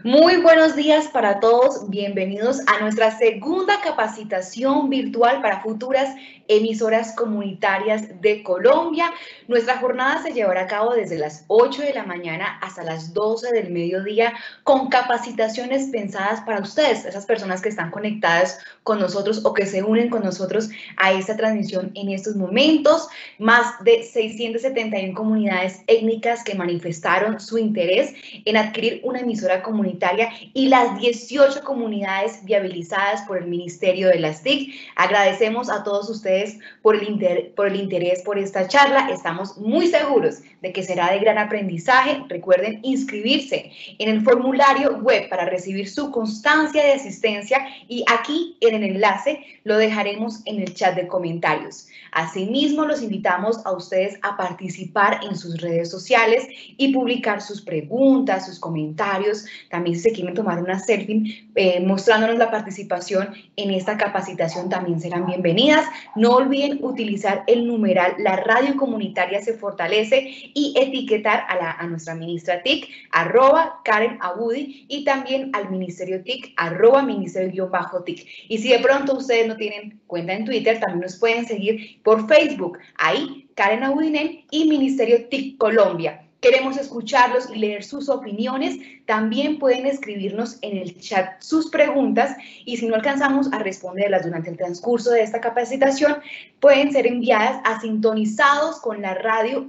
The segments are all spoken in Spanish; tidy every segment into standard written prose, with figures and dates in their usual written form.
Muy buenos días para todos, bienvenidos a nuestra segunda capacitación virtual para futuras emisoras comunitarias de Colombia. Nuestra jornada se llevará a cabo desde las 8 de la mañana hasta las 12 del mediodía con capacitaciones pensadas para ustedes, esas personas que están conectadas con nosotros o que se unen con nosotros a esta transmisión en estos momentos. Más de 671 comunidades étnicas que manifestaron su interés en adquirir una emisora comunitaria y las 18 comunidades viabilizadas por el Ministerio de las TIC. Agradecemos a todos ustedes por el interés por esta charla. Estamos muy seguros de que será de gran aprendizaje. Recuerden inscribirse en el formulario web para recibir su constancia de asistencia y aquí en el enlace lo dejaremos en el chat de comentarios. Asimismo, los invitamos a ustedes a participar en sus redes sociales y publicar sus preguntas, sus comentarios. También si se quieren tomar una selfie mostrándonos la participación en esta capacitación también serán bienvenidas. No olviden utilizar el numeral La Radio Comunitaria se fortalece y etiquetar a nuestra ministra TIC, @Karen Abudi, y también al Ministerio TIC, @Ministerio-TIC. Y si de pronto ustedes no tienen cuenta en Twitter, también nos pueden seguir por Facebook. Ahí, Karen Abudinen y Ministerio TIC Colombia. Queremos escucharlos y leer sus opiniones. También pueden escribirnos en el chat sus preguntas y si no alcanzamos a responderlas durante el transcurso de esta capacitación, pueden ser enviadas a sintonizados con la radio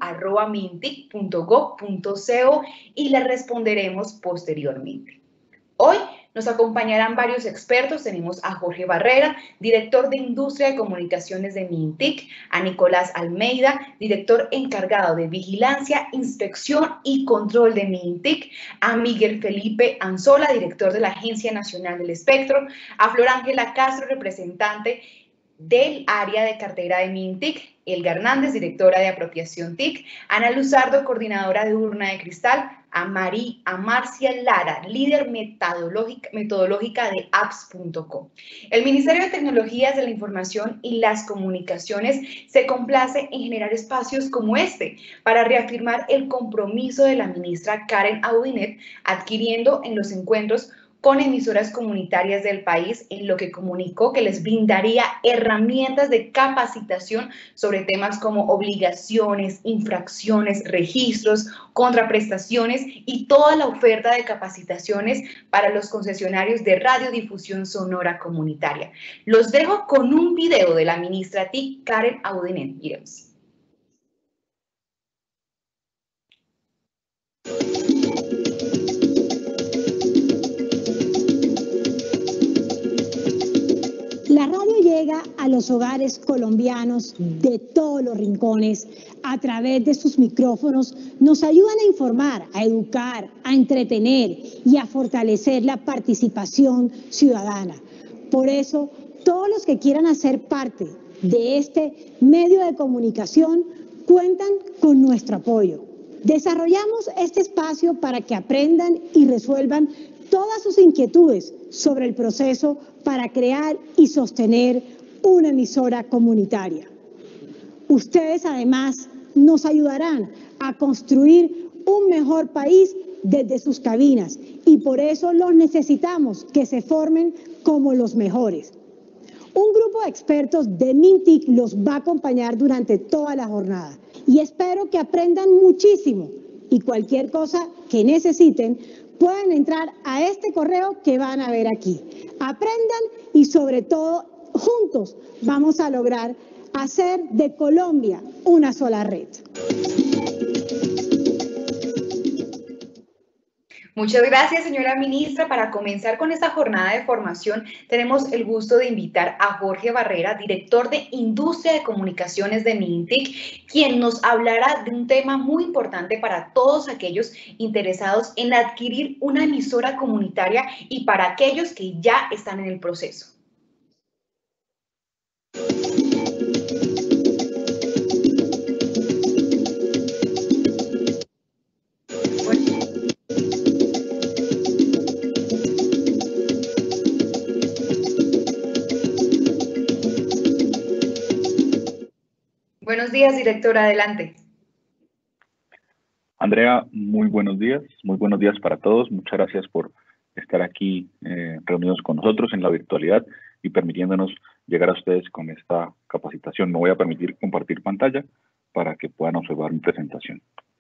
@mintic.gov.co y las responderemos posteriormente. Hoy nos acompañarán varios expertos. Tenemos a Jorge Barrera, director de Industria de Comunicaciones de MINTIC, a Nicolás Almeida, director encargado de Vigilancia, Inspección y Control de MINTIC, a Miguel Felipe Anzola, director de la Agencia Nacional del Espectro, a Flor Ángela Castro, representante del área de cartera de MINTIC, Elga Hernández, directora de Apropiación TIC, Ana Luzardo, coordinadora de Urna de Cristal, a Marcia Lara, líder metodológica de apps.co. El Ministerio de Tecnologías de la Información y las Comunicaciones se complace en generar espacios como este para reafirmar el compromiso de la ministra Karen Audinet, adquiriendo en los encuentros con emisoras comunitarias del país, en lo que comunicó que les brindaría herramientas de capacitación sobre temas como obligaciones, infracciones, registros, contraprestaciones y toda la oferta de capacitaciones para los concesionarios de radiodifusión sonora comunitaria. Los dejo con un video de la ministra TIC, Karen Audinet. Iremos. La radio llega a los hogares colombianos de todos los rincones a través de sus micrófonos. Nos ayudan a informar, a educar, a entretener y a fortalecer la participación ciudadana. Por eso, todos los que quieran hacer parte de este medio de comunicación cuentan con nuestro apoyo. Desarrollamos este espacio para que aprendan y resuelvan todas sus inquietudes sobre el proceso para crear y sostener una emisora comunitaria. Ustedes además nos ayudarán a construir un mejor país desde sus cabinas y por eso los necesitamos que se formen como los mejores. Un grupo de expertos de MINTIC los va a acompañar durante toda la jornada y espero que aprendan muchísimo y cualquier cosa que necesiten pueden entrar a este correo que van a ver aquí. Aprendan y sobre todo juntos vamos a lograr hacer de Colombia una sola red. Muchas gracias, señora ministra. Para comenzar con esta jornada de formación, tenemos el gusto de invitar a Jorge Barrera, director de Industria de Comunicaciones de MINTIC, quien nos hablará de un tema muy importante para todos aquellos interesados en adquirir una emisora comunitaria y para aquellos que ya están en el proceso. Buenos días, directora, adelante. Andrea, muy buenos días para todos. Muchas gracias por estar aquí reunidos con nosotros en la virtualidad y permitiéndonos llegar a ustedes con esta capacitación. Me voy a permitir compartir pantalla para que puedan observar mi presentación.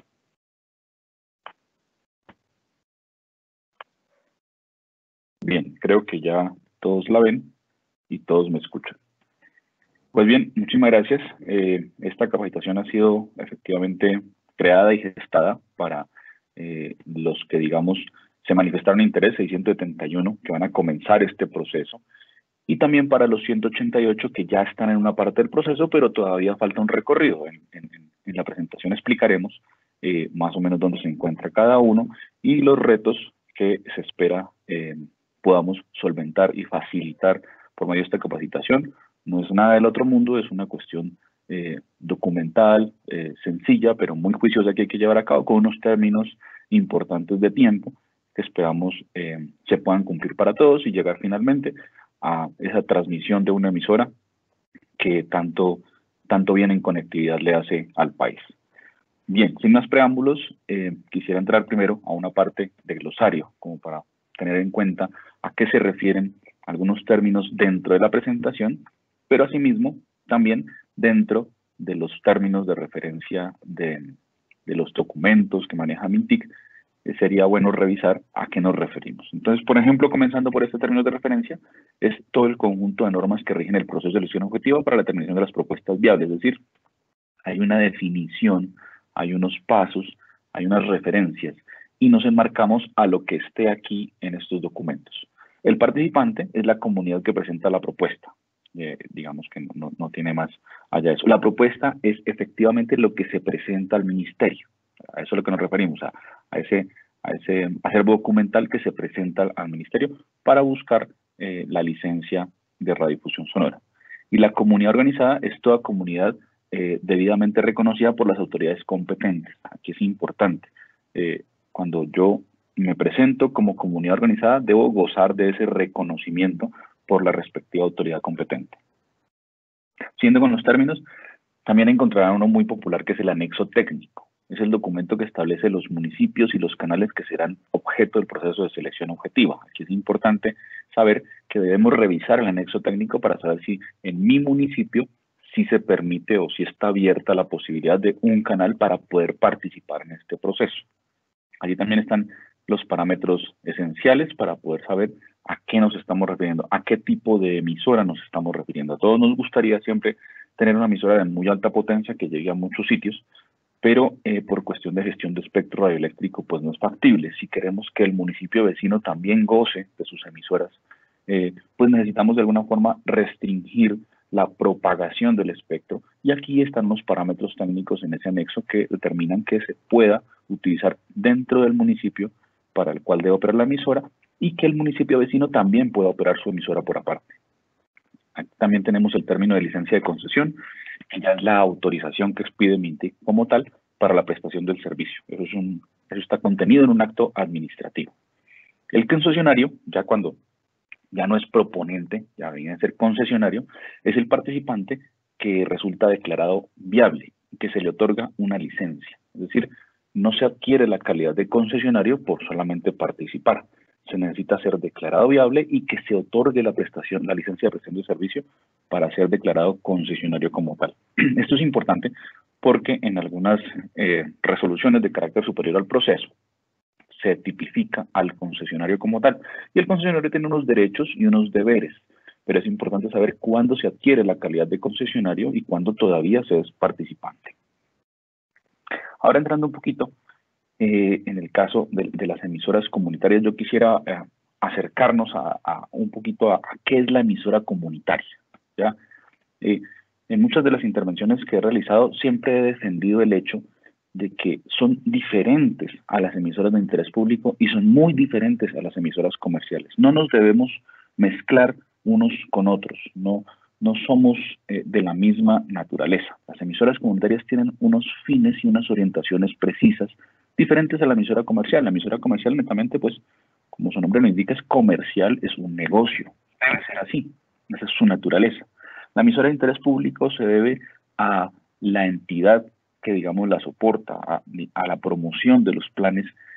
Bien, creo que ya todos la ven y todos me escuchan. Pues bien, muchísimas gracias. Esta capacitación ha sido efectivamente creada y gestada para los que, digamos, se manifestaron interés, 671, que van a comenzar este proceso, y también para los 188 que ya están en una parte del proceso, pero todavía falta un recorrido. En la presentación explicaremos más o menos dónde se encuentra cada uno y los retos que se espera podamos solventar y facilitar por medio de esta capacitación. No es nada del otro mundo, es una cuestión documental, sencilla, pero muy juiciosa que hay que llevar a cabo con unos términos importantes de tiempo que esperamos se puedan cumplir para todos y llegar finalmente a esa transmisión de una emisora que tanto bien en conectividad le hace al país. Bien, sin más preámbulos, quisiera entrar primero a una parte de glosario, como para tener en cuenta a qué se refieren algunos términos dentro de la presentación, pero asimismo también dentro de los términos de referencia de los documentos que maneja MINTIC. Sería bueno revisar a qué nos referimos. Entonces, por ejemplo, comenzando por este término de referencia, es todo el conjunto de normas que rigen el proceso de selección objetiva para la determinación de las propuestas viables. Es decir, hay una definición, hay unos pasos, hay unas referencias y nos enmarcamos a lo que esté aquí en estos documentos. El participante es la comunidad que presenta la propuesta. Digamos que no tiene más allá de eso. La propuesta es efectivamente lo que se presenta al ministerio. A eso es a lo que nos referimos, a ese acervo documental que se presenta al ministerio para buscar la licencia de radiodifusión sonora. Y la comunidad organizada es toda comunidad debidamente reconocida por las autoridades competentes. Aquí es importante. Cuando yo me presento como comunidad organizada, debo gozar de ese reconocimiento por la respectiva autoridad competente. Siguiendo con los términos, también encontrarán uno muy popular que es el anexo técnico. Es el documento que establece los municipios y los canales que serán objeto del proceso de selección objetiva. Aquí es importante saber que debemos revisar el anexo técnico para saber si en mi municipio sí se permite o si está abierta la posibilidad de un canal para poder participar en este proceso. Allí también están los parámetros esenciales para poder saber a qué nos estamos refiriendo, a qué tipo de emisora nos estamos refiriendo. A todos nos gustaría siempre tener una emisora de muy alta potencia que llegue a muchos sitios, pero por cuestión de gestión de espectro radioeléctrico pues no es factible. Si queremos que el municipio vecino también goce de sus emisoras, pues necesitamos de alguna forma restringir la propagación del espectro, y aquí están los parámetros técnicos en ese anexo que determinan que se pueda utilizar dentro del municipio para el cual debe operar la emisora y que el municipio vecino también pueda operar su emisora por aparte. Aquí también tenemos el término de licencia de concesión, que ya es la autorización que expide MINTIC como tal para la prestación del servicio. Eso está contenido en un acto administrativo. El concesionario, ya cuando ya no es proponente, ya viene a ser concesionario, es el participante que resulta declarado viable, que se le otorga una licencia. Es decir, no se adquiere la calidad de concesionario por solamente participar. Se necesita ser declarado viable y que se otorgue la licencia de prestación de servicio para ser declarado concesionario como tal. Esto es importante porque en algunas resoluciones de carácter superior al proceso se tipifica al concesionario como tal. Y el concesionario tiene unos derechos y unos deberes, pero es importante saber cuándo se adquiere la calidad de concesionario y cuándo todavía se es participante. Ahora entrando un poquito en el caso de las emisoras comunitarias, yo quisiera acercarnos un poquito a qué es la emisora comunitaria. ¿Ya? En muchas de las intervenciones que he realizado siempre he defendido el hecho de que son diferentes a las emisoras de interés público y son muy diferentes a las emisoras comerciales. No nos debemos mezclar unos con otros, no somos de la misma naturaleza. Las emisoras comunitarias tienen unos fines y unas orientaciones precisas diferentes a la emisora comercial. La emisora comercial netamente, pues, como su nombre lo indica, es comercial, es un negocio. Debe ser así, esa es su naturaleza. La emisora de interés público se debe a la entidad que, digamos, la soporta, a la promoción de los planes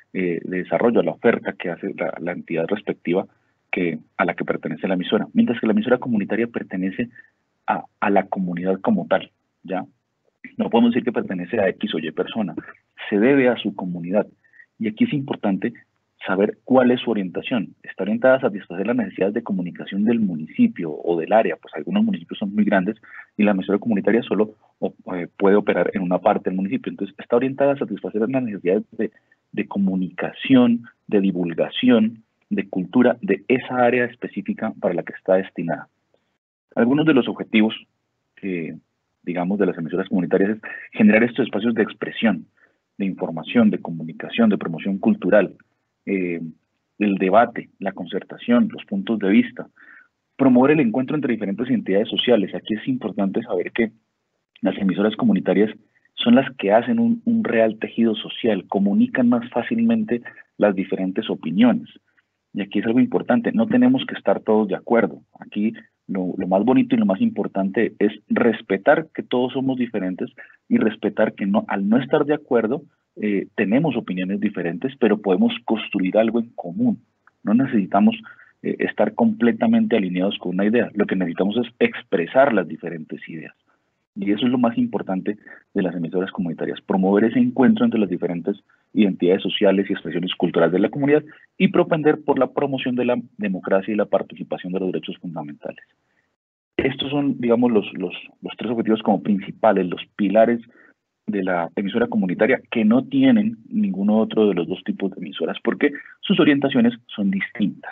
de desarrollo, a la oferta que hace la entidad respectiva a la que pertenece la emisora, mientras que la emisora comunitaria pertenece a la comunidad como tal, ¿ya? No podemos decir que pertenece a X o Y persona, se debe a su comunidad. Y aquí es importante saber cuál es su orientación. Está orientada a satisfacer las necesidades de comunicación del municipio o del área, pues algunos municipios son muy grandes y la emisora comunitaria solo puede operar en una parte del municipio. Entonces está orientada a satisfacer las necesidades de comunicación, de divulgación, de cultura de esa área específica para la que está destinada. Algunos de los objetivos digamos, de las emisoras comunitarias es generar estos espacios de expresión, de información, de comunicación, de promoción cultural, el debate, la concertación, los puntos de vista, promover el encuentro entre diferentes entidades sociales. Aquí es importante saber que las emisoras comunitarias son las que hacen un real tejido social, comunican más fácilmente las diferentes opiniones. Y aquí es algo importante, no tenemos que estar todos de acuerdo. Aquí lo más bonito y lo más importante es respetar que todos somos diferentes y respetar que al no estar de acuerdo, tenemos opiniones diferentes, pero podemos construir algo en común. No necesitamos estar completamente alineados con una idea. Lo que necesitamos es expresar las diferentes ideas. Y eso es lo más importante de las emisoras comunitarias, promover ese encuentro entre las diferentes identidades sociales y expresiones culturales de la comunidad y propender por la promoción de la democracia y la participación de los derechos fundamentales. Estos son, digamos, los tres objetivos como principales, los pilares de la emisora comunitaria, que no tienen ninguno otro de los dos tipos de emisoras, porque sus orientaciones son distintas.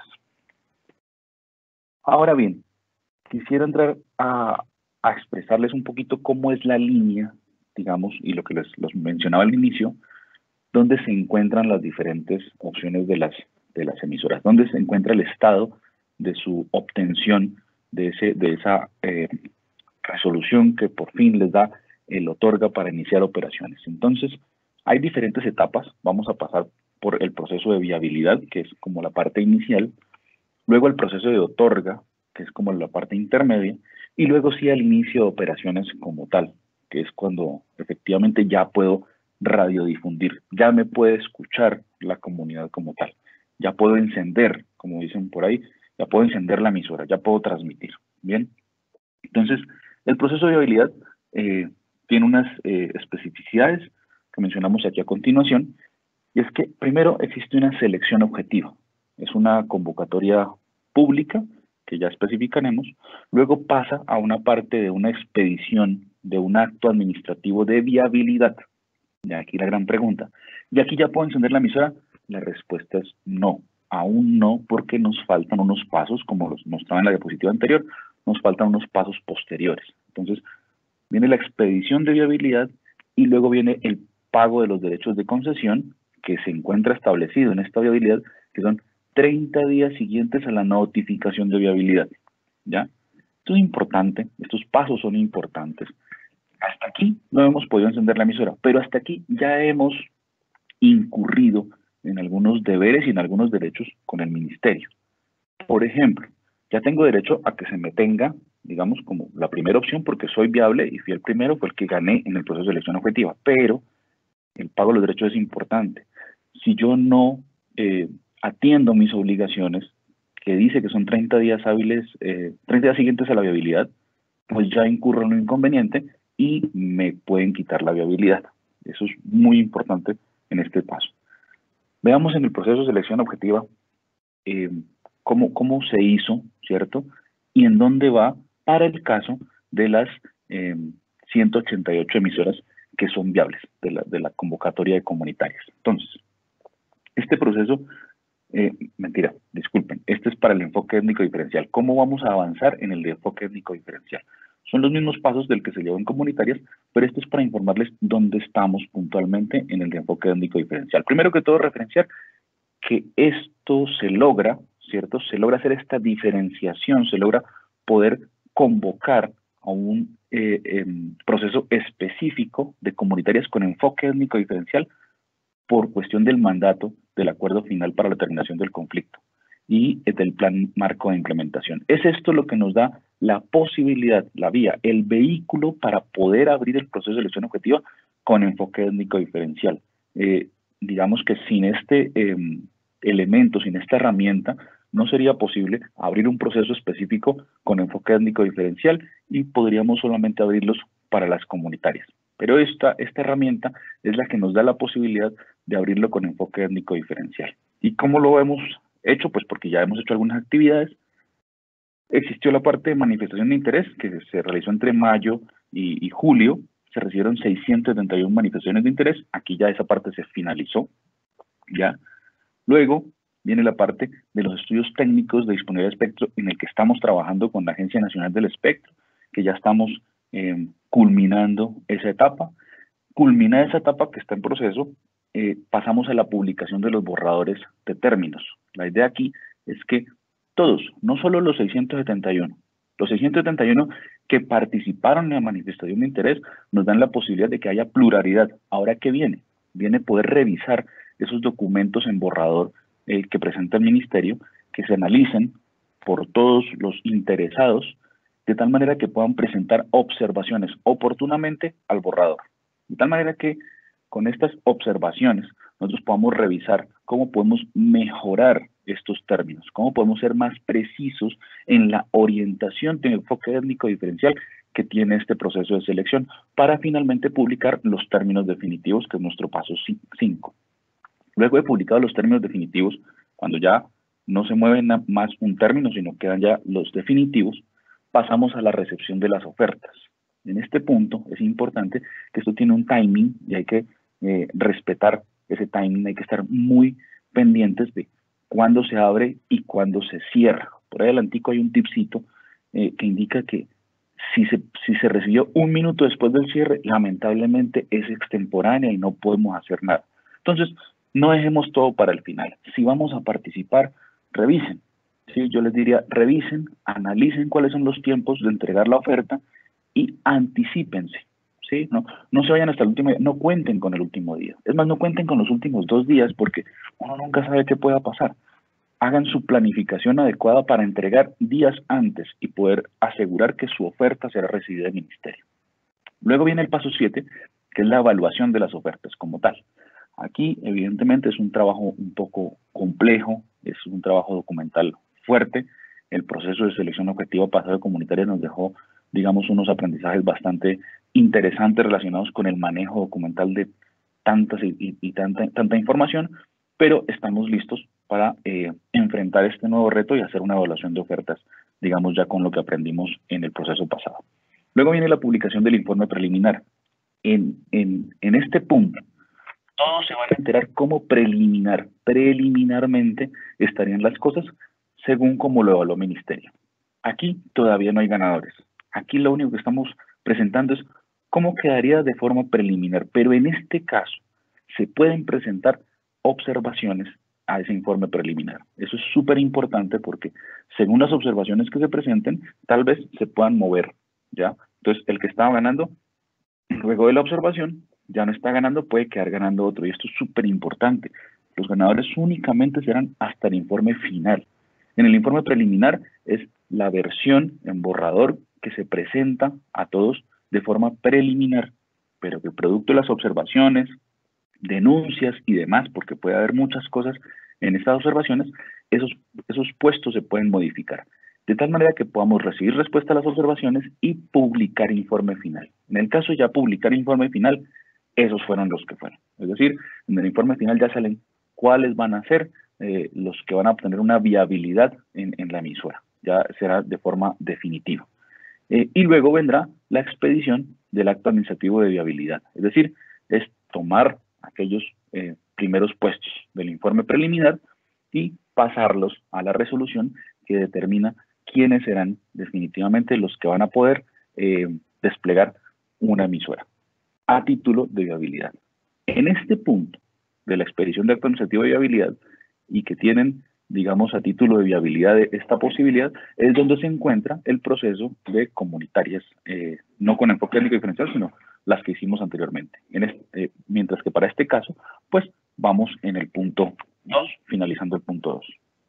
Ahora bien, quisiera entrar a expresarles un poquito cómo es la línea, digamos, y lo que les mencionaba al inicio, donde se encuentran las diferentes opciones de las emisoras, donde se encuentra el estado de su obtención de esa resolución que por fin les da el otorga para iniciar operaciones. Entonces, hay diferentes etapas. Vamos a pasar por el proceso de viabilidad, que es como la parte inicial, luego el proceso de otorga, que es como la parte intermedia, y luego sí al inicio de operaciones como tal, que es cuando efectivamente ya puedo radiodifundir, ya me puede escuchar la comunidad como tal, ya puedo encender, como dicen por ahí, ya puedo encender la emisora, ya puedo transmitir. Bien, entonces el proceso de viabilidad tiene unas especificidades que mencionamos aquí a continuación, y es que primero existe una selección objetiva, es una convocatoria pública que ya especificaremos, luego pasa a una parte de una expedición de un acto administrativo de viabilidad. Y aquí la gran pregunta, ¿y aquí ya puedo encender la emisora? La respuesta es no, aún no, porque nos faltan unos pasos, como los mostraba en la diapositiva anterior, nos faltan unos pasos posteriores. Entonces, viene la expedición de viabilidad y luego viene el pago de los derechos de concesión que se encuentra establecido en esta viabilidad, que son 30 días siguientes a la notificación de viabilidad, ¿ya? Esto es importante, estos pasos son importantes. Hasta aquí no hemos podido encender la emisora, pero hasta aquí ya hemos incurrido en algunos deberes y en algunos derechos con el ministerio. Por ejemplo, ya tengo derecho a que se me tenga, digamos, como la primera opción, porque soy viable y fui el primero, fue el que gané en el proceso de elección objetiva, pero el pago de los derechos es importante. Si yo no atiendo mis obligaciones, que dice que son 30 días hábiles, 30 días siguientes a la viabilidad, pues ya incurro en un inconveniente y me pueden quitar la viabilidad. Eso es muy importante en este paso. Veamos en el proceso de selección objetiva cómo se hizo, ¿cierto? Y en dónde va para el caso de las 188 emisoras que son viables de la convocatoria de comunitarias. Entonces, este proceso, disculpen, este es para el enfoque étnico diferencial. ¿Cómo vamos a avanzar en el enfoque étnico diferencial? Son los mismos pasos del que se llevó en comunitarias, pero esto es para informarles dónde estamos puntualmente en el enfoque étnico diferencial. Primero que todo, referenciar que esto se logra, ¿cierto? Se logra hacer esta diferenciación, se logra poder convocar a un proceso específico de comunitarias con enfoque étnico diferencial por cuestión del mandato del acuerdo final para la terminación del conflicto y del plan marco de implementación. Es esto lo que nos da la posibilidad, la vía, el vehículo para poder abrir el proceso de elección objetiva con enfoque étnico diferencial. digamos que sin este elemento, sin esta herramienta, no sería posible abrir un proceso específico con enfoque étnico diferencial y podríamos solamente abrirlos para las comunitarias. Pero esta herramienta es la que nos da la posibilidad de abrirlo con enfoque étnico diferencial. ¿Y cómo lo hemos hecho? Pues porque ya hemos hecho algunas actividades. Existió la parte de manifestación de interés que se realizó entre mayo y julio. Se recibieron 671 manifestaciones de interés. Aquí ya esa parte se finalizó. ¿Ya? Luego viene la parte de los estudios técnicos de disponibilidad de espectro en el que estamos trabajando con la Agencia Nacional del Espectro, que ya estamos culminando esa etapa. Culminada esa etapa que está en proceso, pasamos a la publicación de los borradores de términos. La idea aquí es que todos, no solo los 671 que participaron en la manifestación de interés, nos dan la posibilidad de que haya pluralidad. Ahora, ¿qué viene? Viene poder revisar esos documentos en borrador que presenta el ministerio, que se analicen por todos los interesados, de tal manera que puedan presentar observaciones oportunamente al borrador. De tal manera que con estas observaciones nosotros podamos revisar cómo podemos mejorar estos términos, cómo podemos ser más precisos en la orientación de enfoque étnico diferencial que tiene este proceso de selección para finalmente publicar los términos definitivos, que es nuestro paso 5. Luego de publicados los términos definitivos, cuando ya no se mueve más un término, sino quedan ya los definitivos, pasamos a la recepción de las ofertas. En este punto es importante que esto tiene un timing y hay que respetar ese timing, hay que estar muy pendientes de cuándo se abre y cuándo se cierra. Por ahí adelantico hay un tipcito que indica que si se recibió un minuto después del cierre, lamentablemente es extemporánea y no podemos hacer nada. Entonces, no dejemos todo para el final. Si vamos a participar, revisen. ¿Sí? Yo les diría, revisen, analicen cuáles son los tiempos de entregar la oferta y anticípense. ¿Sí? No se vayan hasta el último día, no cuenten con el último día. Es más, no cuenten con los últimos 2 días porque uno nunca sabe qué pueda pasar. Hagan su planificación adecuada para entregar días antes y poder asegurar que su oferta será recibida del ministerio. Luego viene el paso 7, que es la evaluación de las ofertas como tal. Aquí, evidentemente, es un trabajo un poco complejo, es un trabajo documental fuerte. El proceso de selección objetiva pasado de comunitarias nos dejó, digamos, unos aprendizajes bastante interesantes relacionados con el manejo documental de tanta información, pero estamos listos para enfrentar este nuevo reto y hacer una evaluación de ofertas, digamos, ya con lo que aprendimos en el proceso pasado. Luego viene la publicación del informe preliminar. En este punto, todos se van a enterar cómo preliminarmente estarían las cosas según como lo evaluó el ministerio. Aquí todavía no hay ganadores. Aquí lo único que estamos presentando es cómo quedaría de forma preliminar, pero en este caso se pueden presentar observaciones a ese informe preliminar. Eso es súper importante porque según las observaciones que se presenten, tal vez se puedan mover, ¿ya? Entonces, el que estaba ganando, luego de la observación, ya no está ganando, puede quedar ganando otro. Y esto es súper importante. Los ganadores únicamente serán hasta el informe final. En el informe preliminar es la versión en borrador que se presenta a todos de forma preliminar, pero que producto de las observaciones, denuncias y demás, porque puede haber muchas cosas en estas observaciones, esos puestos se pueden modificar, de tal manera que podamos recibir respuesta a las observaciones y publicar informe final. En el caso de ya publicar informe final, esos fueron los que fueron. Es decir, en el informe final ya salen cuáles van a ser los que van a obtener una viabilidad en la emisora. Ya será de forma definitiva. Y luego vendrá la expedición del acto administrativo de viabilidad. Es decir, es tomar aquellos primeros puestos del informe preliminar y pasarlos a la resolución que determina quiénes serán definitivamente los que van a poder desplegar una emisora a título de viabilidad. En este punto de la expedición de acto administrativo de viabilidad y que tienen, digamos, a título de viabilidad de esta posibilidad, es donde se encuentra el proceso de comunitarias, no con enfoque étnico diferencial, sino las que hicimos anteriormente. Mientras que para este caso, pues vamos en el punto 2, finalizando el punto 2.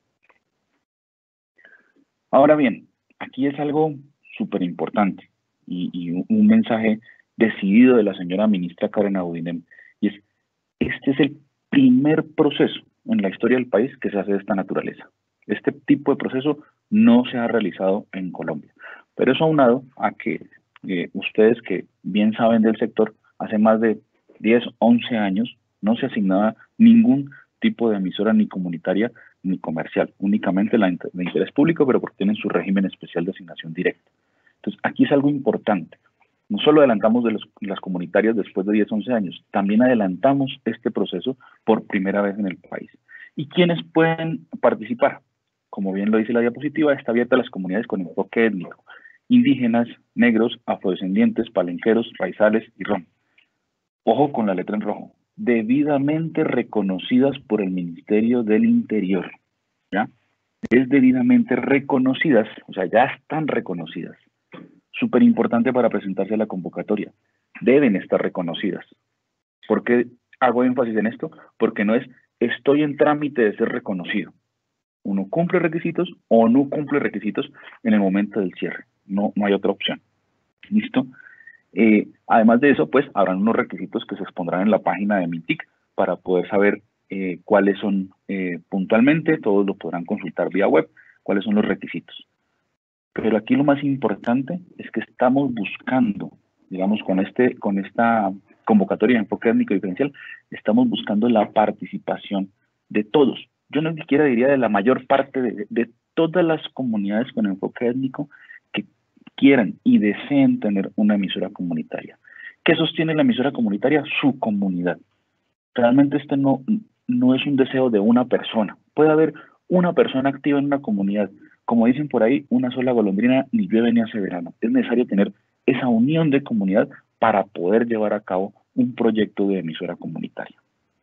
Ahora bien, aquí es algo súper importante y un mensaje decidido de la señora ministra Karen Abudinem, y este es primer proceso en la historia del país que se hace de esta naturaleza. Este tipo de proceso no se ha realizado en Colombia. Pero eso aunado a que ustedes que bien saben del sector, hace más de 10, 11 años no se asignaba ningún tipo de emisora ni comunitaria ni comercial, únicamente la de interés público, pero porque tienen su régimen especial de asignación directa. Entonces, aquí es algo importante. No solo adelantamos de las comunitarias después de 10, 11 años, también adelantamos este proceso por primera vez en el país. ¿Y quiénes pueden participar? Como bien lo dice la diapositiva, está abierta a las comunidades con enfoque étnico, indígenas, negros, afrodescendientes, palenqueros, raizales y rom. Ojo con la letra en rojo, debidamente reconocidas por el Ministerio del Interior, ¿ya? Es debidamente reconocidas, o sea, ya están reconocidas. Súper importante para presentarse a la convocatoria. Deben estar reconocidas. ¿Por qué hago énfasis en esto? Porque no es estoy en trámite de ser reconocido. Uno cumple requisitos o no cumple requisitos en el momento del cierre. No hay otra opción. ¿Listo? Además de eso, pues habrán unos requisitos que se expondrán en la página de MINTIC para poder saber cuáles son puntualmente, todos lo podrán consultar vía web, cuáles son los requisitos. Pero aquí lo más importante es que estamos buscando, digamos, con esta convocatoria de enfoque étnico diferencial, estamos buscando la participación de todos. Yo no siquiera diría de la mayor parte de todas las comunidades con enfoque étnico que quieran y deseen tener una emisora comunitaria. ¿Qué sostiene la emisora comunitaria? Su comunidad. Realmente este no es un deseo de una persona. Puede haber una persona activa en una comunidad. Como dicen por ahí, una sola golondrina ni llueve ni hace verano. Es necesario tener esa unión de comunidad para poder llevar a cabo un proyecto de emisora comunitaria.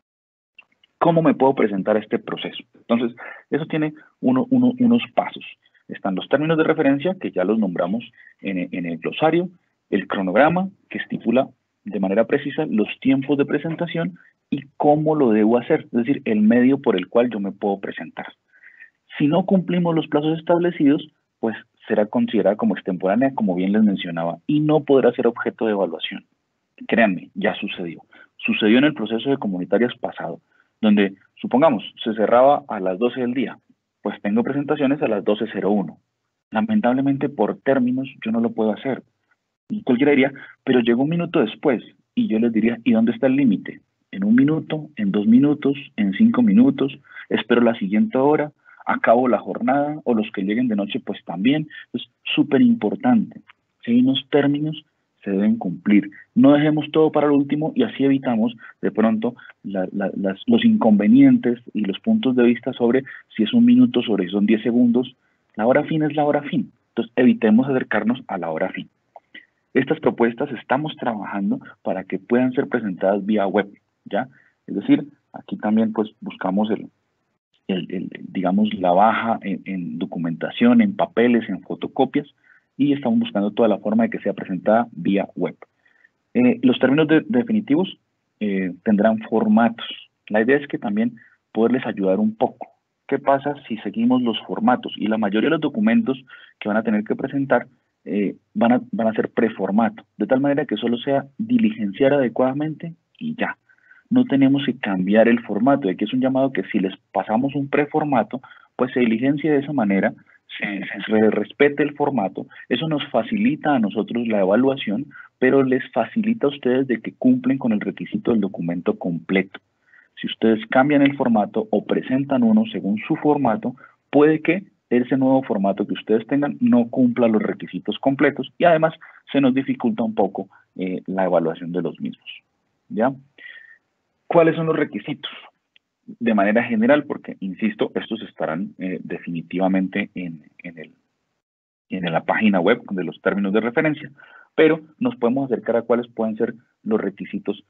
¿Cómo me puedo presentar a este proceso? Entonces, eso tiene unos pasos. Están los términos de referencia, que ya los nombramos en el glosario, el cronograma, que estipula de manera precisa los tiempos de presentación y cómo lo debo hacer, es decir, el medio por el cual yo me puedo presentar. Si no cumplimos los plazos establecidos, pues será considerada como extemporánea, como bien les mencionaba, y no podrá ser objeto de evaluación. Créanme, ya sucedió. Sucedió en el proceso de comunitarias pasado, donde, supongamos, se cerraba a las 12 del día, pues tengo presentaciones a las 12:01. Lamentablemente, por términos, yo no lo puedo hacer. Y cualquiera diría, pero llegó un minuto después, y yo les diría, ¿y dónde está el límite? ¿En 1 minuto? ¿En 2 minutos? ¿En 5 minutos? ¿Espero la siguiente hora? ¿Acabo la jornada? ¿O los que lleguen de noche, pues también? Es súper importante. Si hay unos términos, se deben cumplir. No dejemos todo para el último y así evitamos de pronto los inconvenientes y los puntos de vista sobre si es 1 minuto, sobre si son 10 segundos. La hora fin es la hora fin. Entonces evitemos acercarnos a la hora fin. Estas propuestas estamos trabajando para que puedan ser presentadas vía web, ¿ya? Es decir, aquí también pues buscamos digamos, la baja en documentación, en papeles, en fotocopias, y estamos buscando toda la forma de que sea presentada vía web. Los términos definitivos tendrán formatos. La idea es que también poderles ayudar un poco. ¿Qué pasa si seguimos los formatos? Y la mayoría de los documentos que van a tener que presentar van a ser preformato, de tal manera que solo sea diligenciar adecuadamente y ya. No tenemos que cambiar el formato, de que es un llamado que si les pasamos un preformato, pues se diligencia de esa manera, se respete el formato, eso nos facilita a nosotros la evaluación, pero les facilita a ustedes de que cumplen con el requisito del documento completo. Si ustedes cambian el formato o presentan uno según su formato, puede que ese nuevo formato que ustedes tengan no cumpla los requisitos completos y además se nos dificulta un poco la evaluación de los mismos, ¿ya? ¿Cuáles son los requisitos? De manera general, porque, insisto, estos estarán definitivamente en la página web de los términos de referencia, pero nos podemos acercar a cuáles pueden ser los requisitos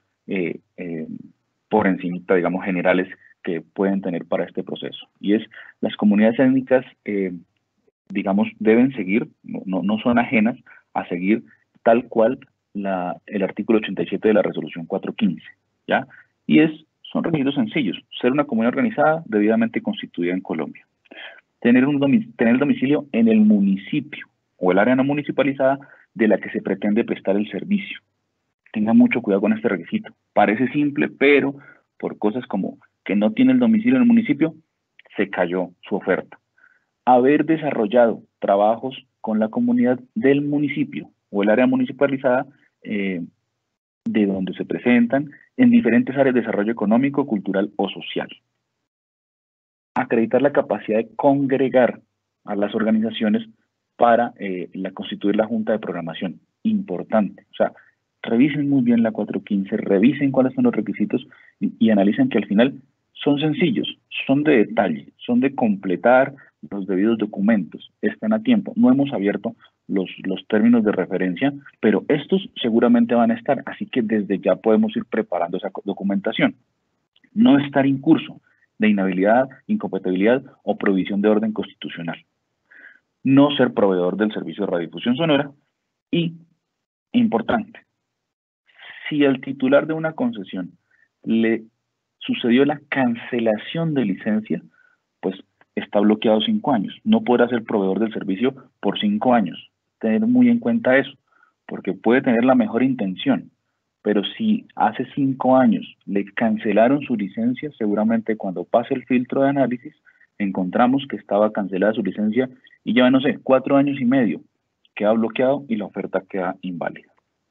por encimita, digamos, generales que pueden tener para este proceso. Y es, las comunidades étnicas, digamos, deben seguir, no son ajenas a seguir tal cual el artículo 87 de la resolución 415, ¿ya? Y son requisitos sencillos: ser una comunidad organizada debidamente constituida en Colombia, tener el domicilio en el municipio o el área no municipalizada de la que se pretende prestar el servicio. Tengan mucho cuidado con este requisito. Parece simple, pero por cosas como que no tiene el domicilio en el municipio, se cayó su oferta. Haber desarrollado trabajos con la comunidad del municipio o el área municipalizada de donde se presentan en diferentes áreas de desarrollo económico, cultural o social. Acreditar la capacidad de congregar a las organizaciones para constituir la junta de programación. Importante. O sea, revisen muy bien la 415, revisen cuáles son los requisitos y analicen que al final son sencillos, son de detalle, son de completar los debidos documentos, están a tiempo. No hemos abierto los términos de referencia, pero estos seguramente van a estar, así que desde ya podemos ir preparando esa documentación. No estar incurso de inhabilidad, incompatibilidad o prohibición de orden constitucional. No ser proveedor del servicio de radiodifusión sonora y, importante, si al titular de una concesión le sucedió la cancelación de licencia, pues está bloqueado 5 años. No podrá ser proveedor del servicio por 5 años. Tener muy en cuenta eso, porque puede tener la mejor intención, pero si hace 5 años le cancelaron su licencia, seguramente cuando pase el filtro de análisis, encontramos que estaba cancelada su licencia y lleva, no sé, 4 años y medio, queda bloqueado y la oferta queda inválida.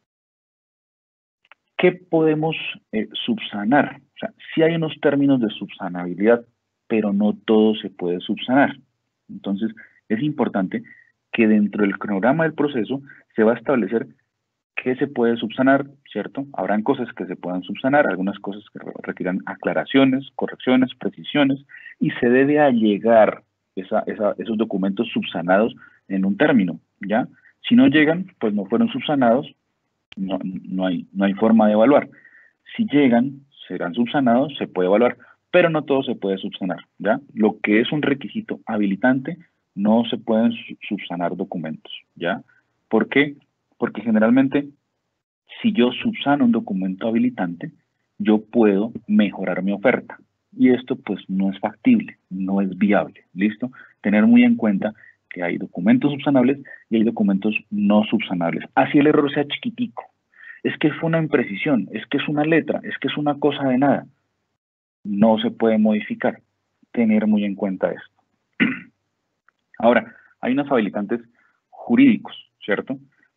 ¿Qué podemos subsanar? O sea, sí hay unos términos de subsanabilidad, pero no todo se puede subsanar. Entonces, es importante que dentro del cronograma del proceso se va a establecer qué se puede subsanar, ¿cierto? Habrán cosas que se puedan subsanar, algunas cosas que requieran aclaraciones, correcciones, precisiones, y se debe allegar esos documentos subsanados en un término, ¿ya? Si no llegan, pues no fueron subsanados, no hay forma de evaluar. Si llegan, serán subsanados, se puede evaluar, pero no todo se puede subsanar, ¿ya? Lo que es un requisito habilitante, no se pueden subsanar documentos, ¿ya? ¿Por qué? Porque generalmente, si yo subsano un documento habilitante, yo puedo mejorar mi oferta. Y esto, pues, no es factible, no es viable, ¿listo? Tener muy en cuenta que hay documentos subsanables y hay documentos no subsanables. Así el error sea chiquitico. Es que fue una imprecisión, es que es una letra, es que es una cosa de nada. No se puede modificar. Tener muy en cuenta esto. Ahora, hay unos habilitantes jurídicos, ¿cierto?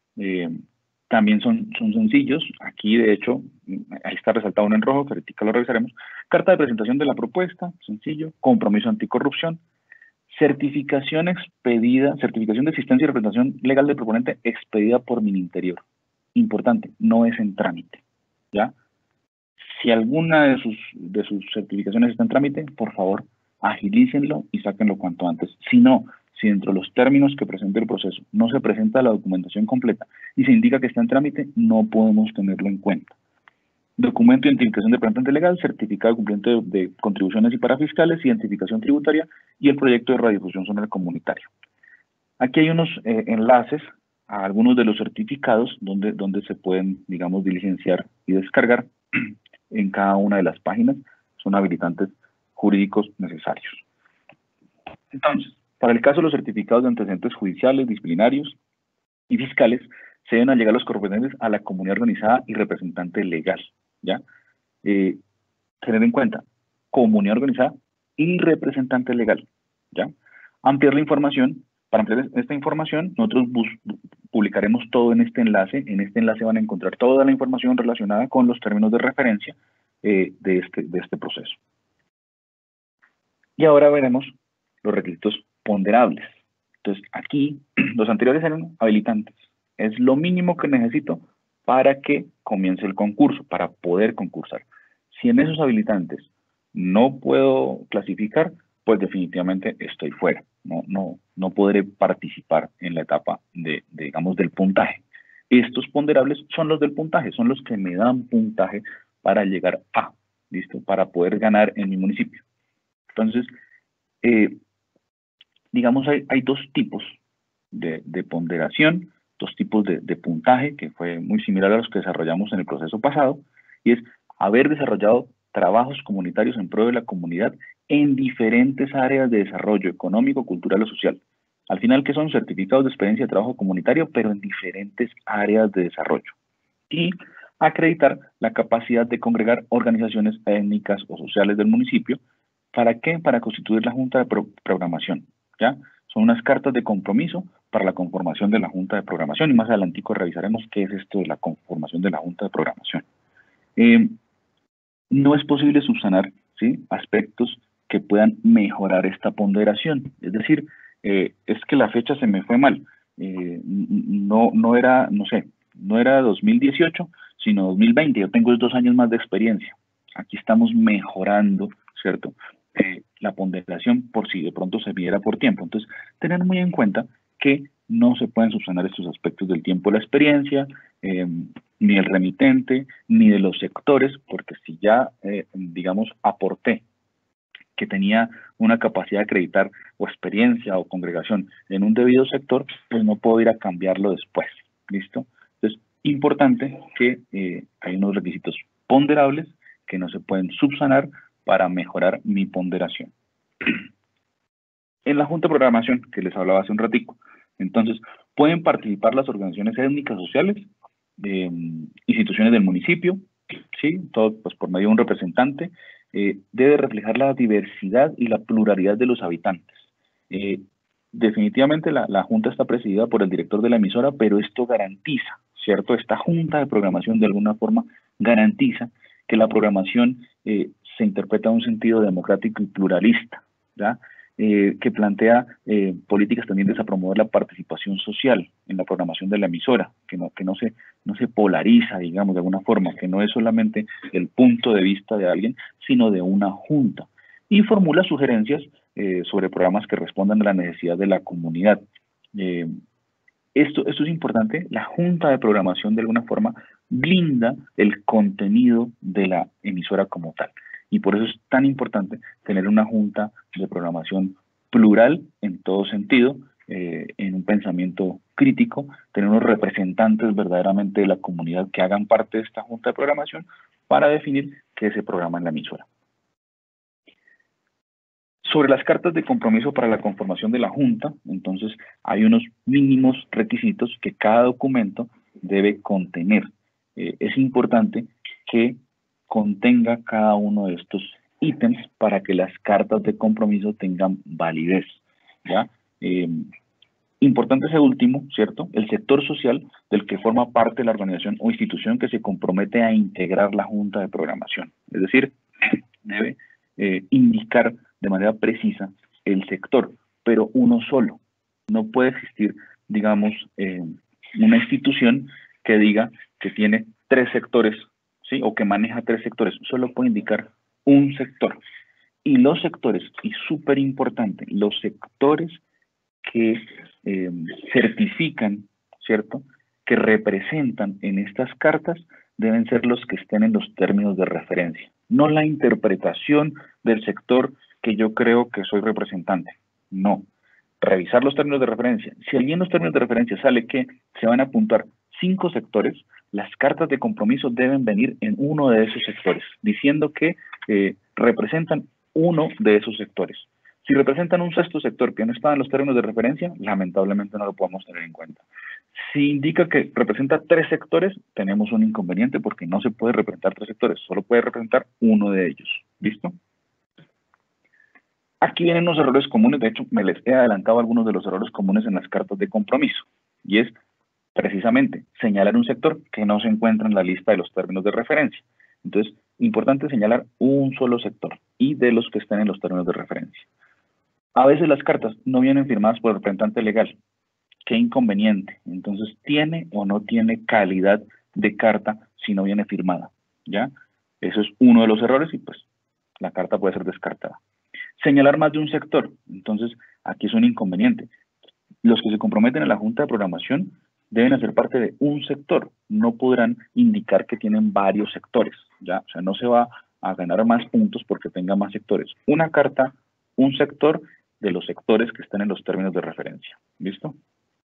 También son sencillos. Aquí, de hecho, ahí está resaltado uno en rojo, que ahorita lo revisaremos. Carta de presentación de la propuesta, sencillo. Compromiso anticorrupción. Certificación expedida, certificación de existencia y representación legal del proponente expedida por Mininterior. Importante, no es en trámite, ¿ya? Si alguna de sus certificaciones está en trámite, por favor, agilícenlo y sáquenlo cuanto antes. Si no, si dentro de los términos que presente el proceso no se presenta la documentación completa y se indica que está en trámite, no podemos tenerlo en cuenta. Documento de identificación de representante legal, certificado de cumplimiento de contribuciones y parafiscales, identificación tributaria y el proyecto de radiodifusión sonora comunitaria. Aquí hay unos enlaces a algunos de los certificados donde se pueden, digamos, diligenciar y descargar en cada una de las páginas. Son habilitantes jurídicos necesarios. Entonces, para el caso de los certificados de antecedentes judiciales, disciplinarios y fiscales, se deben allegar los correspondientes a la comunidad organizada y representante legal, ¿ya? Tener en cuenta, comunidad organizada y representante legal, ¿ya? Ampliar la información. Para ampliar esta información, nosotros publicaremos todo en este enlace. En este enlace van a encontrar toda la información relacionada con los términos de referencia de este proceso. Y ahora veremos los requisitos ponderables. Entonces, aquí, los anteriores eran habilitantes. Es lo mínimo que necesito para que comience el concurso, para poder concursar. Si en esos habilitantes no puedo clasificar, pues definitivamente estoy fuera. No podré participar en la etapa digamos, del puntaje. Estos ponderables son los del puntaje, son los que me dan puntaje para llegar a, ¿listo? Para poder ganar en mi municipio. Entonces, digamos, hay dos tipos de ponderación, dos tipos de puntaje, que fue muy similar a los que desarrollamos en el proceso pasado, y es haber desarrollado trabajos comunitarios en pro de la comunidad en diferentes áreas de desarrollo económico, cultural o social. Al final, que son certificados de experiencia de trabajo comunitario, pero en diferentes áreas de desarrollo. Y acreditar la capacidad de congregar organizaciones étnicas o sociales del municipio. ¿Para qué? Para constituir la Junta de Programación, ¿ya? Son unas cartas de compromiso para la conformación de la Junta de Programación, y más adelantico revisaremos qué es esto de la conformación de la Junta de Programación. No es posible subsanar, ¿sí?, aspectos que puedan mejorar esta ponderación. Es decir, es que la fecha se me fue mal. No era, no sé, no era 2018, sino 2020. Yo tengo 2 años más de experiencia. Aquí estamos mejorando, ¿cierto?, la ponderación por si de pronto se midiera por tiempo. Entonces, tener muy en cuenta que no se pueden subsanar estos aspectos del tiempo de la experiencia, ni el remitente, ni de los sectores, porque si ya, digamos, aporté que tenía una capacidad de acreditar o experiencia o congregación en un debido sector, pues no puedo ir a cambiarlo después, ¿listo? Entonces, importante que hay unos requisitos ponderables que no se pueden subsanar para mejorar mi ponderación. En la Junta de Programación, que les hablaba hace un ratico, entonces, pueden participar las organizaciones étnicas sociales, instituciones del municipio, ¿sí?, todo pues por medio de un representante. Debe reflejar la diversidad y la pluralidad de los habitantes. Definitivamente la Junta está presidida por el director de la emisora, pero esto garantiza, ¿cierto? Esta Junta de Programación de alguna forma garantiza que la programación se interpreta en un sentido democrático y pluralista, ¿ya? Que plantea políticas tendientes a promover la participación social en la programación de la emisora, que no se polariza, digamos, de alguna forma, que no es solamente el punto de vista de alguien, sino de una junta, y formula sugerencias sobre programas que respondan a la necesidad de la comunidad. Esto es importante. La Junta de Programación de alguna forma blinda el contenido de la emisora como tal. Y por eso es tan importante tener una Junta de Programación plural en todo sentido, en un pensamiento crítico, tener unos representantes verdaderamente de la comunidad que hagan parte de esta Junta de Programación para definir qué se programa en la emisora. Sobre las cartas de compromiso para la conformación de la Junta, entonces hay unos mínimos requisitos que cada documento debe contener. Es importante que contenga cada uno de estos ítems para que las cartas de compromiso tengan validez, ¿ya? Importante ese último, ¿cierto? El sector social del que forma parte la organización o institución que se compromete a integrar la Junta de Programación. Es decir, debe indicar de manera precisa el sector, pero uno solo. No puede existir, digamos, una institución que diga que tiene 3 sectores, ¿sí?, o que maneja 3 sectores. Solo puede indicar un sector. Y los sectores, y súper importante, los sectores que certifican, ¿cierto?, que representan en estas cartas, deben ser los que estén en los términos de referencia, no la interpretación del sector que yo creo que soy representante. No, revisar los términos de referencia. Si allí en los términos de referencia sale que se van a apuntar 5 sectores, las cartas de compromiso deben venir en uno de esos sectores, diciendo que representan uno de esos sectores. Si representan un 6º sector que no está en los términos de referencia, lamentablemente no lo podemos tener en cuenta. Si indica que representa 3 sectores, tenemos un inconveniente porque no se puede representar 3 sectores, solo puede representar uno de ellos. ¿Listo? Aquí vienen los errores comunes. De hecho, me les he adelantado algunos de los errores comunes en las cartas de compromiso, y es precisamente señalar un sector que no se encuentra en la lista de los términos de referencia. Entonces, importante señalar un solo sector y de los que estén en los términos de referencia. A veces las cartas no vienen firmadas por el representante legal. Qué inconveniente. Entonces, ¿tiene o no tiene calidad de carta si no viene firmada? ¿Ya? Eso es uno de los errores y pues la carta puede ser descartada. Señalar más de un sector. Entonces, aquí es un inconveniente. Los que se comprometen a la Junta de Programación deben hacer parte de un sector. No podrán indicar que tienen varios sectores, ¿ya? O sea, no se va a ganar más puntos porque tenga más sectores. Una carta, un sector de los sectores que están en los términos de referencia. ¿Listo?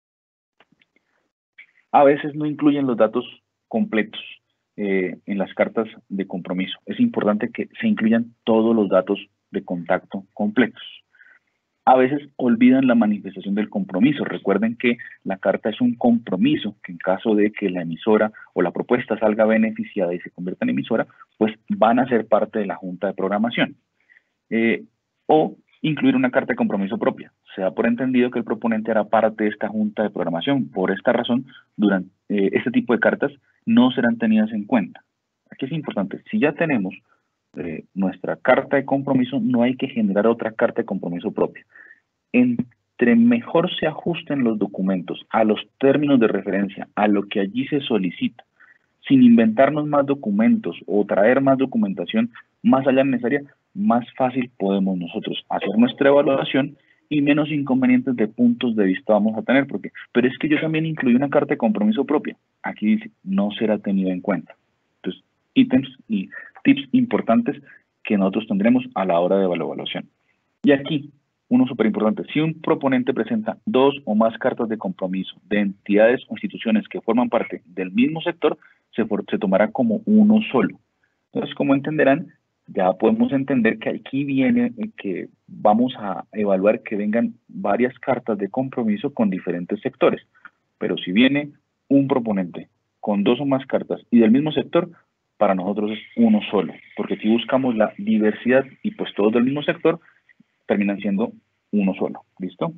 A veces no incluyen los datos completos en las cartas de compromiso. Es importante que se incluyan todos los datos de contacto completos. a veces olvidan la manifestación del compromiso. Recuerden que la carta es un compromiso, que en caso de que la emisora o la propuesta salga beneficiada y se convierta en emisora, pues van a ser parte de la junta de programación. O incluir una carta de compromiso propia. Se da por entendido que el proponente hará parte de esta junta de programación. Por esta razón, durante este tipo de cartas no serán tenidas en cuenta. Aquí es importante, si ya tenemos nuestra carta de compromiso, no hay que generar otra carta de compromiso propia. Entre mejor se ajusten los documentos a los términos de referencia, a lo que allí se solicita, sin inventarnos más documentos o traer más documentación más allá de necesaria, más fácil podemos nosotros hacer nuestra evaluación y menos inconvenientes de puntos de vista vamos a tener. Pero es que yo también incluí una carta de compromiso propia. Aquí dice, no será tenida en cuenta. Entonces, ítems y tips importantes que nosotros tendremos a la hora de la evaluación. Y aquí, uno súper importante, si un proponente presenta 2 o más cartas de compromiso de entidades o instituciones que forman parte del mismo sector, se tomará como uno solo. Entonces, como entenderán, ya podemos entender que aquí viene que vamos a evaluar que vengan varias cartas de compromiso con diferentes sectores. Pero si viene un proponente con 2 o más cartas y del mismo sector, para nosotros es uno solo, porque si buscamos la diversidad y pues todos del mismo sector, terminan siendo uno solo. ¿Listo?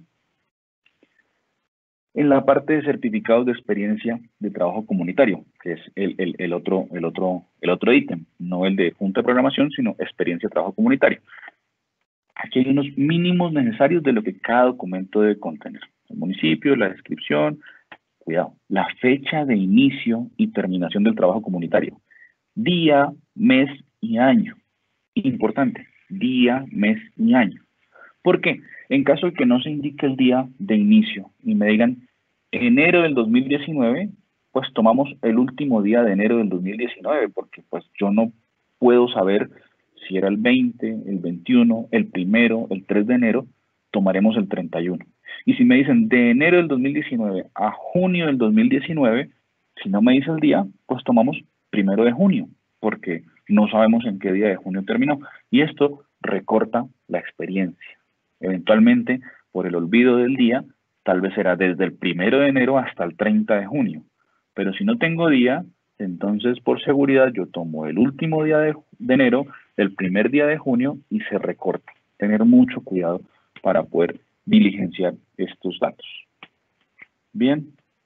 En la parte de certificados de experiencia de trabajo comunitario, que es el otro ítem, no el de junta de programación, sino experiencia de trabajo comunitario. Aquí hay unos mínimos necesarios de lo que cada documento debe contener. El municipio, la descripción, cuidado, la fecha de inicio y terminación del trabajo comunitario. Día, mes y año. Importante, día, mes y año. ¿Por qué? En caso de que no se indique el día de inicio y me digan enero del 2019, pues tomamos el último día de enero del 2019, porque pues yo no puedo saber si era el 20, el 21, el 1, el 3 de enero, tomaremos el 31. Y si me dicen de enero del 2019 a junio del 2019, si no me dice el día, pues tomamos 1 de junio, porque no sabemos en qué día de junio terminó. Y esto recorta la experiencia. Eventualmente, por el olvido del día, tal vez será desde el 1 de enero hasta el 30 de junio. Pero si no tengo día, entonces por seguridad yo tomo el último día de enero, el primer día de junio y se recorta. Tener mucho cuidado para poder diligenciar estos datos. Bien.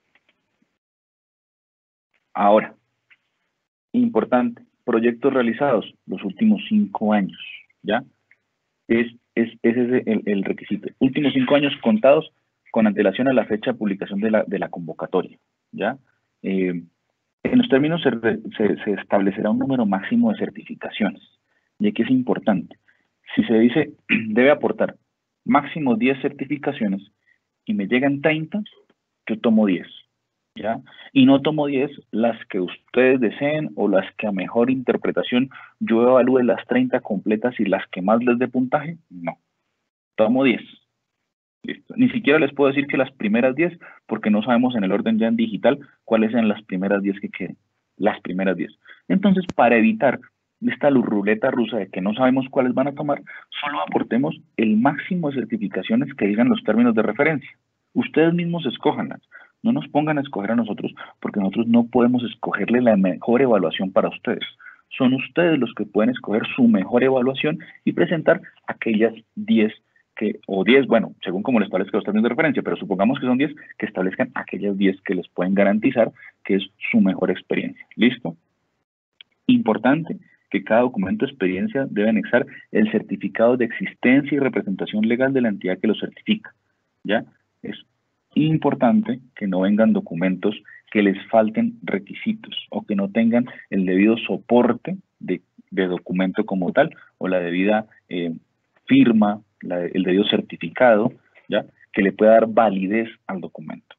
Ahora, importante, proyectos realizados los últimos 5 años, ¿ya? Ese es el requisito. Últimos 5 años contados con antelación a la fecha de publicación de la convocatoria, ¿ya? En los términos se establecerá un número máximo de certificaciones, y aquí es importante. Si se dice, debe aportar máximo 10 certificaciones y me llegan 30, yo tomo 10, ¿ya? Y no tomo 10 las que ustedes deseen o las que a mejor interpretación yo evalúe las 30 completas y las que más les dé puntaje, no. Tomo 10. Listo. Ni siquiera les puedo decir que las primeras 10, porque no sabemos en el orden ya en digital cuáles sean las primeras 10 que queden. Las primeras 10. Entonces, para evitar esta ruleta rusa de que no sabemos cuáles van a tomar, solo aportemos el máximo de certificaciones que digan los términos de referencia. Ustedes mismos escójanlas. No nos pongan a escoger a nosotros, porque nosotros no podemos escogerle la mejor evaluación para ustedes. Son ustedes los que pueden escoger su mejor evaluación y presentar aquellas 10 o 10, bueno, según como les establezca los términos de referencia, pero supongamos que son 10, que establezcan aquellas 10 que les pueden garantizar que es su mejor experiencia. ¿Listo? Importante que cada documento de experiencia debe anexar el certificado de existencia y representación legal de la entidad que lo certifica, ¿ya? Es importante que no vengan documentos que les falten requisitos o que no tengan el debido soporte de documento como tal o la debida firma, el debido certificado, ¿ya? Que le pueda dar validez al documento.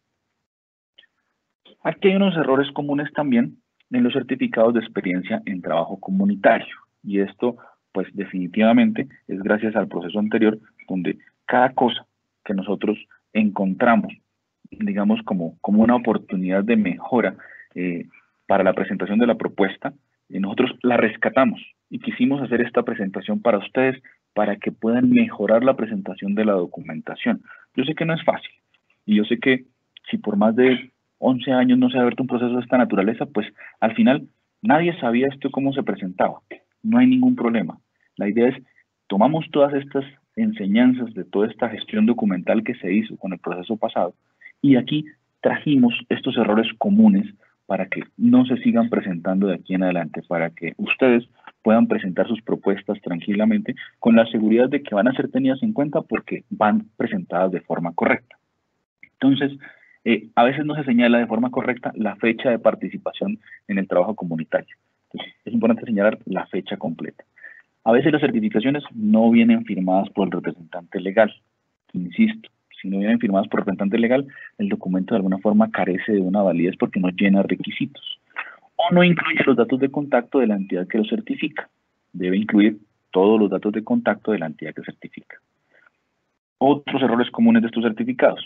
Aquí hay unos errores comunes también en los certificados de experiencia en trabajo comunitario. Y esto, pues definitivamente, es gracias al proceso anterior, donde cada cosa que nosotros encontramos, digamos, como una oportunidad de mejora para la presentación de la propuesta, nosotros la rescatamos y quisimos hacer esta presentación para ustedes para que puedan mejorar la presentación de la documentación. Yo sé que no es fácil, y yo sé que si por más de 11 años no se ha abierto un proceso de esta naturaleza, pues al final nadie sabía esto cómo se presentaba. No hay ningún problema. La idea es, tomamos todas estas enseñanzas de toda esta gestión documental que se hizo con el proceso pasado, y aquí trajimos estos errores comunes para que no se sigan presentando de aquí en adelante, para que ustedes puedan presentar sus propuestas tranquilamente con la seguridad de que van a ser tenidas en cuenta porque van presentadas de forma correcta. Entonces, a veces no se señala de forma correcta la fecha de participación en el trabajo comunitario. Entonces, es importante señalar la fecha completa. A veces las certificaciones no vienen firmadas por el representante legal. Insisto, si no vienen firmadas por el representante legal, el documento de alguna forma carece de una validez porque no llena requisitos. O no incluye los datos de contacto de la entidad que lo certifica. Debe incluir todos los datos de contacto de la entidad que certifica. Otros errores comunes de estos certificados.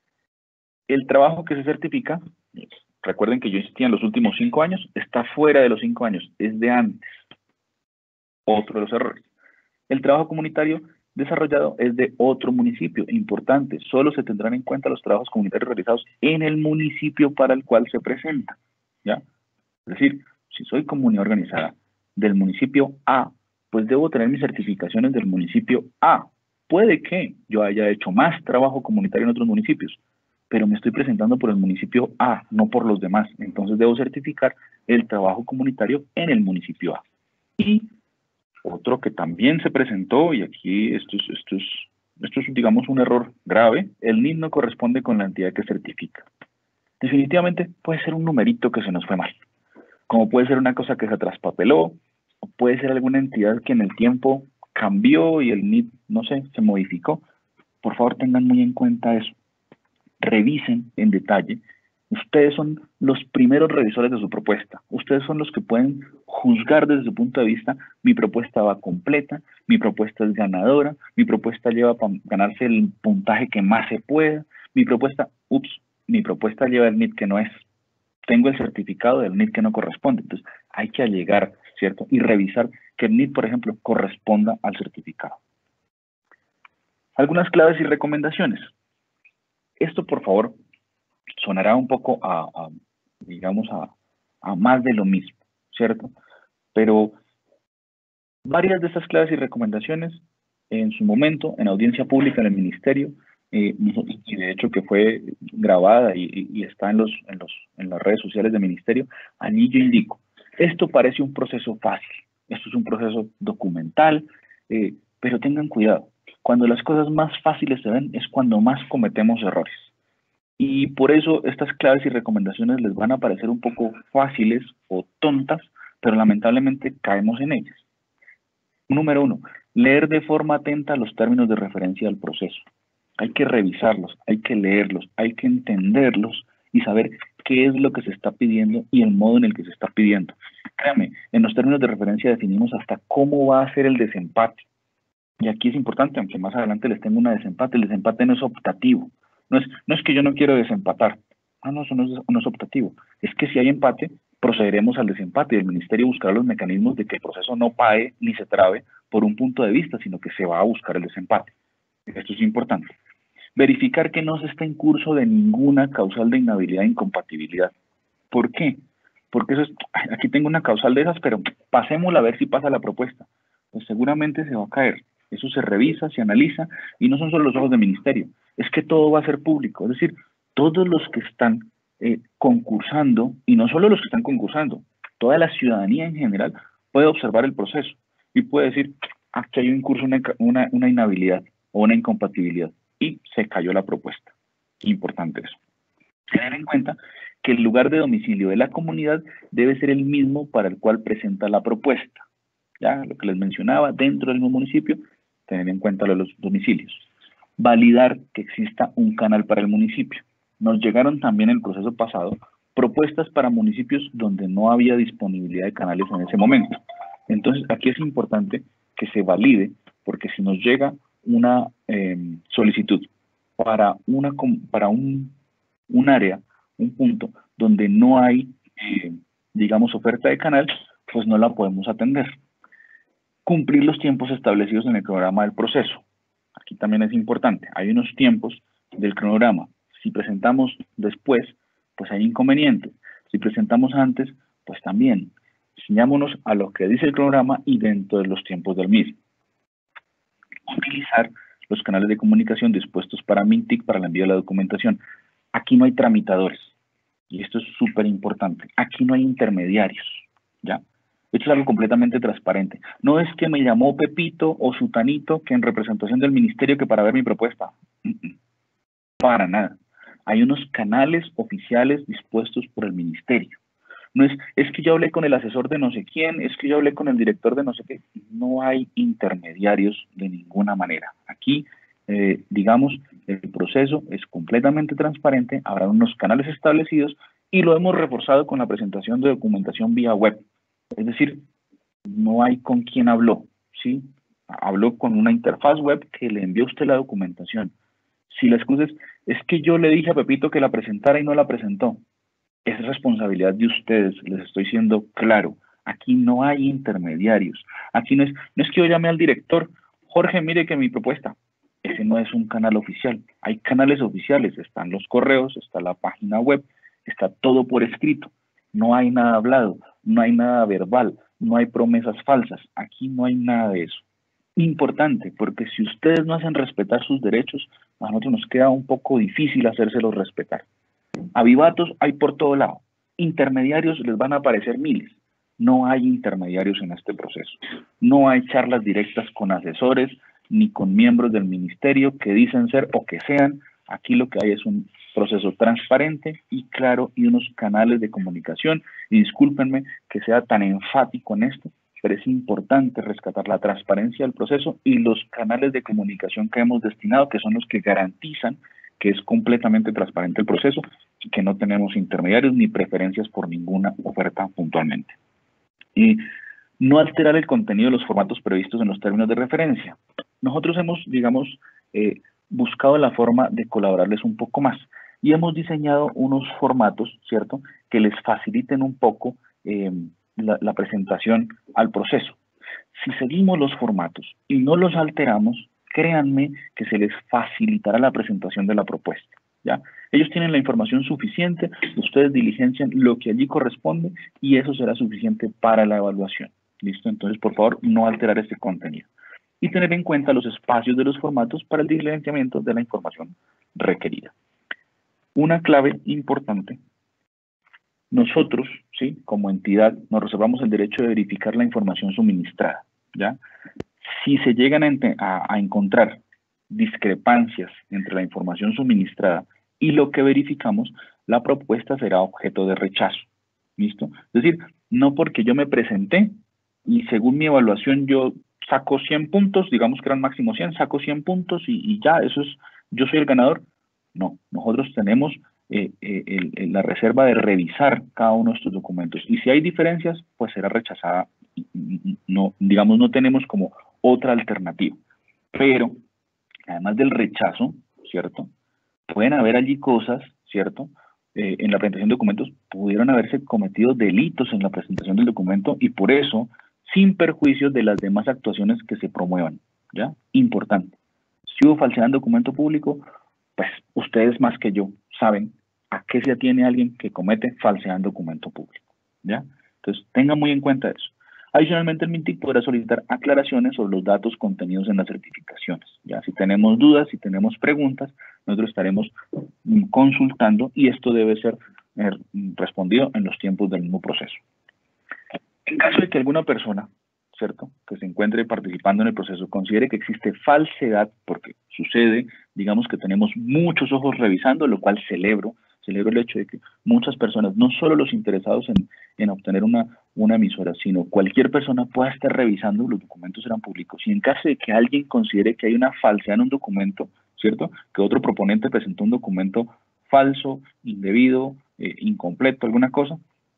El trabajo que se certifica, recuerden que yo insistía en los últimos 5 años, está fuera de los 5 años, es de antes. Otro de los errores. El trabajo comunitario desarrollado es de otro municipio. Importante, solo se tendrán en cuenta los trabajos comunitarios realizados en el municipio para el cual se presenta. ¿Ya? Es decir, si soy comunidad organizada del municipio A, pues debo tener mis certificaciones del municipio A. Puede que yo haya hecho más trabajo comunitario en otros municipios, pero me estoy presentando por el municipio A, no por los demás. Entonces debo certificar el trabajo comunitario en el municipio A. Y otro que también se presentó, y aquí esto es, digamos, un error grave, el NID no corresponde con la entidad que certifica. Definitivamente puede ser un numerito que se nos fue mal, como puede ser una cosa que se traspapeló, o puede ser alguna entidad que en el tiempo cambió y el NID, no sé, se modificó. Por favor, tengan muy en cuenta eso. Revisen en detalle. Ustedes son los primeros revisores de su propuesta. Ustedes son los que pueden juzgar desde su punto de vista, mi propuesta va completa, mi propuesta es ganadora, mi propuesta lleva para ganarse el puntaje que más se pueda, mi propuesta lleva el NID que no es. Tengo el certificado del NID que no corresponde. Entonces, hay que alegar, ¿cierto? Y revisar que el NID, por ejemplo, corresponda al certificado. Algunas claves y recomendaciones. Esto, por favor, sonará un poco digamos, a más de lo mismo, ¿cierto? Pero varias de estas claves y recomendaciones, en su momento, en audiencia pública en el ministerio, y de hecho que fue grabada y está en las redes sociales del ministerio, allí yo indico, esto parece un proceso fácil, esto es un proceso documental, pero tengan cuidado, cuando las cosas más fáciles se ven es cuando más cometemos errores. Y por eso estas claves y recomendaciones les van a parecer un poco fáciles o tontas, pero lamentablemente caemos en ellas. Número 1, leer de forma atenta los términos de referencia del proceso. Hay que revisarlos, hay que leerlos, hay que entenderlos y saber qué es lo que se está pidiendo y el modo en el que se está pidiendo. Créame, en los términos de referencia definimos hasta cómo va a ser el desempate. Y aquí es importante, aunque más adelante les tengo una desempate, el desempate no es optativo. No es que yo no quiero desempatar. No, eso no es optativo. Es que si hay empate, procederemos al desempate y el ministerio buscará los mecanismos de que el proceso no pague ni se trabe por un punto de vista, sino que se va a buscar el desempate. Esto es importante. Verificar que no se está en curso de ninguna causal de inhabilidad e incompatibilidad. ¿Por qué? Porque aquí tengo una causal de esas, pero pasémosla a ver si pasa la propuesta. Pues seguramente se va a caer. Eso se revisa, se analiza, y no son solo los ojos del ministerio, es que todo va a ser público. Es decir, todos los que están concursando, y no solo los que están concursando, toda la ciudadanía en general puede observar el proceso y puede decir, aquí hay un curso, una inhabilidad o una incompatibilidad, y se cayó la propuesta. Importante eso. Tener en cuenta que el lugar de domicilio de la comunidad debe ser el mismo para el cual presenta la propuesta. Ya, lo que les mencionaba, dentro del mismo municipio, tener en cuenta los domicilios. Validar que exista un canal para el municipio. Nos llegaron también en el proceso pasado propuestas para municipios donde no había disponibilidad de canales en ese momento. Entonces, aquí es importante que se valide, porque si nos llega una solicitud para un área, un punto, donde no hay, digamos, oferta de canal, pues no la podemos atender. Cumplir los tiempos establecidos en el cronograma del proceso. Aquí también es importante. Hay unos tiempos del cronograma. Si presentamos después, pues hay inconvenientes. Si presentamos antes, pues también. Ciñámonos a lo que dice el cronograma y dentro de los tiempos del mismo. Utilizar los canales de comunicación dispuestos para MINTIC para el envío de la documentación. Aquí no hay tramitadores. Y esto es súper importante. Aquí no hay intermediarios. ¿Ya? Esto es algo completamente transparente. No es que me llamó Pepito o Sutanito que en representación del ministerio que para ver mi propuesta. Para nada. Hay unos canales oficiales dispuestos por el ministerio. No es que yo hablé con el asesor de no sé quién, es que yo hablé con el director de no sé qué. No hay intermediarios de ninguna manera. Aquí, digamos, el proceso es completamente transparente, habrá unos canales establecidos y lo hemos reforzado con la presentación de documentación vía web. Es decir, no hay con quién habló, ¿sí? Habló con una interfaz web que le envió a usted la documentación. Si la excusa es que yo le dije a Pepito que la presentara y no la presentó, es responsabilidad de ustedes, les estoy siendo claro. Aquí no hay intermediarios. Aquí no es que yo llame al director, Jorge, mire que mi propuesta. Ese no es un canal oficial. Hay canales oficiales, están los correos, está la página web, está todo por escrito. No hay nada hablado, no hay nada verbal, no hay promesas falsas. Aquí no hay nada de eso. Importante, porque si ustedes no hacen respetar sus derechos, a nosotros nos queda un poco difícil hacérselos respetar. Avivatos hay por todo lado. Intermediarios les van a aparecer miles. No hay intermediarios en este proceso. No hay charlas directas con asesores ni con miembros del ministerio que dicen ser o que sean. Aquí lo que hay es un proceso transparente y claro y unos canales de comunicación. Y discúlpenme que sea tan enfático en esto, pero es importante rescatar la transparencia del proceso y los canales de comunicación que hemos destinado, que son los que garantizan que es completamente transparente el proceso y que no tenemos intermediarios ni preferencias por ninguna oferta puntualmente. Y no alterar el contenido de los formatos previstos en los términos de referencia. Nosotros hemos, digamos, buscado la forma de colaborarles un poco más y hemos diseñado unos formatos, ¿cierto?, que les faciliten un poco la presentación al proceso. Si seguimos los formatos y no los alteramos, créanme que se les facilitará la presentación de la propuesta, ¿ya? Ellos tienen la información suficiente, ustedes diligencian lo que allí corresponde y eso será suficiente para la evaluación, ¿listo? Entonces, por favor, no alterar este contenido. Y tener en cuenta los espacios de los formatos para el diligenciamiento de la información requerida. Una clave importante, nosotros, ¿sí?, como entidad, nos reservamos el derecho de verificar la información suministrada, ¿ya? Si se llegan a encontrar discrepancias entre la información suministrada y lo que verificamos, la propuesta será objeto de rechazo. ¿Listo? Es decir, no porque yo me presenté y según mi evaluación yo saco 100 puntos, digamos que eran máximo 100, saco 100 puntos y ya, eso es, yo soy el ganador. No, nosotros tenemos la reserva de revisar cada uno de estos documentos. Y si hay diferencias, pues será rechazada. No, digamos, no tenemos como otra alternativa. Pero, además del rechazo, ¿cierto?, pueden haber allí cosas, ¿cierto?, en la presentación de documentos pudieron haberse cometido delitos en la presentación del documento y por eso, sin perjuicio de las demás actuaciones que se promuevan, ¿ya? Importante. Si hubo falsedad en documento público, pues ustedes más que yo saben a qué se atiene alguien que comete falsedad en documento público, ¿ya? Entonces, tengan muy en cuenta eso. Adicionalmente, el MINTIC podrá solicitar aclaraciones sobre los datos contenidos en las certificaciones. Ya, si tenemos dudas, si tenemos preguntas, nosotros estaremos consultando y esto debe ser respondido en los tiempos del mismo proceso. En caso de que alguna persona, ¿cierto?, que se encuentre participando en el proceso, considere que existe falsedad, porque sucede, digamos que tenemos muchos ojos revisando, lo cual celebro el hecho de que muchas personas, no solo los interesados en obtener una emisora, sino cualquier persona pueda estar revisando, los documentos serán públicos. Y en caso de que alguien considere que hay una falsedad en un documento, ¿cierto?, que otro proponente presentó un documento falso, indebido, incompleto, alguna cosa,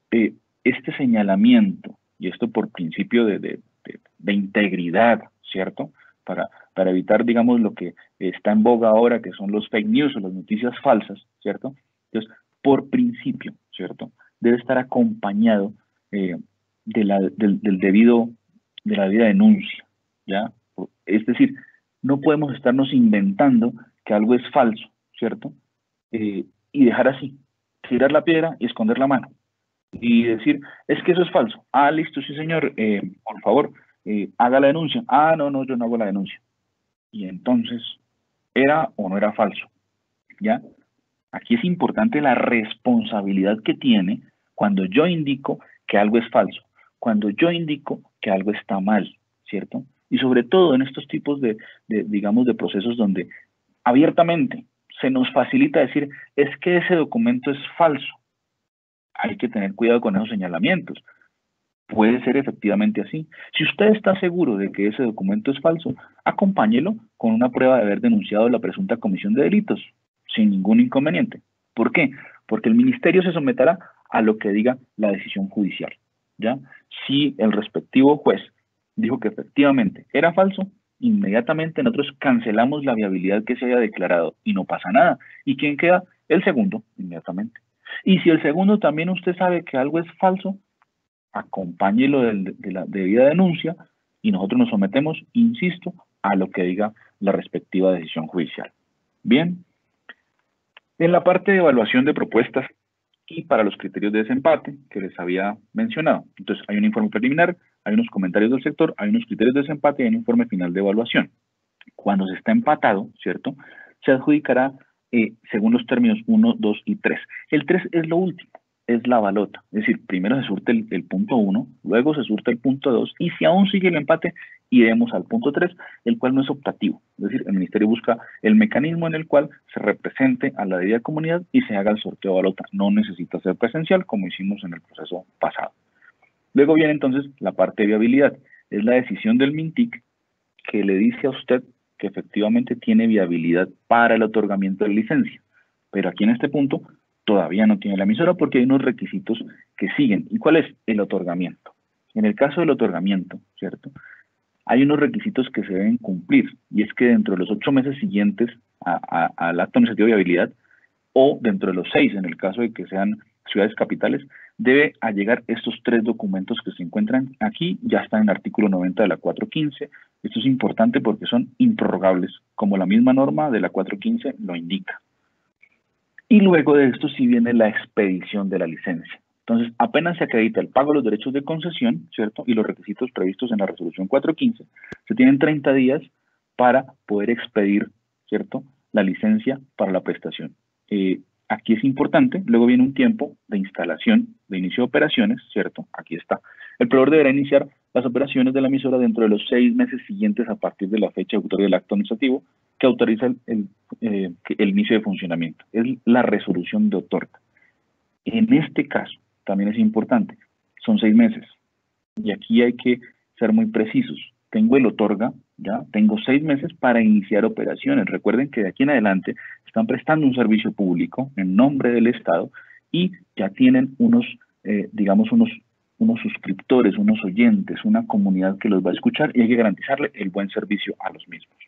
este señalamiento, y esto por principio de integridad, ¿cierto?, para evitar, digamos, lo que está en boga ahora, que son los fake news o las noticias falsas, ¿cierto? Entonces, por principio, ¿cierto?, debe estar acompañado del debido de la debida denuncia, ¿ya? Es decir, no podemos estarnos inventando que algo es falso, ¿cierto? Y dejar así, tirar la piedra y esconder la mano. Y decir, es que eso es falso. Ah, listo, sí señor, por favor, haga la denuncia. Ah, no, no, yo no hago la denuncia. Y entonces, ¿era o no era falso? ¿Ya? Aquí es importante la responsabilidad que tiene cuando yo indico que algo es falso, cuando yo indico que algo está mal, ¿cierto? Y sobre todo en estos tipos digamos, de procesos donde abiertamente se nos facilita decir, es que ese documento es falso. Hay que tener cuidado con esos señalamientos. Puede ser efectivamente así. Si usted está seguro de que ese documento es falso, acompáñelo con una prueba de haber denunciado la presunta comisión de delitos, sin ningún inconveniente. ¿Por qué? Porque el ministerio se someterá a lo que diga la decisión judicial, ¿ya? Si el respectivo juez dijo que efectivamente era falso, inmediatamente nosotros cancelamos la viabilidad que se haya declarado y no pasa nada. ¿Y quién queda? El segundo, inmediatamente. Y si el segundo también usted sabe que algo es falso, acompáñelo de la debida denuncia y nosotros nos sometemos, insisto, a lo que diga la respectiva decisión judicial. Bien, en la parte de evaluación de propuestas y para los criterios de desempate que les había mencionado. Entonces, hay un informe preliminar, hay unos comentarios del sector, hay unos criterios de desempate y hay un informe final de evaluación. Cuando se está empatado, ¿cierto? Se adjudicará según los términos 1, 2 y 3. El 3 es lo último, es la balota. Es decir, primero se surte el punto 1, luego se surte el punto 2, y si aún sigue el empate, iremos al punto 3, el cual no es optativo. Es decir, el ministerio busca el mecanismo en el cual se represente a la debida comunidad y se haga el sorteo de balota. No necesita ser presencial, como hicimos en el proceso pasado. Luego viene entonces la parte de viabilidad. Es la decisión del MINTIC que le dice a usted que efectivamente tiene viabilidad para el otorgamiento de licencia. Pero aquí en este punto todavía no tiene la emisora porque hay unos requisitos que siguen. ¿Y cuál es? El otorgamiento. En el caso del otorgamiento, ¿cierto? Hay unos requisitos que se deben cumplir, y es que dentro de los 8 meses siguientes al acto administrativo de viabilidad, o dentro de los 6, en el caso de que sean ciudades capitales, debe allegar estos 3 documentos que se encuentran aquí, ya está en el artículo 90 de la 415. Esto es importante porque son improrrogables, como la misma norma de la 415 lo indica. Y luego de esto sí viene la expedición de la licencia. Entonces, apenas se acredita el pago de los derechos de concesión, ¿cierto? Y los requisitos previstos en la resolución 415, se tienen 30 días para poder expedir, ¿cierto?, la licencia para la prestación. Aquí es importante, luego viene un tiempo de instalación, de inicio de operaciones, ¿cierto? Aquí está. El proveedor deberá iniciar las operaciones de la emisora dentro de los 6 meses siguientes a partir de la fecha ejecutoria del acto administrativo que autoriza el inicio de funcionamiento. Es la resolución de otorga. En este caso, también es importante, son 6 meses. Y aquí hay que ser muy precisos. Tengo el otorga, ya tengo 6 meses para iniciar operaciones. Recuerden que de aquí en adelante están prestando un servicio público en nombre del Estado y ya tienen unos suscriptores, unos oyentes, una comunidad que los va a escuchar y hay que garantizarle el buen servicio a los mismos.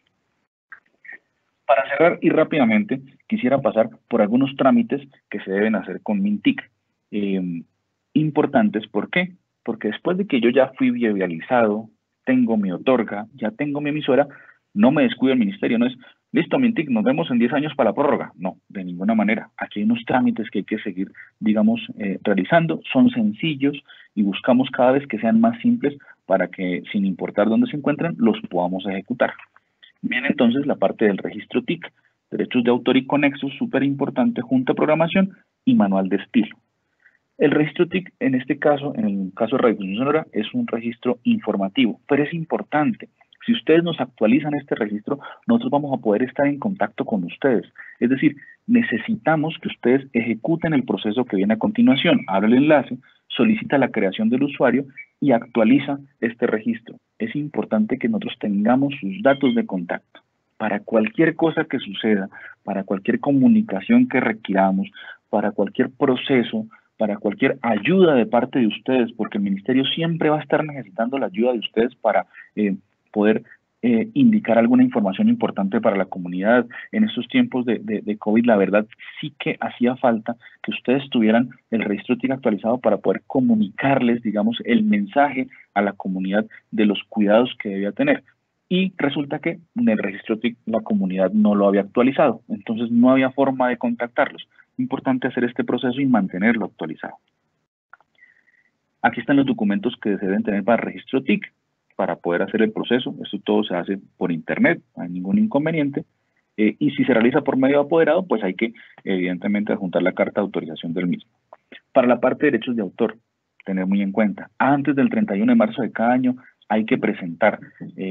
Para cerrar y rápidamente, quisiera pasar por algunos trámites que se deben hacer con MINTIC. Importantes, ¿por qué? Porque después de que yo ya fui viabilizado, tengo mi otorga, ya tengo mi emisora, no me descuido el ministerio, no es, listo MINTIC, nos vemos en 10 años para la prórroga. No, de ninguna manera. Aquí hay unos trámites que hay que seguir, digamos, realizando, son sencillos y buscamos cada vez que sean más simples para que, sin importar dónde se encuentren, los podamos ejecutar. Viene entonces la parte del registro TIC, derechos de autor y conexos, súper importante, junta de programación y manual de estilo. El registro TIC, en este caso, en el caso de Radiodifusión Sonora, es un registro informativo, pero es importante. Si ustedes nos actualizan este registro, nosotros vamos a poder estar en contacto con ustedes. Es decir, necesitamos que ustedes ejecuten el proceso que viene a continuación. Abre el enlace, solicita la creación del usuario y actualiza este registro. Es importante que nosotros tengamos sus datos de contacto. Para cualquier cosa que suceda, para cualquier comunicación que requiramos, para cualquier proceso, para cualquier ayuda de parte de ustedes, porque el ministerio siempre va a estar necesitando la ayuda de ustedes para poder indicar alguna información importante para la comunidad. En estos tiempos de COVID, la verdad sí que hacía falta que ustedes tuvieran el registro TIC actualizado para poder comunicarles, digamos, el mensaje a la comunidad de los cuidados que debía tener. Y resulta que en el registro TIC la comunidad no lo había actualizado, entonces no había forma de contactarlos. Importante hacer este proceso y mantenerlo actualizado. Aquí están los documentos que se deben tener para el registro TIC, para poder hacer el proceso. Esto todo se hace por internet, no hay ningún inconveniente. Y si se realiza por medio de apoderado, pues hay que, evidentemente, adjuntar la carta de autorización del mismo. Para la parte de derechos de autor, tener muy en cuenta, antes del 31 de marzo de cada año hay que presentar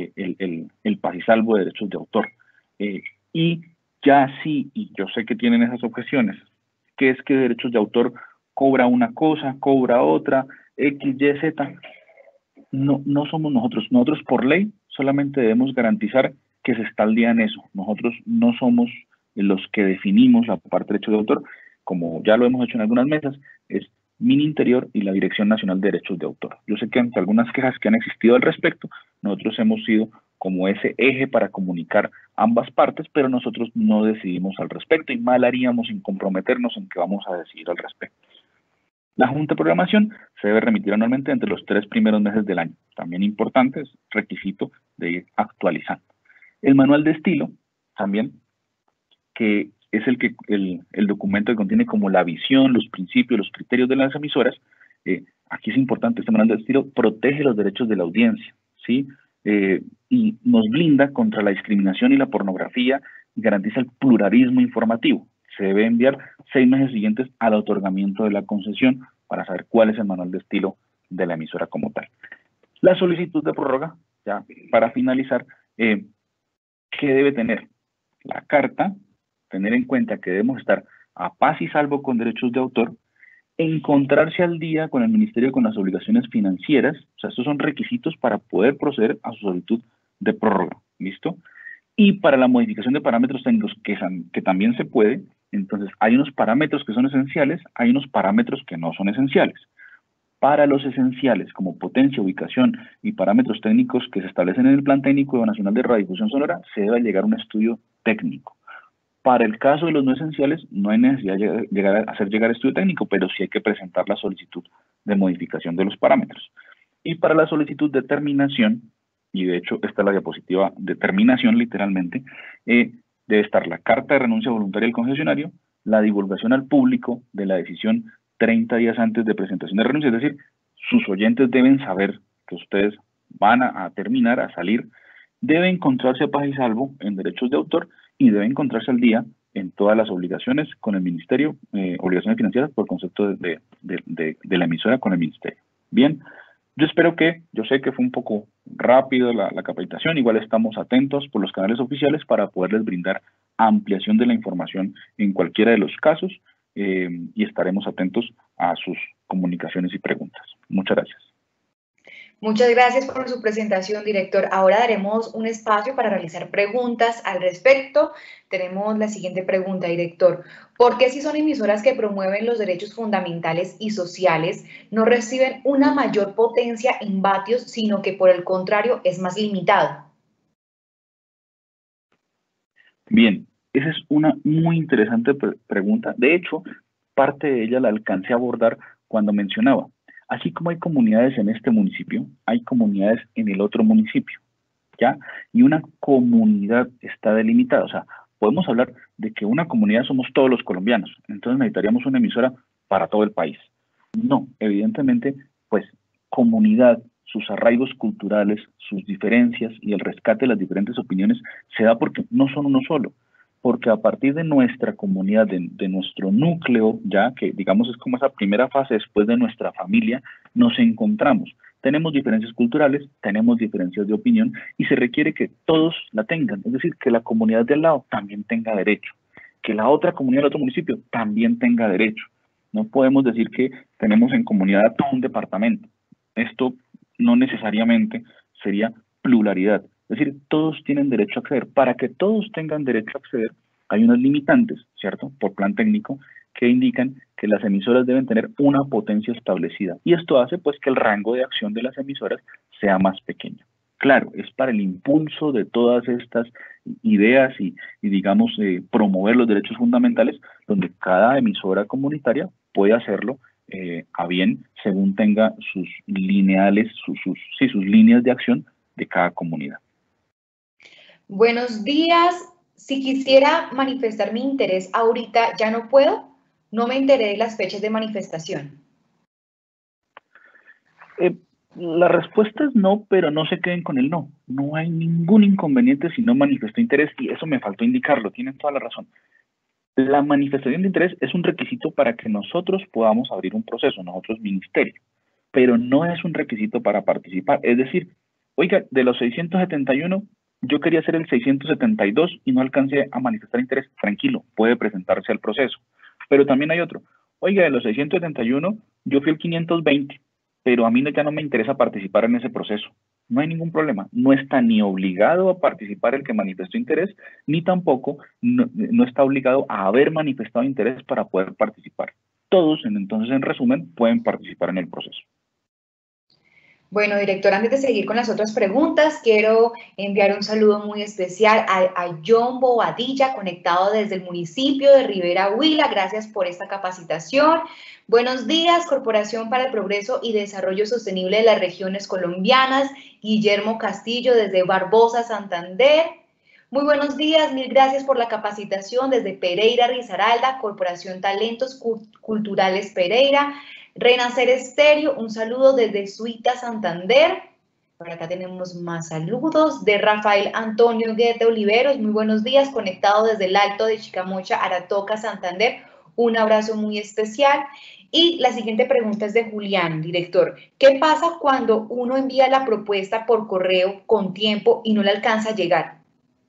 el paz y salvo de derechos de autor. Y ya sí, y yo sé que tienen esas objeciones, que es que derechos de autor cobra una cosa, cobra otra, X, Y, Z. No somos nosotros. Nosotros por ley solamente debemos garantizar que se está al día en eso. Nosotros no somos los que definimos la parte de derechos de autor, como ya lo hemos hecho en algunas mesas, es Mininterior y la Dirección Nacional de Derechos de Autor. Yo sé que ante algunas quejas que han existido al respecto, nosotros hemos sido como ese eje para comunicar ambas partes, pero nosotros no decidimos al respecto y mal haríamos en comprometernos en que vamos a decidir al respecto. La Junta de Programación se debe remitir anualmente entre los 3 primeros meses del año. También importante, es requisito de ir actualizando. El manual de estilo, también, que es el documento que contiene como la visión, los principios, los criterios de las emisoras. Aquí es importante, este manual de estilo protege los derechos de la audiencia, ¿sí? Y nos blinda contra la discriminación y la pornografía, y garantiza el pluralismo informativo. Se debe enviar 6 meses siguientes al otorgamiento de la concesión para saber cuál es el manual de estilo de la emisora como tal. La solicitud de prórroga, ya para finalizar, ¿qué debe tener? La carta, tener en cuenta que debemos estar a paz y salvo con derechos de autor, encontrarse al día con el Ministerio con las obligaciones financieras, o sea, estos son requisitos para poder proceder a su solicitud de prórroga, ¿listo? Y para la modificación de parámetros técnicos, que también se puede, entonces hay unos parámetros que son esenciales, hay unos parámetros que no son esenciales. Para los esenciales, como potencia, ubicación y parámetros técnicos que se establecen en el Plan Técnico Nacional de Radiodifusión Sonora, se debe llegar a un estudio técnico. Para el caso de los no esenciales, no hay necesidad de hacer llegar estudio técnico, pero sí hay que presentar la solicitud de modificación de los parámetros. Y para la solicitud de terminación, y de hecho esta es la diapositiva de terminación literalmente, debe estar la carta de renuncia voluntaria del concesionario, la divulgación al público de la decisión 30 días antes de presentación de renuncia, es decir, sus oyentes deben saber que ustedes van a terminar, a salir, debe encontrarse a paz y salvo en derechos de autor y debe encontrarse al día en todas las obligaciones con el Ministerio, obligaciones financieras por concepto de la emisora con el Ministerio. Bien, yo sé que fue un poco rápido la capacitación, igual estamos atentos por los canales oficiales para poderles brindar ampliación de la información en cualquiera de los casos y estaremos atentos a sus comunicaciones y preguntas. Muchas gracias. Muchas gracias por su presentación, director. Ahora daremos un espacio para realizar preguntas al respecto. Tenemos la siguiente pregunta, director. ¿Por qué si son emisoras que promueven los derechos fundamentales y sociales no reciben una mayor potencia en vatios, sino que por el contrario es más limitado? Bien, esa es una muy interesante pregunta. De hecho, parte de ella la alcancé a abordar cuando mencionaba. Así como hay comunidades en este municipio, hay comunidades en el otro municipio, ¿ya? Y una comunidad está delimitada, o sea, podemos hablar de que una comunidad somos todos los colombianos, entonces necesitaríamos una emisora para todo el país. No, evidentemente, pues, comunidad, sus arraigos culturales, sus diferencias y el rescate de las diferentes opiniones se da porque no son uno solo, porque a partir de nuestra comunidad, de nuestro núcleo, ya que digamos es como esa primera fase después de nuestra familia, nos encontramos. Tenemos diferencias culturales, tenemos diferencias de opinión y se requiere que todos la tengan, es decir, que la comunidad de al lado también tenga derecho, que la otra comunidad del otro municipio también tenga derecho. No podemos decir que tenemos en comunidad todo un departamento. Esto no necesariamente sería pluralidad. Es decir, todos tienen derecho a acceder. Para que todos tengan derecho a acceder, hay unos limitantes, ¿cierto? Por plan técnico, que indican que las emisoras deben tener una potencia establecida. Y esto hace, pues, que el rango de acción de las emisoras sea más pequeño. Claro, es para el impulso de todas estas ideas y digamos, promover los derechos fundamentales, donde cada emisora comunitaria puede hacerlo a bien según tenga sus lineales, sus líneas de acción de cada comunidad. Buenos días. Si quisiera manifestar mi interés ahorita, ¿ya no puedo? No me enteré de las fechas de manifestación. La respuesta es no, pero no se queden con el no. No hay ningún inconveniente si no manifestó interés, y eso me faltó indicarlo, tienen toda la razón. La manifestación de interés es un requisito para que nosotros podamos abrir un proceso, nosotros ministerio, pero no es un requisito para participar. Es decir, oiga, de los 671, yo quería hacer el 672 y no alcancé a manifestar interés. Tranquilo, puede presentarse al proceso. Pero también hay otro. Oiga, de los 671, yo fui el 520, pero a mí ya no me interesa participar en ese proceso. No hay ningún problema. No está ni obligado a participar el que manifestó interés, ni tampoco no está obligado a haber manifestado interés para poder participar. Todos, entonces, en resumen, pueden participar en el proceso. Bueno, director, antes de seguir con las otras preguntas, quiero enviar un saludo muy especial a John Bobadilla, conectado desde el municipio de Rivera Huila. Gracias por esta capacitación. Buenos días, Corporación para el Progreso y Desarrollo Sostenible de las Regiones Colombianas. Guillermo Castillo, desde Barbosa, Santander. Muy buenos días, mil gracias por la capacitación desde Pereira, Risaralda, Corporación Talentos Culturales Pereira. Renacer Estéreo, un saludo desde Suita, Santander. Por acá tenemos más saludos de Rafael Antonio Guete Oliveros. Muy buenos días, conectado desde el Alto de Chicamocha, Aratoca, Santander. Un abrazo muy especial. Y la siguiente pregunta es de Julián, director. ¿Qué pasa cuando uno envía la propuesta por correo con tiempo y no le alcanza a llegar?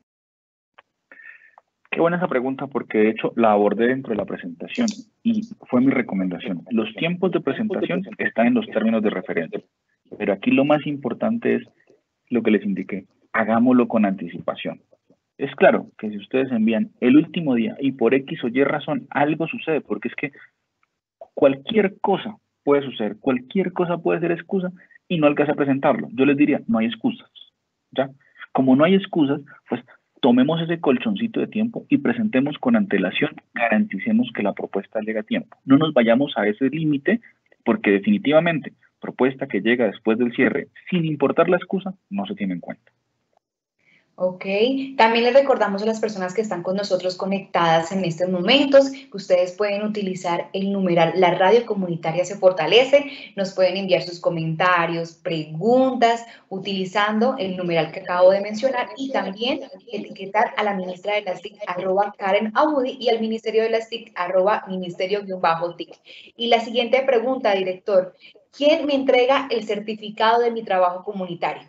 Qué buena esa pregunta, porque de hecho la abordé dentro de la presentación y fue mi recomendación. Los tiempos de presentación están en los términos de referencia, pero aquí lo más importante es lo que les indiqué. Hagámoslo con anticipación. Es claro que si ustedes envían el último día y por X o Y razón algo sucede, porque es que cualquier cosa puede suceder, cualquier cosa puede ser excusa y no alcanza a presentarlo. Yo les diría, no hay excusas, ¿ya? Como no hay excusas, pues tomemos ese colchoncito de tiempo y presentemos con antelación, garanticemos que la propuesta llegue a tiempo. No nos vayamos a ese límite, porque definitivamente propuesta que llega después del cierre, sin importar la excusa, no se tiene en cuenta. Ok, también les recordamos a las personas que están con nosotros conectadas en estos momentos que ustedes pueden utilizar el numeral La Radio Comunitaria se fortalece, nos pueden enviar sus comentarios, preguntas, utilizando el numeral que acabo de mencionar y también etiquetar a la ministra de las TIC, @Karen Audi, y al Ministerio de las TIC, @ministerio_TIC. Y la siguiente pregunta, director, ¿quién me entrega el certificado de mi trabajo comunitario?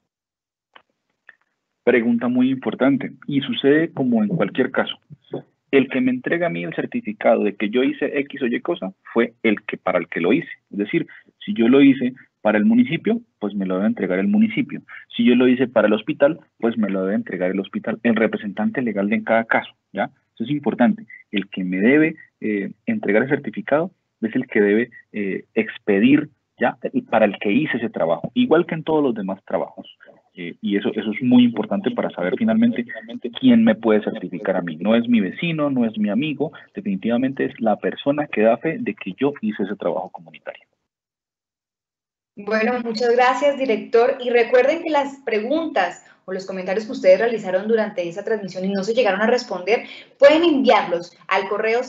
Pregunta muy importante, y sucede como en cualquier caso. El que me entrega a mí el certificado de que yo hice X o Y cosa fue para el que lo hice. Es decir, si yo lo hice para el municipio, pues me lo debe entregar el municipio. Si yo lo hice para el hospital, pues me lo debe entregar el hospital, el representante legal de cada caso, ¿ya? Eso es importante. El que me debe entregar el certificado es el que debe expedir, ¿ya? Para el que hice ese trabajo, igual que en todos los demás trabajos. Y eso es muy importante para saber finalmente quién me puede certificar a mí. No es mi vecino, no es mi amigo, definitivamente es la persona que da fe de que yo hice ese trabajo comunitario. Bueno, muchas gracias, director. Y recuerden que las preguntas o los comentarios que ustedes realizaron durante esa transmisión y no se llegaron a responder, pueden enviarlos al correo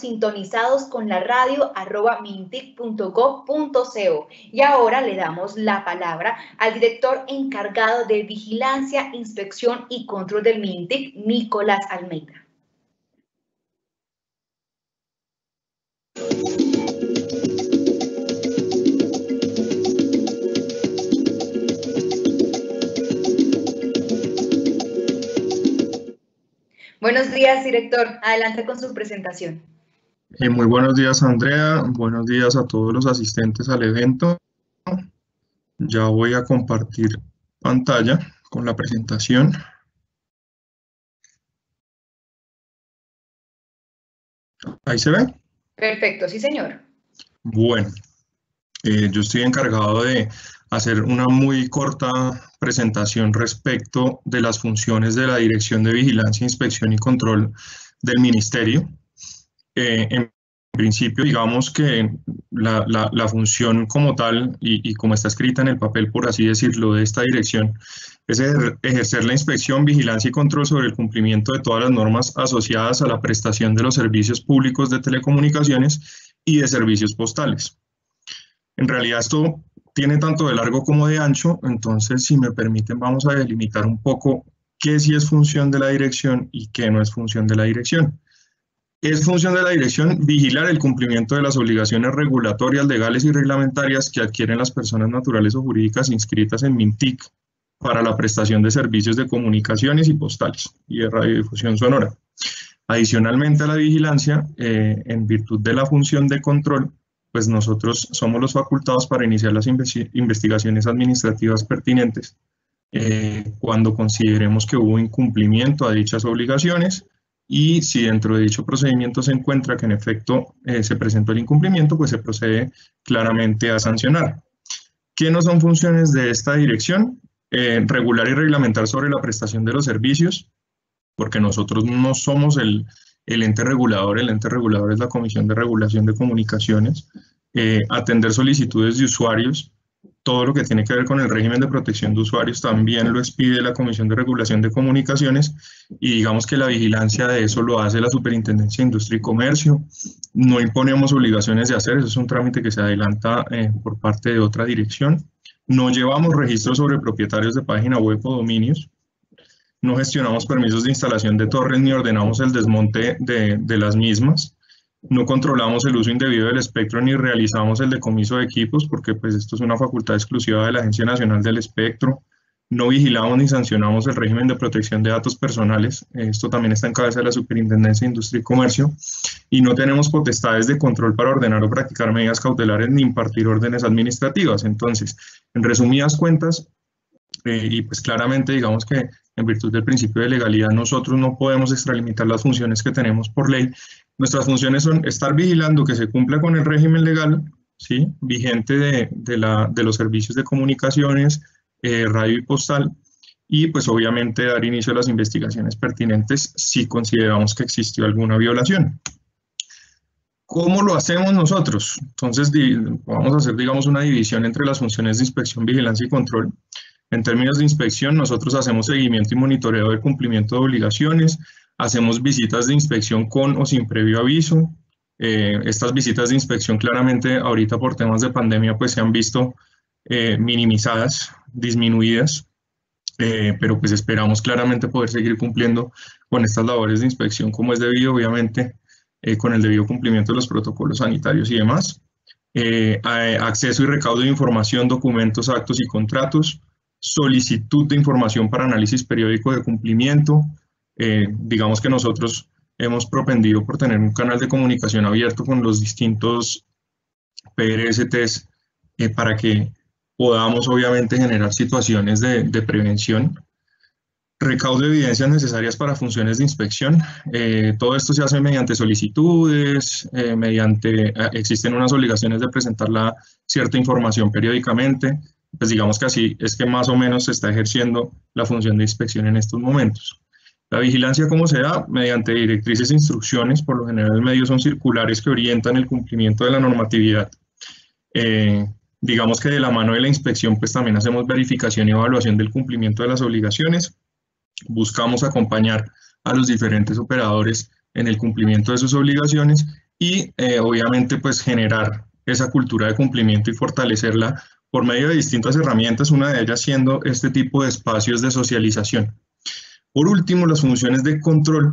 sintonizados@mintic.gov.co. Y ahora le damos la palabra al director encargado de Vigilancia, Inspección y Control del MINTIC, Nicolás Almeida. Buenos días, director. Adelante con su presentación. Muy buenos días, Andrea. Buenos días a todos los asistentes al evento. Ya voy a compartir pantalla con la presentación. ¿Ahí se ve? Perfecto, sí, señor. Bueno, yo estoy encargado de hacer una muy corta presentación respecto de las funciones de la Dirección de Vigilancia, Inspección y Control del Ministerio. En principio, digamos que la función como tal y como está escrita en el papel, por así decirlo, de esta dirección, es ejercer la inspección, vigilancia y control sobre el cumplimiento de todas las normas asociadas a la prestación de los servicios públicos de telecomunicaciones y de servicios postales. En realidad esto tiene tanto de largo como de ancho, entonces si me permiten vamos a delimitar un poco qué sí es función de la dirección y qué no es función de la dirección. Es función de la dirección vigilar el cumplimiento de las obligaciones regulatorias, legales y reglamentarias que adquieren las personas naturales o jurídicas inscritas en MINTIC para la prestación de servicios de comunicaciones y postales y de radiodifusión sonora. Adicionalmente a la vigilancia, en virtud de la función de control, pues nosotros somos los facultados para iniciar las investigaciones administrativas pertinentes cuando consideremos que hubo incumplimiento a dichas obligaciones y si dentro de dicho procedimiento se encuentra que en efecto se presentó el incumplimiento, pues se procede claramente a sancionar. ¿Qué no son funciones de esta dirección? Regular y reglamentar sobre la prestación de los servicios, porque nosotros no somos el ente regulador es la Comisión de Regulación de Comunicaciones, atender solicitudes de usuarios, todo lo que tiene que ver con el régimen de protección de usuarios también lo expide la Comisión de Regulación de Comunicaciones y digamos que la vigilancia de eso lo hace la Superintendencia de Industria y Comercio. No imponemos obligaciones de hacer, eso es un trámite que se adelanta por parte de otra dirección. No llevamos registros sobre propietarios de página web o dominios. No gestionamos permisos de instalación de torres ni ordenamos el desmonte de las mismas. No controlamos el uso indebido del espectro ni realizamos el decomiso de equipos porque pues esto es una facultad exclusiva de la Agencia Nacional del Espectro. No vigilamos ni sancionamos el régimen de protección de datos personales. Esto también está en cabeza de la Superintendencia de Industria y Comercio. Y no tenemos potestades de control para ordenar o practicar medidas cautelares ni impartir órdenes administrativas. Entonces, en resumidas cuentas, y pues claramente digamos que en virtud del principio de legalidad nosotros no podemos extralimitar las funciones que tenemos por ley. Nuestras funciones son estar vigilando que se cumpla con el régimen legal, ¿sí?, vigente de los servicios de comunicaciones, radio y postal, y pues obviamente dar inicio a las investigaciones pertinentes si consideramos que existió alguna violación. ¿Cómo lo hacemos nosotros? Entonces vamos a hacer, digamos, una división entre las funciones de inspección, vigilancia y control. En términos de inspección, nosotros hacemos seguimiento y monitoreo del cumplimiento de obligaciones, hacemos visitas de inspección con o sin previo aviso. Estas visitas de inspección claramente ahorita por temas de pandemia pues se han visto minimizadas, disminuidas, pero pues esperamos claramente poder seguir cumpliendo con estas labores de inspección como es debido, obviamente, con el debido cumplimiento de los protocolos sanitarios y demás. Acceso y recaudo de información, documentos, actos y contratos, solicitud de información para análisis periódico de cumplimiento. Digamos que nosotros hemos propendido por tener un canal de comunicación abierto con los distintos PRSTs para que podamos obviamente generar situaciones de prevención. Recaudo de evidencias necesarias para funciones de inspección. Todo esto se hace mediante solicitudes, existen unas obligaciones de presentar cierta información periódicamente. Pues digamos que así es que más o menos se está ejerciendo la función de inspección en estos momentos. La vigilancia, ¿cómo se da? Mediante directrices e instrucciones, por lo general los medios son circulares que orientan el cumplimiento de la normatividad. Digamos que de la mano de la inspección, pues también hacemos verificación y evaluación del cumplimiento de las obligaciones. Buscamos acompañar a los diferentes operadores en el cumplimiento de sus obligaciones y obviamente pues generar esa cultura de cumplimiento y fortalecerla por medio de distintas herramientas, una de ellas siendo este tipo de espacios de socialización. Por último, las funciones de control,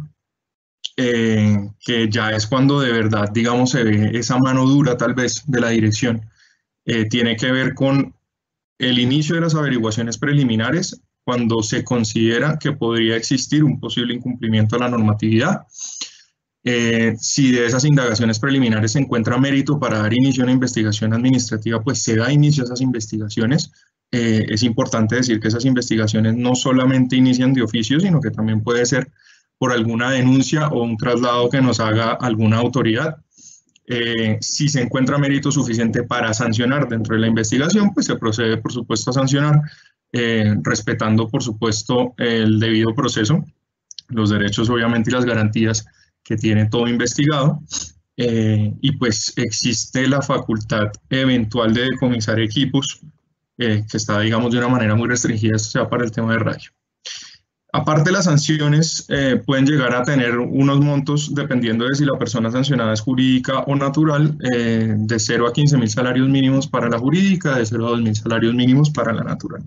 que ya es cuando de verdad, digamos, se ve esa mano dura tal vez de la dirección, tiene que ver con el inicio de las averiguaciones preliminares cuando se considera que podría existir un posible incumplimiento de la normatividad. Si de esas indagaciones preliminares se encuentra mérito para dar inicio a una investigación administrativa, pues se da inicio a esas investigaciones. Es importante decir que esas investigaciones no solamente inician de oficio, sino que también puede ser por alguna denuncia o un traslado que nos haga alguna autoridad. Si se encuentra mérito suficiente para sancionar dentro de la investigación, pues se procede, por supuesto, a sancionar, respetando, por supuesto, el debido proceso, los derechos, obviamente, y las garantías que tiene todo investigado. y pues existe la facultad eventual de decomisar equipos, que está, digamos, de una manera muy restringida, esto sea para el tema de radio. Aparte, las sanciones pueden llegar a tener unos montos, dependiendo de si la persona sancionada es jurídica o natural, de 0 a 15.000 salarios mínimos para la jurídica, de 0 a 2.000 salarios mínimos para la natural.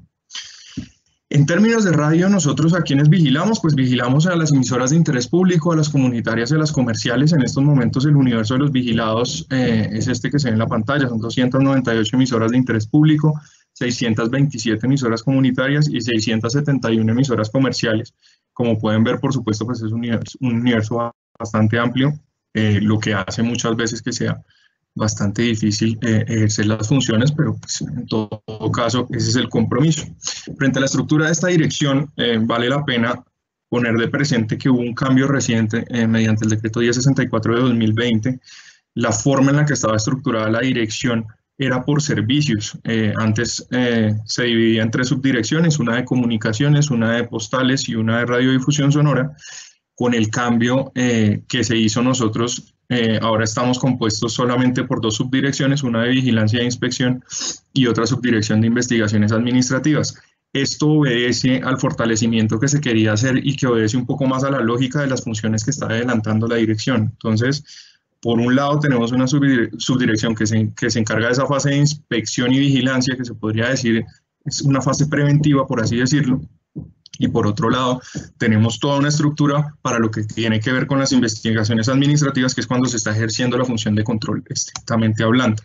En términos de radio, nosotros a quienes vigilamos, pues vigilamos a las emisoras de interés público, a las comunitarias y a las comerciales. En estos momentos el universo de los vigilados es este que se ve en la pantalla, son 298 emisoras de interés público, 627 emisoras comunitarias y 671 emisoras comerciales. Como pueden ver, por supuesto, pues es un universo bastante amplio, lo que hace muchas veces que sea bastante difícil ejercer las funciones, pero pues, en todo caso ese es el compromiso. Frente a la estructura de esta dirección, vale la pena poner de presente que hubo un cambio reciente mediante el decreto 1064 de 2020. La forma en la que estaba estructurada la dirección era por servicios. Antes se dividía en 3 subdirecciones, una de comunicaciones, una de postales y una de radiodifusión sonora. Con el cambio que se hizo nosotros, ahora estamos compuestos solamente por 2 subdirecciones, una de vigilancia e inspección y otra subdirección de investigaciones administrativas. Esto obedece al fortalecimiento que se quería hacer y que obedece un poco más a la lógica de las funciones que está adelantando la dirección. Entonces, por un lado tenemos una subdirección que se encarga de esa fase de inspección y vigilancia, que se podría decir es una fase preventiva, por así decirlo. Y por otro lado, tenemos toda una estructura para lo que tiene que ver con las investigaciones administrativas, que es cuando se está ejerciendo la función de control, estrictamente hablando.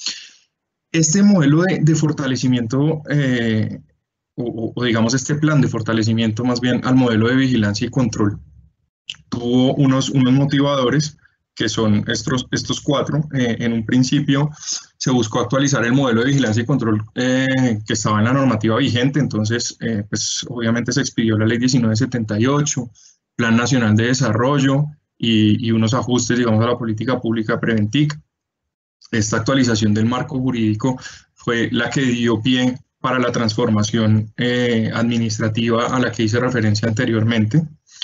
Este modelo de fortalecimiento, o digamos este plan de fortalecimiento más bien al modelo de vigilancia y control, tuvo unos motivadores, que son estos 4. En un principio se buscó actualizar el modelo de vigilancia y control que estaba en la normativa vigente, entonces pues obviamente se expidió la ley 1978, Plan Nacional de Desarrollo y unos ajustes, digamos, a la política pública Preventic. Esta actualización del marco jurídico fue la que dio pie para la transformación administrativa a la que hice referencia anteriormente.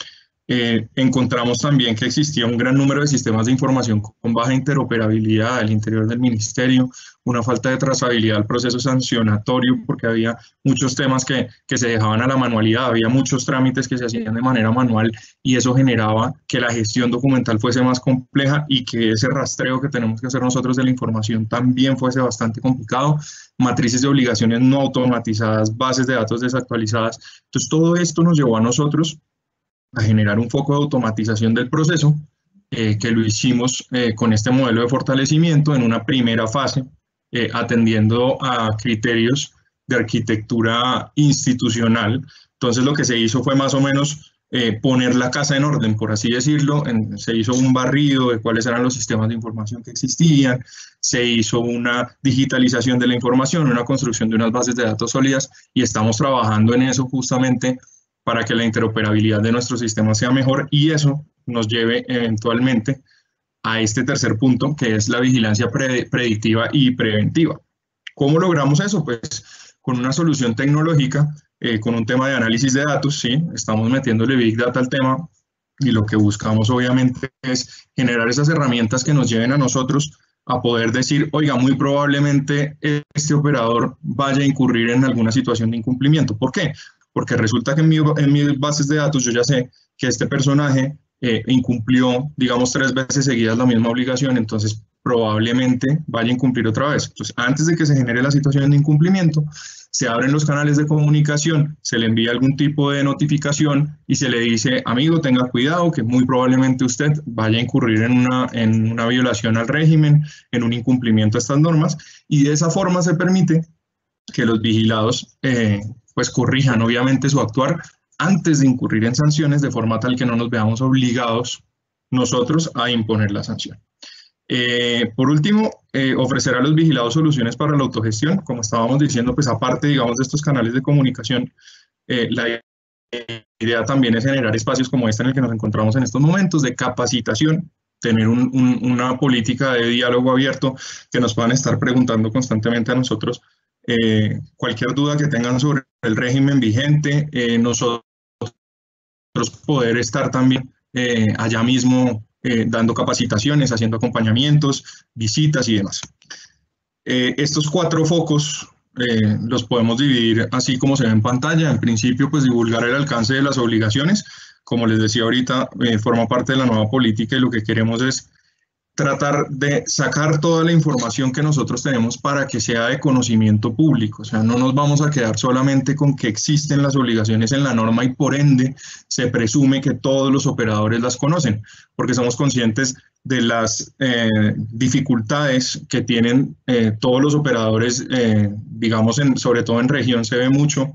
Encontramos también que existía un gran número de sistemas de información con baja interoperabilidad al interior del ministerio, una falta de trazabilidad al proceso sancionatorio, porque había muchos temas que se dejaban a la manualidad, había muchos trámites que se hacían de manera manual y eso generaba que la gestión documental fuese más compleja y que ese rastreo que tenemos que hacer nosotros de la información también fuese bastante complicado, matrices de obligaciones no automatizadas, bases de datos desactualizadas. Entonces todo esto nos llevó a nosotros a generar un foco de automatización del proceso, que lo hicimos con este modelo de fortalecimiento en una primera fase, atendiendo a criterios de arquitectura institucional. Entonces lo que se hizo fue más o menos poner la casa en orden, por así decirlo. Se hizo un barrido de cuáles eran los sistemas de información que existían, se hizo una digitalización de la información, una construcción de unas bases de datos sólidas y estamos trabajando en eso justamente para que la interoperabilidad de nuestro sistema sea mejor y eso nos lleve eventualmente a este tercer punto, que es la vigilancia predictiva y preventiva. ¿Cómo logramos eso? Pues con una solución tecnológica, con un tema de análisis de datos, ¿sí? Estamos metiéndole Big Data al tema y lo que buscamos obviamente es generar esas herramientas que nos lleven a nosotros a poder decir, oiga, muy probablemente este operador vaya a incurrir en alguna situación de incumplimiento. ¿Por qué? Porque resulta que en mis bases de datos yo ya sé que este personaje incumplió, digamos, 3 veces seguidas la misma obligación, entonces probablemente vaya a incumplir otra vez. Entonces, antes de que se genere la situación de incumplimiento, se abren los canales de comunicación, se le envía algún tipo de notificación y se le dice, amigo, tenga cuidado, que muy probablemente usted vaya a incurrir en una violación al régimen, en un incumplimiento a estas normas, y de esa forma se permite que los vigilados pues corrijan obviamente su actuar antes de incurrir en sanciones, de forma tal que no nos veamos obligados nosotros a imponer la sanción. Por último, ofrecer a los vigilados soluciones para la autogestión. Como estábamos diciendo, pues aparte, digamos, de estos canales de comunicación, la idea también es generar espacios como este en el que nos encontramos en estos momentos, de capacitación, tener una política de diálogo abierto, que nos puedan estar preguntando constantemente a nosotros cualquier duda que tengan sobre el régimen vigente, nosotros poder estar también allá mismo dando capacitaciones, haciendo acompañamientos, visitas y demás. Estos 4 focos los podemos dividir así como se ve en pantalla. En principio, pues divulgar el alcance de las obligaciones. Como les decía ahorita, forma parte de la nueva política y lo que queremos es tratar de sacar toda la información que nosotros tenemos para que sea de conocimiento público. O sea, no nos vamos a quedar solamente con que existen las obligaciones en la norma y por ende se presume que todos los operadores las conocen, porque somos conscientes de las dificultades que tienen todos los operadores, digamos, sobre todo en región se ve mucho,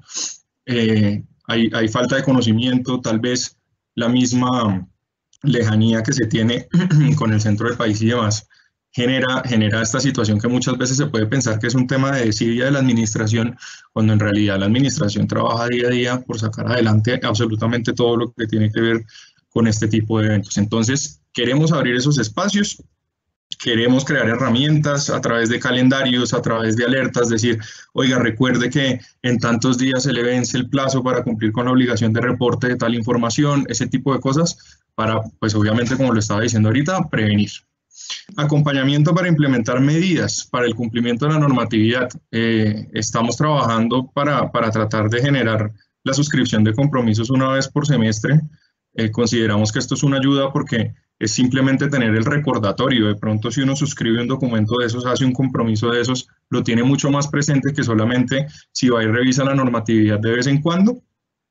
hay falta de conocimiento, tal vez la misma lejanía que se tiene con el centro del país y demás, genera esta situación que muchas veces se puede pensar que es un tema de desidia de la administración, cuando en realidad la administración trabaja día a día por sacar adelante absolutamente todo lo que tiene que ver con este tipo de eventos. Entonces, queremos abrir esos espacios, queremos crear herramientas a través de calendarios, a través de alertas, decir, oiga, recuerde que en tantos días se le vence el plazo para cumplir con la obligación de reporte de tal información, ese tipo de cosas, para, pues obviamente, como lo estaba diciendo ahorita, prevenir. Acompañamiento para implementar medidas para el cumplimiento de la normatividad. Estamos trabajando para tratar de generar la suscripción de compromisos una vez por semestre. Consideramos que esto es una ayuda porque es simplemente tener el recordatorio. De pronto, si uno suscribe un documento de esos, hace un compromiso de esos, lo tiene mucho más presente que solamente si va y revisa la normatividad de vez en cuando.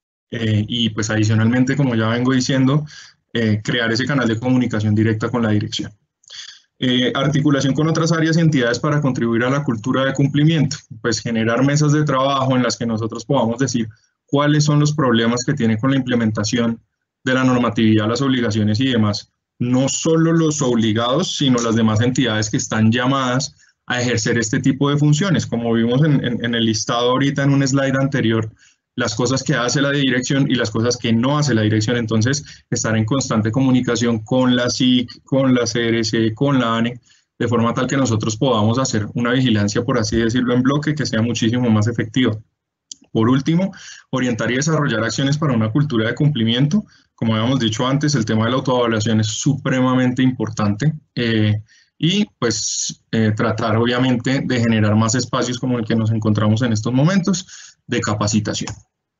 Y pues adicionalmente, como ya vengo diciendo, crear ese canal de comunicación directa con la dirección. Articulación con otras áreas y entidades para contribuir a la cultura de cumplimiento. Pues generar mesas de trabajo en las que nosotros podamos decir cuáles son los problemas que tiene con la implementación de la normatividad, las obligaciones y demás. No solo los obligados, sino las demás entidades que están llamadas a ejercer este tipo de funciones. Como vimos en el listado ahorita en un slide anterior, las cosas que hace la dirección y las cosas que no hace la dirección. Entonces, estar en constante comunicación con la SIC, con la CRC, con la ANE, de forma tal que nosotros podamos hacer una vigilancia, por así decirlo, en bloque que sea muchísimo más efectiva. Por último, orientar y desarrollar acciones para una cultura de cumplimiento. Como habíamos dicho antes, el tema de la autoevaluación es supremamente importante y pues tratar obviamente de generar más espacios como el que nos encontramos en estos momentos de capacitación.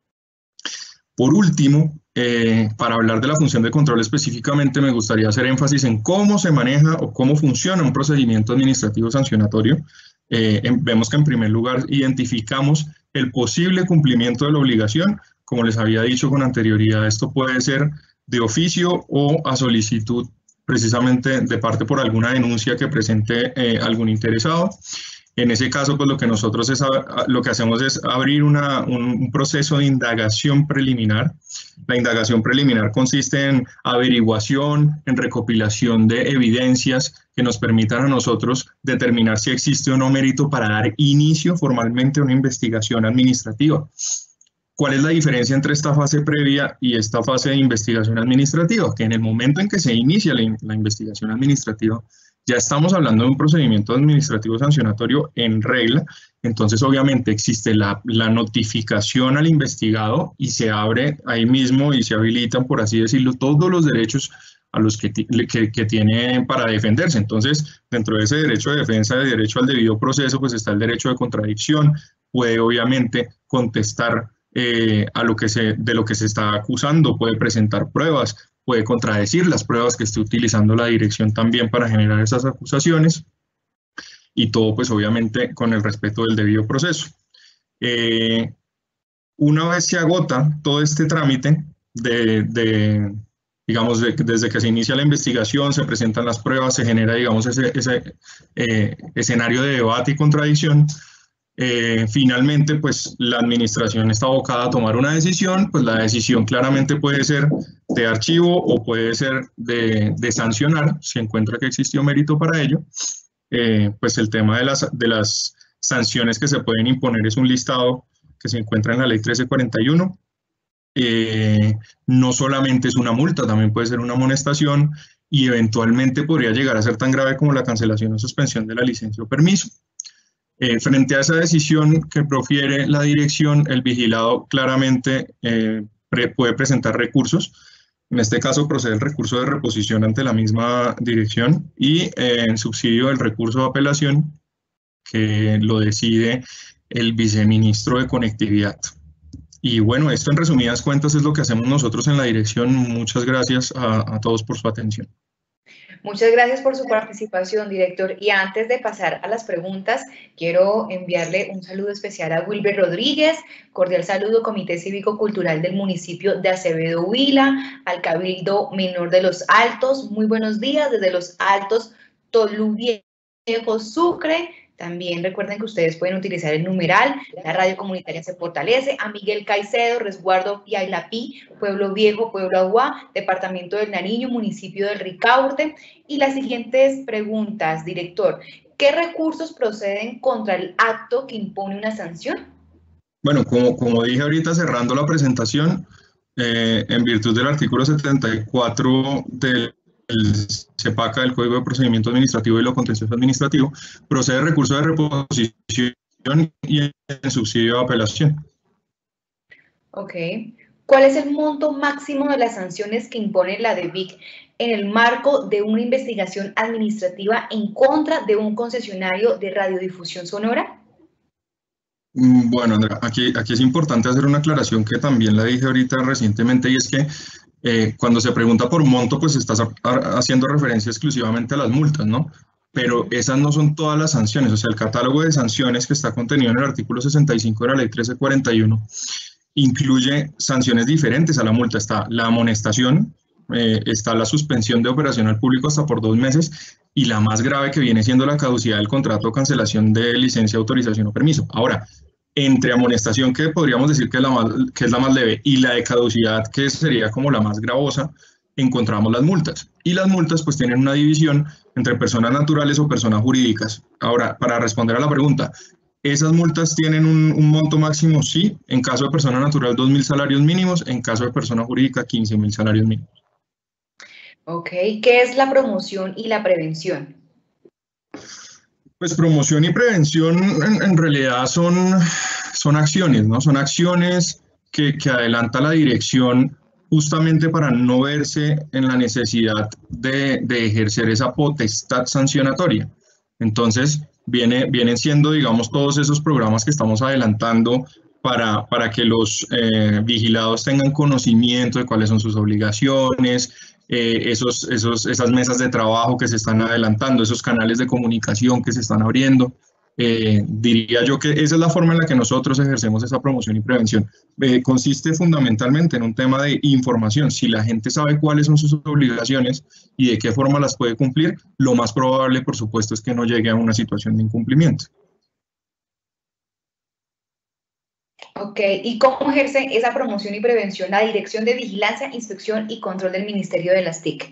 Por último, para hablar de la función de control específicamente, me gustaría hacer énfasis en cómo se maneja o cómo funciona un procedimiento administrativo sancionatorio. Vemos que en primer lugar identificamos el posible cumplimiento de la obligación. Como les había dicho con anterioridad, esto puede ser de oficio o a solicitud precisamente de parte por alguna denuncia que presente algún interesado. En ese caso, pues lo que hacemos es abrir un proceso de indagación preliminar. La indagación preliminar consiste en averiguación, en recopilación de evidencias que nos permitan a nosotros determinar si existe o no mérito para dar inicio formalmente a una investigación administrativa. ¿Cuál es la diferencia entre esta fase previa y esta fase de investigación administrativa? Que en el momento en que se inicia la investigación administrativa, ya estamos hablando de un procedimiento administrativo sancionatorio en regla, entonces obviamente existe la notificación al investigado y se abre ahí mismo y se habilitan, por así decirlo, todos los derechos a los que tiene para defenderse. Entonces, dentro de ese derecho de defensa, de derecho al debido proceso, pues está el derecho de contradicción, puede obviamente contestar de lo que se está acusando, puede presentar pruebas, puede contradecir las pruebas que esté utilizando la dirección también para generar esas acusaciones y todo pues obviamente con el respeto del debido proceso. Una vez se agota todo este trámite digamos, desde que se inicia la investigación, se presentan las pruebas, se genera, digamos, ese escenario de debate y contradicción, finalmente, pues la administración está abocada a tomar una decisión, pues la decisión claramente puede ser de archivo o puede ser de sancionar, si encuentra que existió mérito para ello. Pues el tema de las sanciones que se pueden imponer es un listado que se encuentra en la ley 1341. No solamente es una multa, también puede ser una amonestación y eventualmente podría llegar a ser tan grave como la cancelación o suspensión de la licencia o permiso. Frente a esa decisión que profiere la dirección, el vigilado claramente puede presentar recursos. En este caso procede el recurso de reposición ante la misma dirección y en subsidio del recurso de apelación que lo decide el viceministro de Conectividad. Y bueno, esto en resumidas cuentas es lo que hacemos nosotros en la dirección. Muchas gracias a todos por su atención. Muchas gracias por su participación, director. Y antes de pasar a las preguntas, quiero enviarle un saludo especial a Wilber Rodríguez, cordial saludo Comité Cívico-Cultural del municipio de Acevedo Huila, al Cabildo Menor de Los Altos. Muy buenos días desde Los Altos, Tolú Viejo, Sucre. También recuerden que ustedes pueden utilizar el numeral, la radio comunitaria se fortalece, a Miguel Caicedo, Resguardo Piailapí, Pueblo Viejo, Pueblo Aguá, Departamento del Nariño, municipio del Ricaurte. Y las siguientes preguntas, director. ¿Qué recursos proceden contra el acto que impone una sanción? Bueno, como dije ahorita cerrando la presentación, en virtud del artículo 74 del CEPACA, del Código de Procedimiento Administrativo y lo Contencioso Administrativo, procede recurso de reposición y en subsidio de apelación. Ok. ¿Cuál es el monto máximo de las sanciones que impone la DEVIC en el marco de una investigación administrativa en contra de un concesionario de radiodifusión sonora? Bueno, Andrea, aquí es importante hacer una aclaración que también la dije ahorita recientemente, y es que cuando se pregunta por monto, pues estás haciendo referencia exclusivamente a las multas, ¿no? Pero esas no son todas las sanciones. O sea, el catálogo de sanciones que está contenido en el artículo 65 de la ley 1341 incluye sanciones diferentes a la multa. Está la amonestación, está la suspensión de operación al público hasta por 2 meses, y la más grave, que viene siendo la caducidad del contrato o cancelación de licencia, autorización o permiso. Ahora, entre amonestación, que podríamos decir que es la más leve, y la de caducidad, que sería como la más gravosa, encontramos las multas. Y las multas pues tienen una división entre personas naturales o personas jurídicas. Ahora, para responder a la pregunta, ¿esas multas tienen un monto máximo? Sí. En caso de persona natural, 2.000 salarios mínimos. En caso de persona jurídica, 15.000 salarios mínimos. Ok. ¿Qué es la promoción y la prevención? Pues promoción y prevención en realidad son acciones, ¿no? Son acciones que adelanta la dirección justamente para no verse en la necesidad de ejercer esa potestad sancionatoria. Entonces, vienen siendo, digamos, todos esos programas que estamos adelantando para que los vigilados tengan conocimiento de cuáles son sus obligaciones, esas mesas de trabajo que se están adelantando, esos canales de comunicación que se están abriendo. Diría yo que esa es la forma en la que nosotros ejercemos esa promoción y prevención. Consiste fundamentalmente en un tema de información. Si la gente sabe cuáles son sus obligaciones y de qué forma las puede cumplir, lo más probable, por supuesto, es que no llegue a una situación de incumplimiento. Ok, ¿y cómo ejerce esa promoción y prevención la Dirección de Vigilancia, Inspección y Control del Ministerio de las TIC?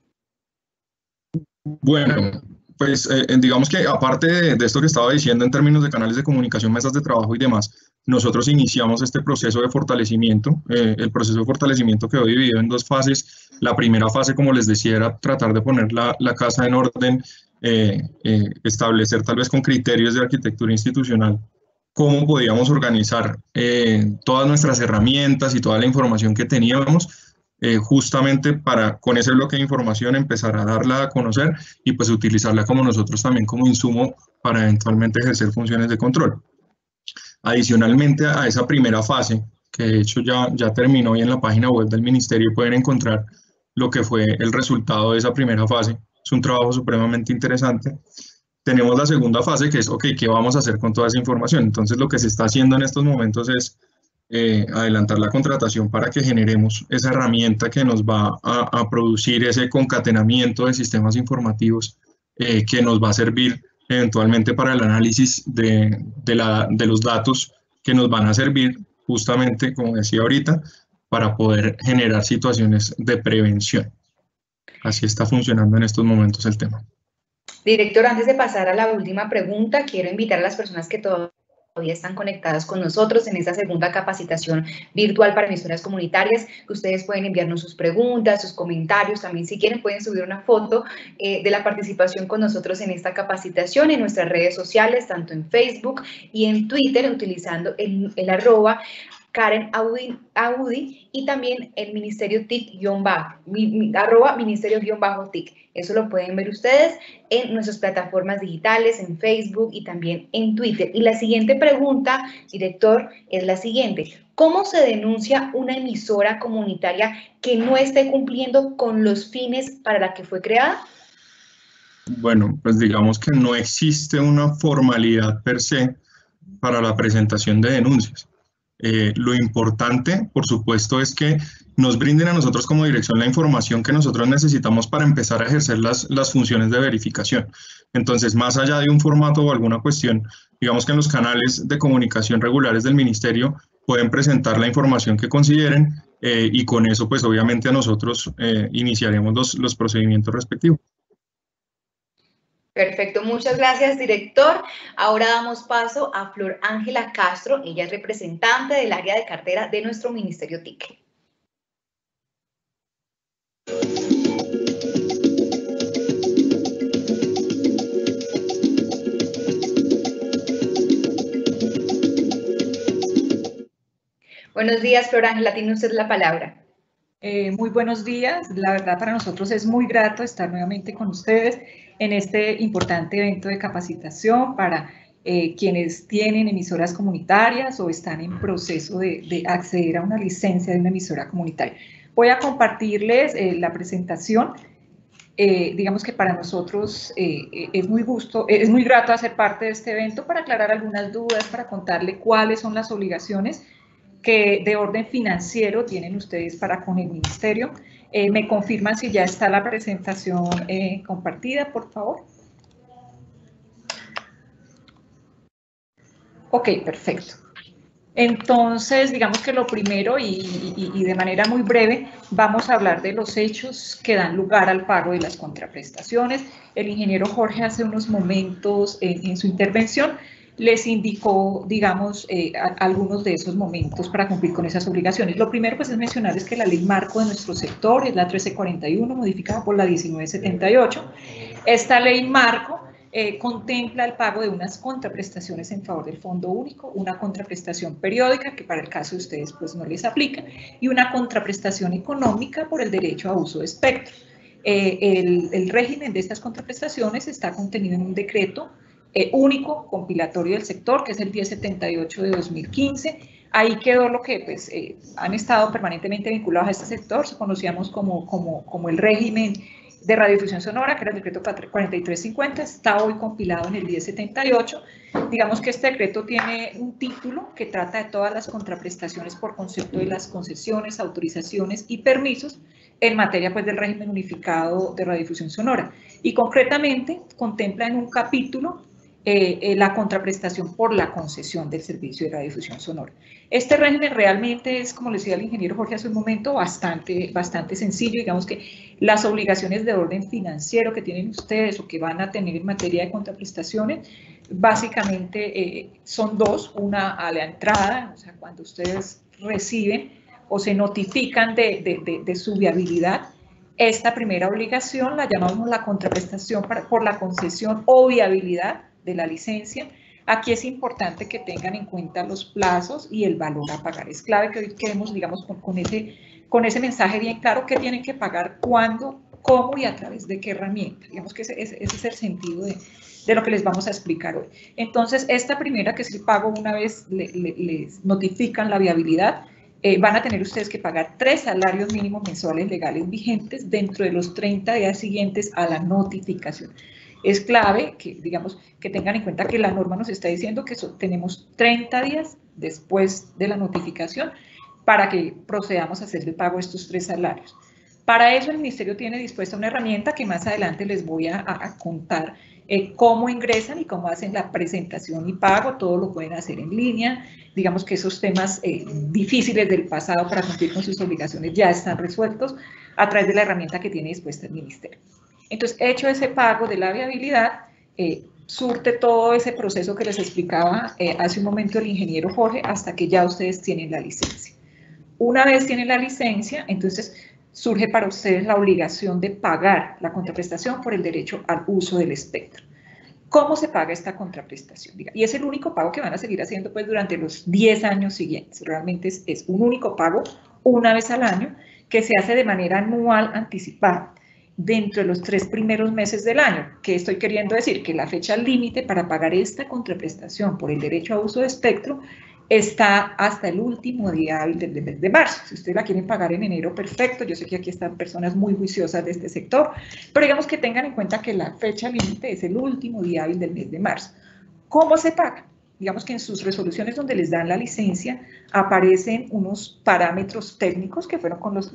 Bueno, pues digamos que aparte de esto que estaba diciendo en términos de canales de comunicación, mesas de trabajo y demás, nosotros iniciamos este proceso de fortalecimiento. El proceso de fortalecimiento quedó dividido en 2 fases. La primera fase, como les decía, era tratar de poner la casa en orden, establecer tal vez con criterios de arquitectura institucional cómo podíamos organizar todas nuestras herramientas y toda la información que teníamos, justamente para con ese bloque de información empezar a darla a conocer y pues utilizarla como nosotros también como insumo para eventualmente ejercer funciones de control. Adicionalmente a esa primera fase, que de hecho ya terminó, y en la página web del ministerio pueden encontrar lo que fue el resultado de esa primera fase. Es un trabajo supremamente interesante. Tenemos la segunda fase, que es, ok, ¿qué vamos a hacer con toda esa información? Entonces, lo que se está haciendo en estos momentos es adelantar la contratación para que generemos esa herramienta que nos va a producir ese concatenamiento de sistemas informativos que nos va a servir eventualmente para el análisis de los datos que nos van a servir justamente, como decía ahorita, para poder generar situaciones de prevención. Así está funcionando en estos momentos el tema. Director, antes de pasar a la última pregunta, quiero invitar a las personas que todavía están conectadas con nosotros en esta segunda capacitación virtual para emisoras comunitarias, que ustedes pueden enviarnos sus preguntas, sus comentarios. También, si quieren, pueden subir una foto de la participación con nosotros en esta capacitación en nuestras redes sociales, tanto en Facebook y en Twitter, utilizando el @ Karen Audi, y también el Ministerio TIC-bajo, arroba Ministerio-TIC. Eso lo pueden ver ustedes en nuestras plataformas digitales, en Facebook y también en Twitter. Y la siguiente pregunta, director, es la siguiente. ¿Cómo se denuncia una emisora comunitaria que no esté cumpliendo con los fines para la que fue creada? Bueno, pues digamos que no existe una formalidad per se para la presentación de denuncias. Lo importante, por supuesto, es que nos brinden a nosotros como dirección la información que nosotros necesitamos para empezar a ejercer las funciones de verificación. Entonces, más allá de un formato o alguna cuestión, digamos que en los canales de comunicación regulares del Ministerio pueden presentar la información que consideren y con eso, pues obviamente a nosotros iniciaremos los procedimientos respectivos. Perfecto, muchas gracias, director. Ahora damos paso a Flor Ángela Castro, ella es representante del área de cartera de nuestro Ministerio TIC. Buenos días, Flor Ángela, tiene usted la palabra. Muy buenos días, la verdad para nosotros es muy grato estar nuevamente con ustedes en este importante evento de capacitación para quienes tienen emisoras comunitarias o están en proceso de acceder a una licencia de una emisora comunitaria. Voy a compartirles la presentación. Digamos que para nosotros es muy grato hacer parte de este evento para aclarar algunas dudas, para contarle cuáles son las obligaciones que de orden financiero tienen ustedes para con el Ministerio. ¿Me confirman si ya está la presentación compartida, por favor? Ok, perfecto. Entonces, digamos que lo primero y de manera muy breve, vamos a hablar de los hechos que dan lugar al pago de las contraprestaciones. El ingeniero Jorge hace unos momentos en su intervención les indicó, digamos, algunos de esos momentos para cumplir con esas obligaciones. Lo primero, pues, es mencionarles que la ley marco de nuestro sector es la 1341, modificada por la 1978. Esta ley marco contempla el pago de unas contraprestaciones en favor del Fondo Único, una contraprestación periódica, que para el caso de ustedes, pues, no les aplica, y una contraprestación económica por el derecho a uso de espectro. El régimen de estas contraprestaciones está contenido en un decreto único compilatorio del sector, que es el 1078 de 2015. Ahí quedó lo que pues, han estado permanentemente vinculados a este sector, se conocíamos como el régimen de radiodifusión sonora, que era el decreto 4350, está hoy compilado en el 1078. Digamos que este decreto tiene un título que trata de todas las contraprestaciones por concepto de las concesiones, autorizaciones y permisos en materia pues, del régimen unificado de radiodifusión sonora. Y concretamente contempla en un capítulo la contraprestación por la concesión del servicio de radiodifusión sonora. Este régimen realmente es, como le decía el ingeniero Jorge hace un momento, bastante sencillo. Digamos que las obligaciones de orden financiero que tienen ustedes o que van a tener en materia de contraprestaciones, básicamente son dos. Una a la entrada, o sea, cuando ustedes reciben o se notifican de su viabilidad. Esta primera obligación la llamamos la contraprestación por la concesión o viabilidad de la licencia. Aquí es importante que tengan en cuenta los plazos y el valor a pagar. Es clave que hoy quedemos, digamos, con ese mensaje bien claro, qué tienen que pagar, cuándo, cómo y a través de qué herramienta. Digamos que ese es el sentido de lo que les vamos a explicar hoy. Entonces, esta primera, que es el pago una vez les notifican la viabilidad, van a tener ustedes que pagar 3 salarios mínimos mensuales legales vigentes dentro de los 30 días siguientes a la notificación. Es clave que, digamos, que tengan en cuenta que la norma nos está diciendo que tenemos 30 días después de la notificación para que procedamos a hacer el pago de estos 3 salarios. Para eso el Ministerio tiene dispuesta una herramienta que más adelante les voy a contar cómo ingresan y cómo hacen la presentación y pago. Todo lo pueden hacer en línea. Digamos que esos temas difíciles del pasado para cumplir con sus obligaciones ya están resueltos a través de la herramienta que tiene dispuesta el Ministerio. Entonces, hecho ese pago de la viabilidad, surte todo ese proceso que les explicaba hace un momento el ingeniero Jorge, hasta que ya ustedes tienen la licencia. Una vez tienen la licencia, entonces surge para ustedes la obligación de pagar la contraprestación por el derecho al uso del espectro. ¿Cómo se paga esta contraprestación? Y es el único pago que van a seguir haciendo pues durante los 10 años siguientes. Realmente es un único pago una vez al año que se hace de manera anual anticipada dentro de los 3 primeros meses del año. ¿Qué estoy queriendo decir? Que la fecha límite para pagar esta contraprestación por el derecho a uso de espectro está hasta el último día hábil del mes de marzo. Si ustedes la quieren pagar en enero, perfecto. Yo sé que aquí están personas muy juiciosas de este sector, pero digamos que tengan en cuenta que la fecha límite es el último día hábil del mes de marzo. ¿Cómo se paga? Digamos que en sus resoluciones donde les dan la licencia aparecen unos parámetros técnicos que fueron con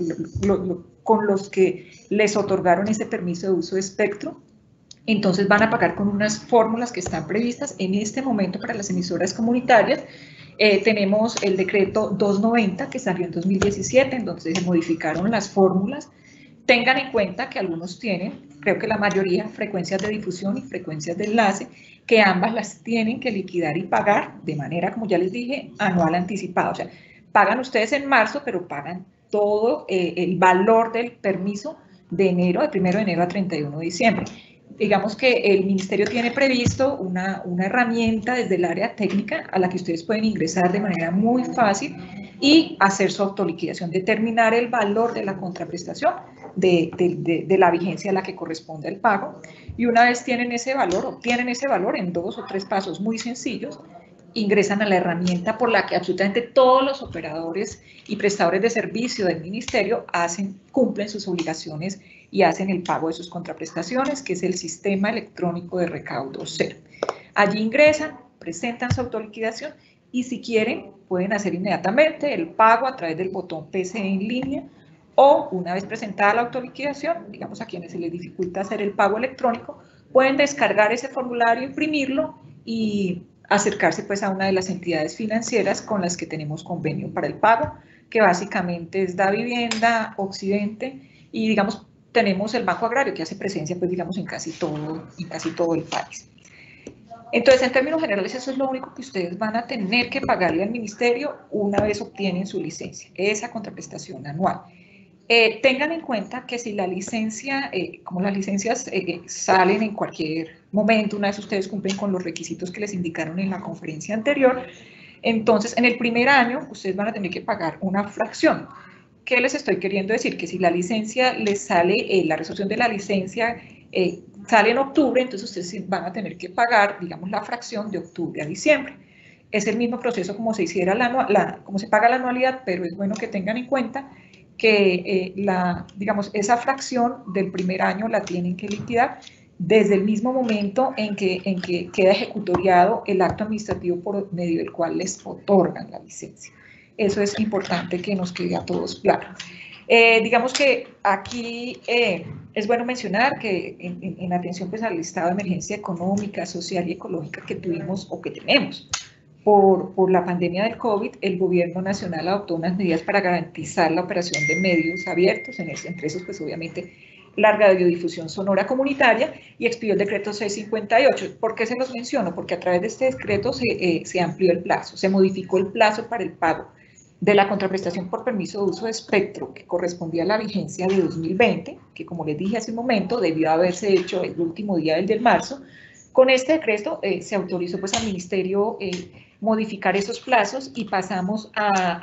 los que les otorgaron ese permiso de uso de espectro. Entonces van a pagar con unas fórmulas que están previstas en este momento para las emisoras comunitarias. Tenemos el decreto 290 que salió en 2017, en donde se modificaron las fórmulas. Tengan en cuenta que algunos tienen, creo que la mayoría, frecuencias de difusión y frecuencias de enlace, que ambas las tienen que liquidar y pagar de manera, como ya les dije, anual anticipada. O sea, pagan ustedes en marzo, pero pagan todo el valor del permiso de 1 de enero a 31 de diciembre. Digamos que el ministerio tiene previsto una herramienta desde el área técnica a la que ustedes pueden ingresar de manera muy fácil y hacer su autoliquidación, determinar el valor de la contraprestación de la vigencia a la que corresponde el pago. Y una vez tienen ese valor, obtienen ese valor en 2 o 3 pasos muy sencillos, ingresan a la herramienta por la que absolutamente todos los operadores y prestadores de servicio del ministerio cumplen sus obligaciones y hacen el pago de sus contraprestaciones, que es el Sistema Electrónico de Recaudo Cero. Allí ingresan, presentan su autoliquidación y si quieren pueden hacer inmediatamente el pago a través del botón PCE en línea o una vez presentada la autoliquidación, digamos a quienes se les dificulta hacer el pago electrónico, pueden descargar ese formulario, imprimirlo y acercarse pues a una de las entidades financieras con las que tenemos convenio para el pago, que básicamente es Davivienda, Occidente, y digamos tenemos el Banco Agrario que hace presencia pues digamos en casi todo el país. Entonces, en términos generales, eso es lo único que ustedes van a tener que pagarle al ministerio una vez obtienen su licencia, esa contraprestación anual. Tengan en cuenta que si la licencia, como las licencias salen en cualquier momento, una vez ustedes cumplen con los requisitos que les indicaron en la conferencia anterior, entonces en el primer año ustedes van a tener que pagar una fracción. ¿Qué les estoy queriendo decir? Que si la licencia les sale, la resolución de la licencia sale en octubre, entonces ustedes van a tener que pagar, digamos, la fracción de octubre a diciembre. Es el mismo proceso como se hiciera como se paga la anualidad, pero es bueno que tengan en cuenta que digamos, esa fracción del primer año la tienen que liquidar desde el mismo momento en que queda ejecutoriado el acto administrativo por medio del cual les otorgan la licencia. Eso es importante que nos quede a todos claro. Digamos que aquí es bueno mencionar que en atención pues, al estado de emergencia económica, social y ecológica que tuvimos o que tenemos por la pandemia del COVID, el gobierno nacional adoptó unas medidas para garantizar la operación de medios abiertos, entre esos pues obviamente la radiodifusión sonora comunitaria, y expidió el decreto 658. ¿Por qué se los menciono? Porque a través de este decreto se amplió el plazo, se modificó el plazo para el pago de la contraprestación por permiso de uso de espectro que correspondía a la vigencia de 2020, que como les dije hace un momento, debió haberse hecho el último día del de marzo. Con este decreto se autorizó pues al ministerio modificar esos plazos y pasamos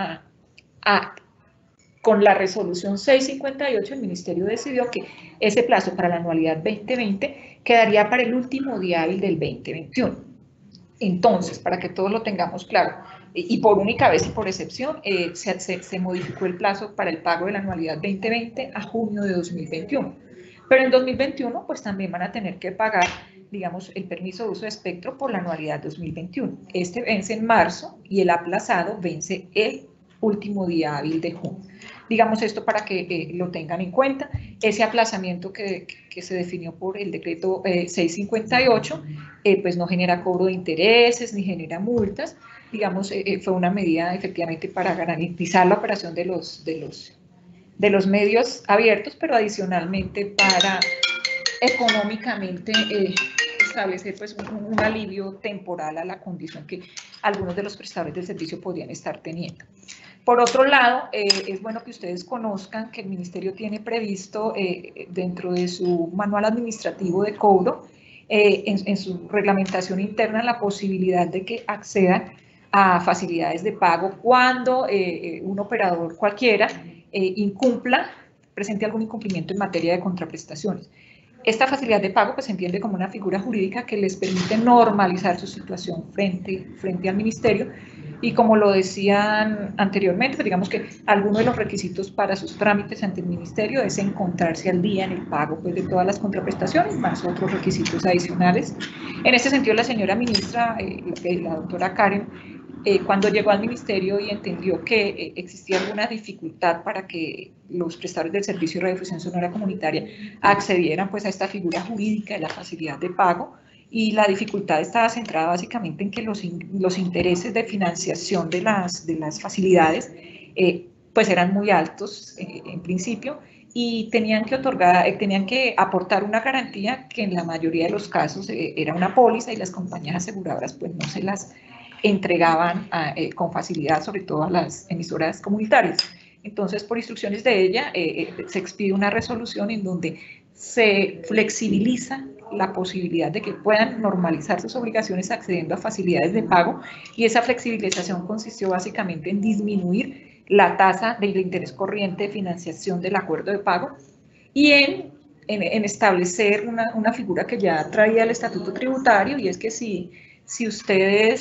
con la resolución 658, el ministerio decidió que ese plazo para la anualidad 2020 quedaría para el último día hábil del 2021. Entonces, para que todos lo tengamos claro, y por única vez y por excepción, se modificó el plazo para el pago de la anualidad 2020 a junio de 2021. Pero en 2021, pues también van a tener que pagar, digamos, el permiso de uso de espectro por la anualidad 2021. Este vence en marzo y el aplazado vence el último día hábil de junio. Digamos esto para que lo tengan en cuenta. Ese aplazamiento que se definió por el decreto 658, pues no genera cobro de intereses ni genera multas. Digamos, fue una medida efectivamente para garantizar la operación de los medios abiertos, pero adicionalmente para económicamente establecer pues un alivio temporal a la condición que algunos de los prestadores del servicio podrían estar teniendo. Por otro lado, es bueno que ustedes conozcan que el ministerio tiene previsto dentro de su manual administrativo de cobro en su reglamentación interna la posibilidad de que accedan a facilidades de pago cuando un operador cualquiera presente algún incumplimiento en materia de contraprestaciones. Esta facilidad de pago pues, se entiende como una figura jurídica que les permite normalizar su situación frente al ministerio, y como lo decían anteriormente, pues digamos que alguno de los requisitos para sus trámites ante el ministerio es encontrarse al día en el pago pues, de todas las contraprestaciones, más otros requisitos adicionales. En este sentido, la señora ministra, la doctora Karen, cuando llegó al ministerio y entendió que existía alguna dificultad para que los prestadores del servicio de radiodifusión sonora comunitaria accedieran pues, a esta figura jurídica de la facilidad de pago, y la dificultad estaba centrada básicamente en que los intereses de financiación de las facilidades pues eran muy altos en principio, y tenían que aportar una garantía que en la mayoría de los casos era una póliza, y las compañías aseguradoras pues no se las entregaban con facilidad, sobre todo a las emisoras comunitarias. Entonces, por instrucciones de ella, se expide una resolución en donde se flexibiliza la posibilidad de que puedan normalizar sus obligaciones accediendo a facilidades de pago, y esa flexibilización consistió básicamente en disminuir la tasa del interés corriente de financiación del acuerdo de pago y en establecer una figura que ya traía el estatuto tributario, y es que si ustedes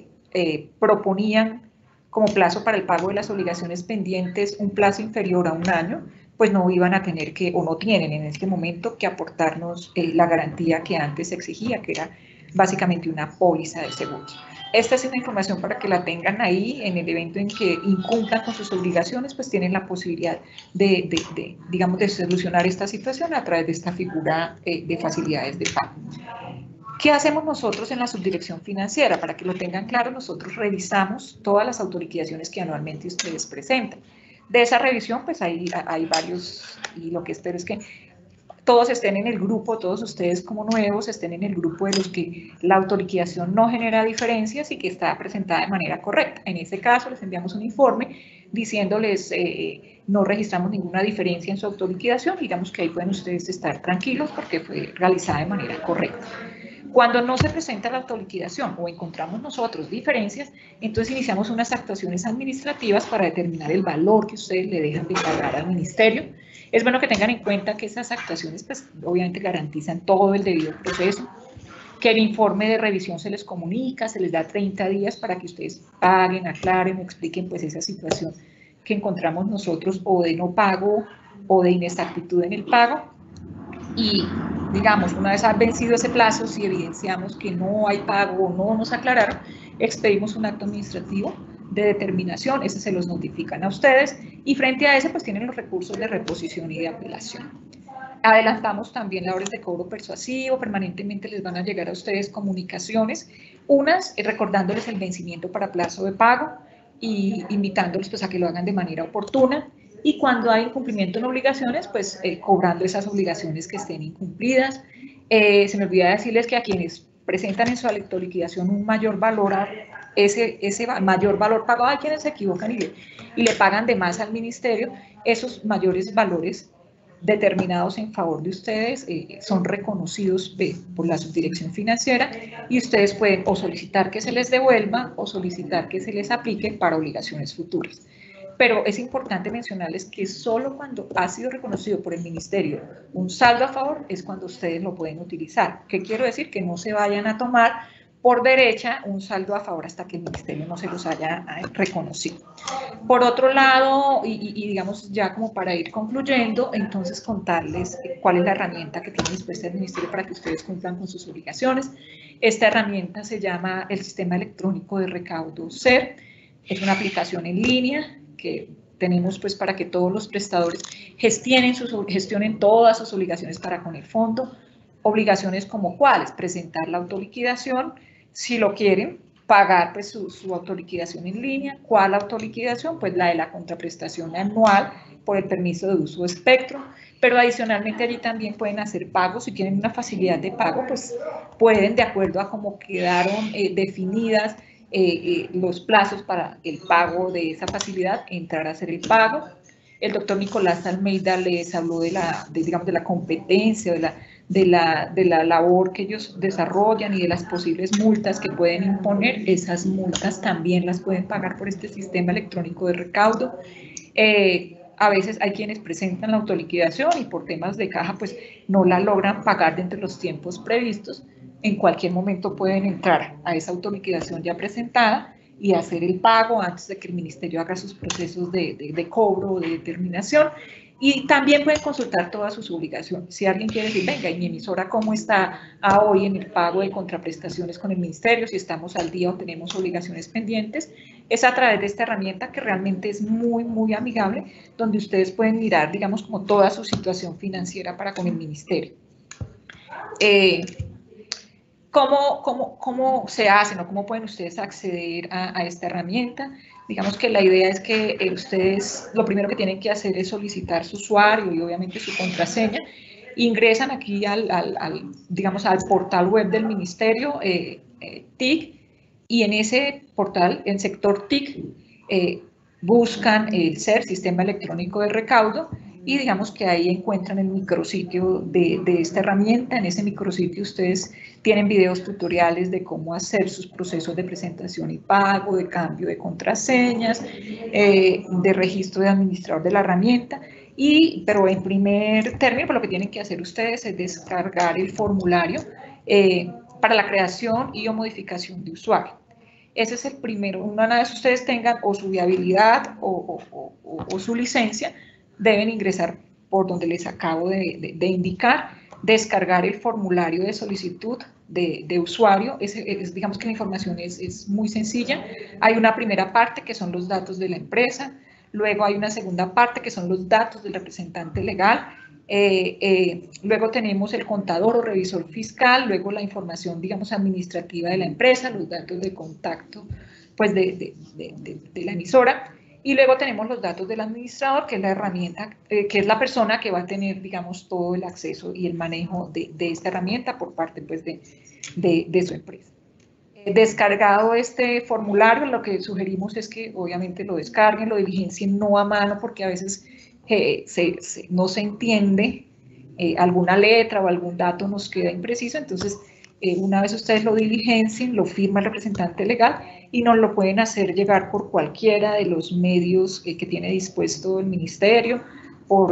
proponían como plazo para el pago de las obligaciones pendientes un plazo inferior a un año, pues no iban a tener que, o no tienen en este momento, que aportarnos la garantía que antes se exigía, que era básicamente una póliza de seguros. Esta es una información para que la tengan ahí. En el evento en que incumplan con sus obligaciones, pues tienen la posibilidad digamos, de solucionar esta situación a través de esta figura de facilidades de pago. ¿Qué hacemos nosotros en la subdirección financiera? Para que lo tengan claro, nosotros revisamos todas las autoliquidaciones que anualmente ustedes presentan. De esa revisión, pues hay varios, y lo que espero es que todos estén en el grupo, todos ustedes como nuevos estén en el grupo de los que la autoliquidación no genera diferencias y que está presentada de manera correcta. En este caso, les enviamos un informe diciéndoles no registramos ninguna diferencia en su autoliquidación, digamos que ahí pueden ustedes estar tranquilos porque fue realizada de manera correcta. Cuando no se presenta la autoliquidación o encontramos nosotros diferencias, entonces iniciamos unas actuaciones administrativas para determinar el valor que ustedes le dejan de pagar al ministerio. Es bueno que tengan en cuenta que esas actuaciones, pues, obviamente garantizan todo el debido proceso, que el informe de revisión se les comunica, se les da 30 días para que ustedes paguen, aclaren, expliquen pues esa situación que encontramos nosotros o de no pago o de inexactitud en el pago. Y, digamos, una vez ha vencido ese plazo, si evidenciamos que no hay pago o no nos aclararon, expedimos un acto administrativo de determinación, ese se los notifican a ustedes, y frente a ese pues tienen los recursos de reposición y de apelación. Adelantamos también labores de cobro persuasivo, permanentemente les van a llegar a ustedes comunicaciones, unas recordándoles el vencimiento para plazo de pago y invitándoles pues a que lo hagan de manera oportuna, y cuando hay incumplimiento en obligaciones, pues cobrando esas obligaciones que estén incumplidas. Se me olvidaba decirles que a quienes presentan en su autoliquidación un mayor valor, ese mayor valor pagado, hay quienes se equivocan y le pagan de más al ministerio, esos mayores valores determinados en favor de ustedes son reconocidos por la subdirección financiera, y ustedes pueden o solicitar que se les devuelva o solicitar que se les aplique para obligaciones futuras. Pero es importante mencionarles que solo cuando ha sido reconocido por el ministerio un saldo a favor es cuando ustedes lo pueden utilizar. ¿Qué quiero decir? Que no se vayan a tomar por derecha un saldo a favor hasta que el ministerio no se los haya reconocido. Por otro lado, y digamos ya como para ir concluyendo, entonces contarles cuál es la herramienta que tiene dispuesta el ministerio para que ustedes cumplan con sus obligaciones. Esta herramienta se llama el Sistema Electrónico de Recaudo SER. Es una aplicación en línea que tenemos pues para que todos los prestadores gestionen todas sus obligaciones para con el fondo. Obligaciones como cuáles: presentar la autoliquidación, si lo quieren, pagar pues su autoliquidación en línea. ¿Cuál autoliquidación? Pues la de la contraprestación anual por el permiso de uso de espectro, pero adicionalmente allí también pueden hacer pagos. Si tienen una facilidad de pago, pues pueden, de acuerdo a cómo quedaron definidas los plazos para el pago de esa facilidad, entrar a hacer el pago. El doctor Nicolás Almeida les habló de la competencia, de la labor que ellos desarrollan y de las posibles multas que pueden imponer, esas multas también las pueden pagar por este sistema electrónico de recaudo. A veces hay quienes presentan la autoliquidación y por temas de caja pues no la logran pagar dentro de los tiempos previstos. En cualquier momento pueden entrar a esa autoliquidación ya presentada y hacer el pago antes de que el ministerio haga sus procesos de cobro o de determinación. Y también pueden consultar todas sus obligaciones. Si alguien quiere decir, venga, ¿y mi emisora cómo está hoy en el pago de contraprestaciones con el ministerio? Si estamos al día o tenemos obligaciones pendientes, es a través de esta herramienta que realmente es muy, muy amigable, donde ustedes pueden mirar, digamos, como toda su situación financiera para con el ministerio. ¿Cómo se hacen o cómo pueden ustedes acceder a esta herramienta? Digamos que la idea es que ustedes lo primero que tienen que hacer es solicitar su usuario y obviamente su contraseña. Ingresan aquí digamos, al portal web del ministerio, TIC, y en ese portal, en sector TIC, buscan el SER, Sistema Electrónico de Recaudo, y digamos que ahí encuentran el micrositio de esta herramienta. En ese micrositio ustedes tienen videos tutoriales de cómo hacer sus procesos de presentación y pago, de cambio de contraseñas, de registro de administrador de la herramienta. Pero en primer término, lo que tienen que hacer ustedes es descargar el formulario para la creación y o modificación de usuario. Ese es el primero. Una vez ustedes tengan o su viabilidad o su licencia, deben ingresar por donde les acabo de indicar, descargar el formulario de solicitud de usuario. Digamos que la información es muy sencilla. Hay una primera parte que son los datos de la empresa, luego hay una segunda parte que son los datos del representante legal, luego tenemos el contador o revisor fiscal, luego la información, digamos, administrativa de la empresa, los datos de contacto pues, de la emisora. Y luego tenemos los datos del administrador, que es la herramienta, que es la persona que va a tener, digamos, todo el acceso y el manejo de esta herramienta por parte, pues, de su empresa. Descargado este formulario, lo que sugerimos es que obviamente lo descarguen, lo diligencien no a mano, porque a veces no se entiende alguna letra o algún dato nos queda impreciso. Entonces, una vez ustedes lo diligencien, lo firma el representante legal y nos lo pueden hacer llegar por cualquiera de los medios que tiene dispuesto el ministerio, por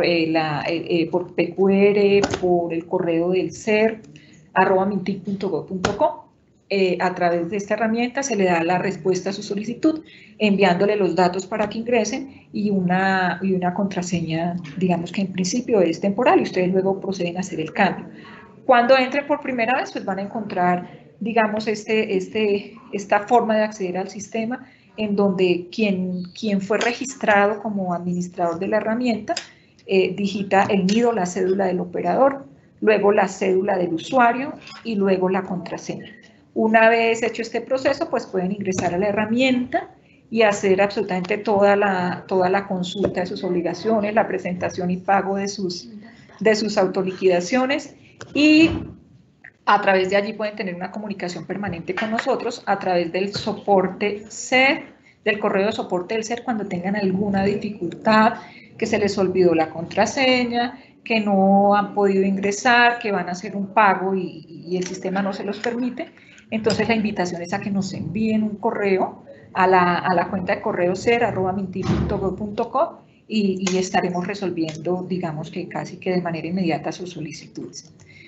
PQR, por el correo del SER, @mintic.gov.co. A través de esta herramienta se le da la respuesta a su solicitud, enviándole los datos para que ingresen y una contraseña, digamos que en principio es temporal y ustedes luego proceden a hacer el cambio. Cuando entren por primera vez, pues van a encontrar, digamos, esta forma de acceder al sistema en donde quien fue registrado como administrador de la herramienta digita el NID, la cédula del operador, luego la cédula del usuario y luego la contraseña. Una vez hecho este proceso, pues pueden ingresar a la herramienta y hacer absolutamente toda la consulta de sus obligaciones, la presentación y pago de sus autoliquidaciones, y a través de allí pueden tener una comunicación permanente con nosotros a través del soporte SER, del correo de soporte del SER, cuando tengan alguna dificultad, que se les olvidó la contraseña, que no han podido ingresar, que van a hacer un pago y el sistema no se los permite. Entonces la invitación es a que nos envíen un correo a la cuenta de correo ser@mintic.gov.co y estaremos resolviendo, digamos que casi que de manera inmediata sus solicitudes.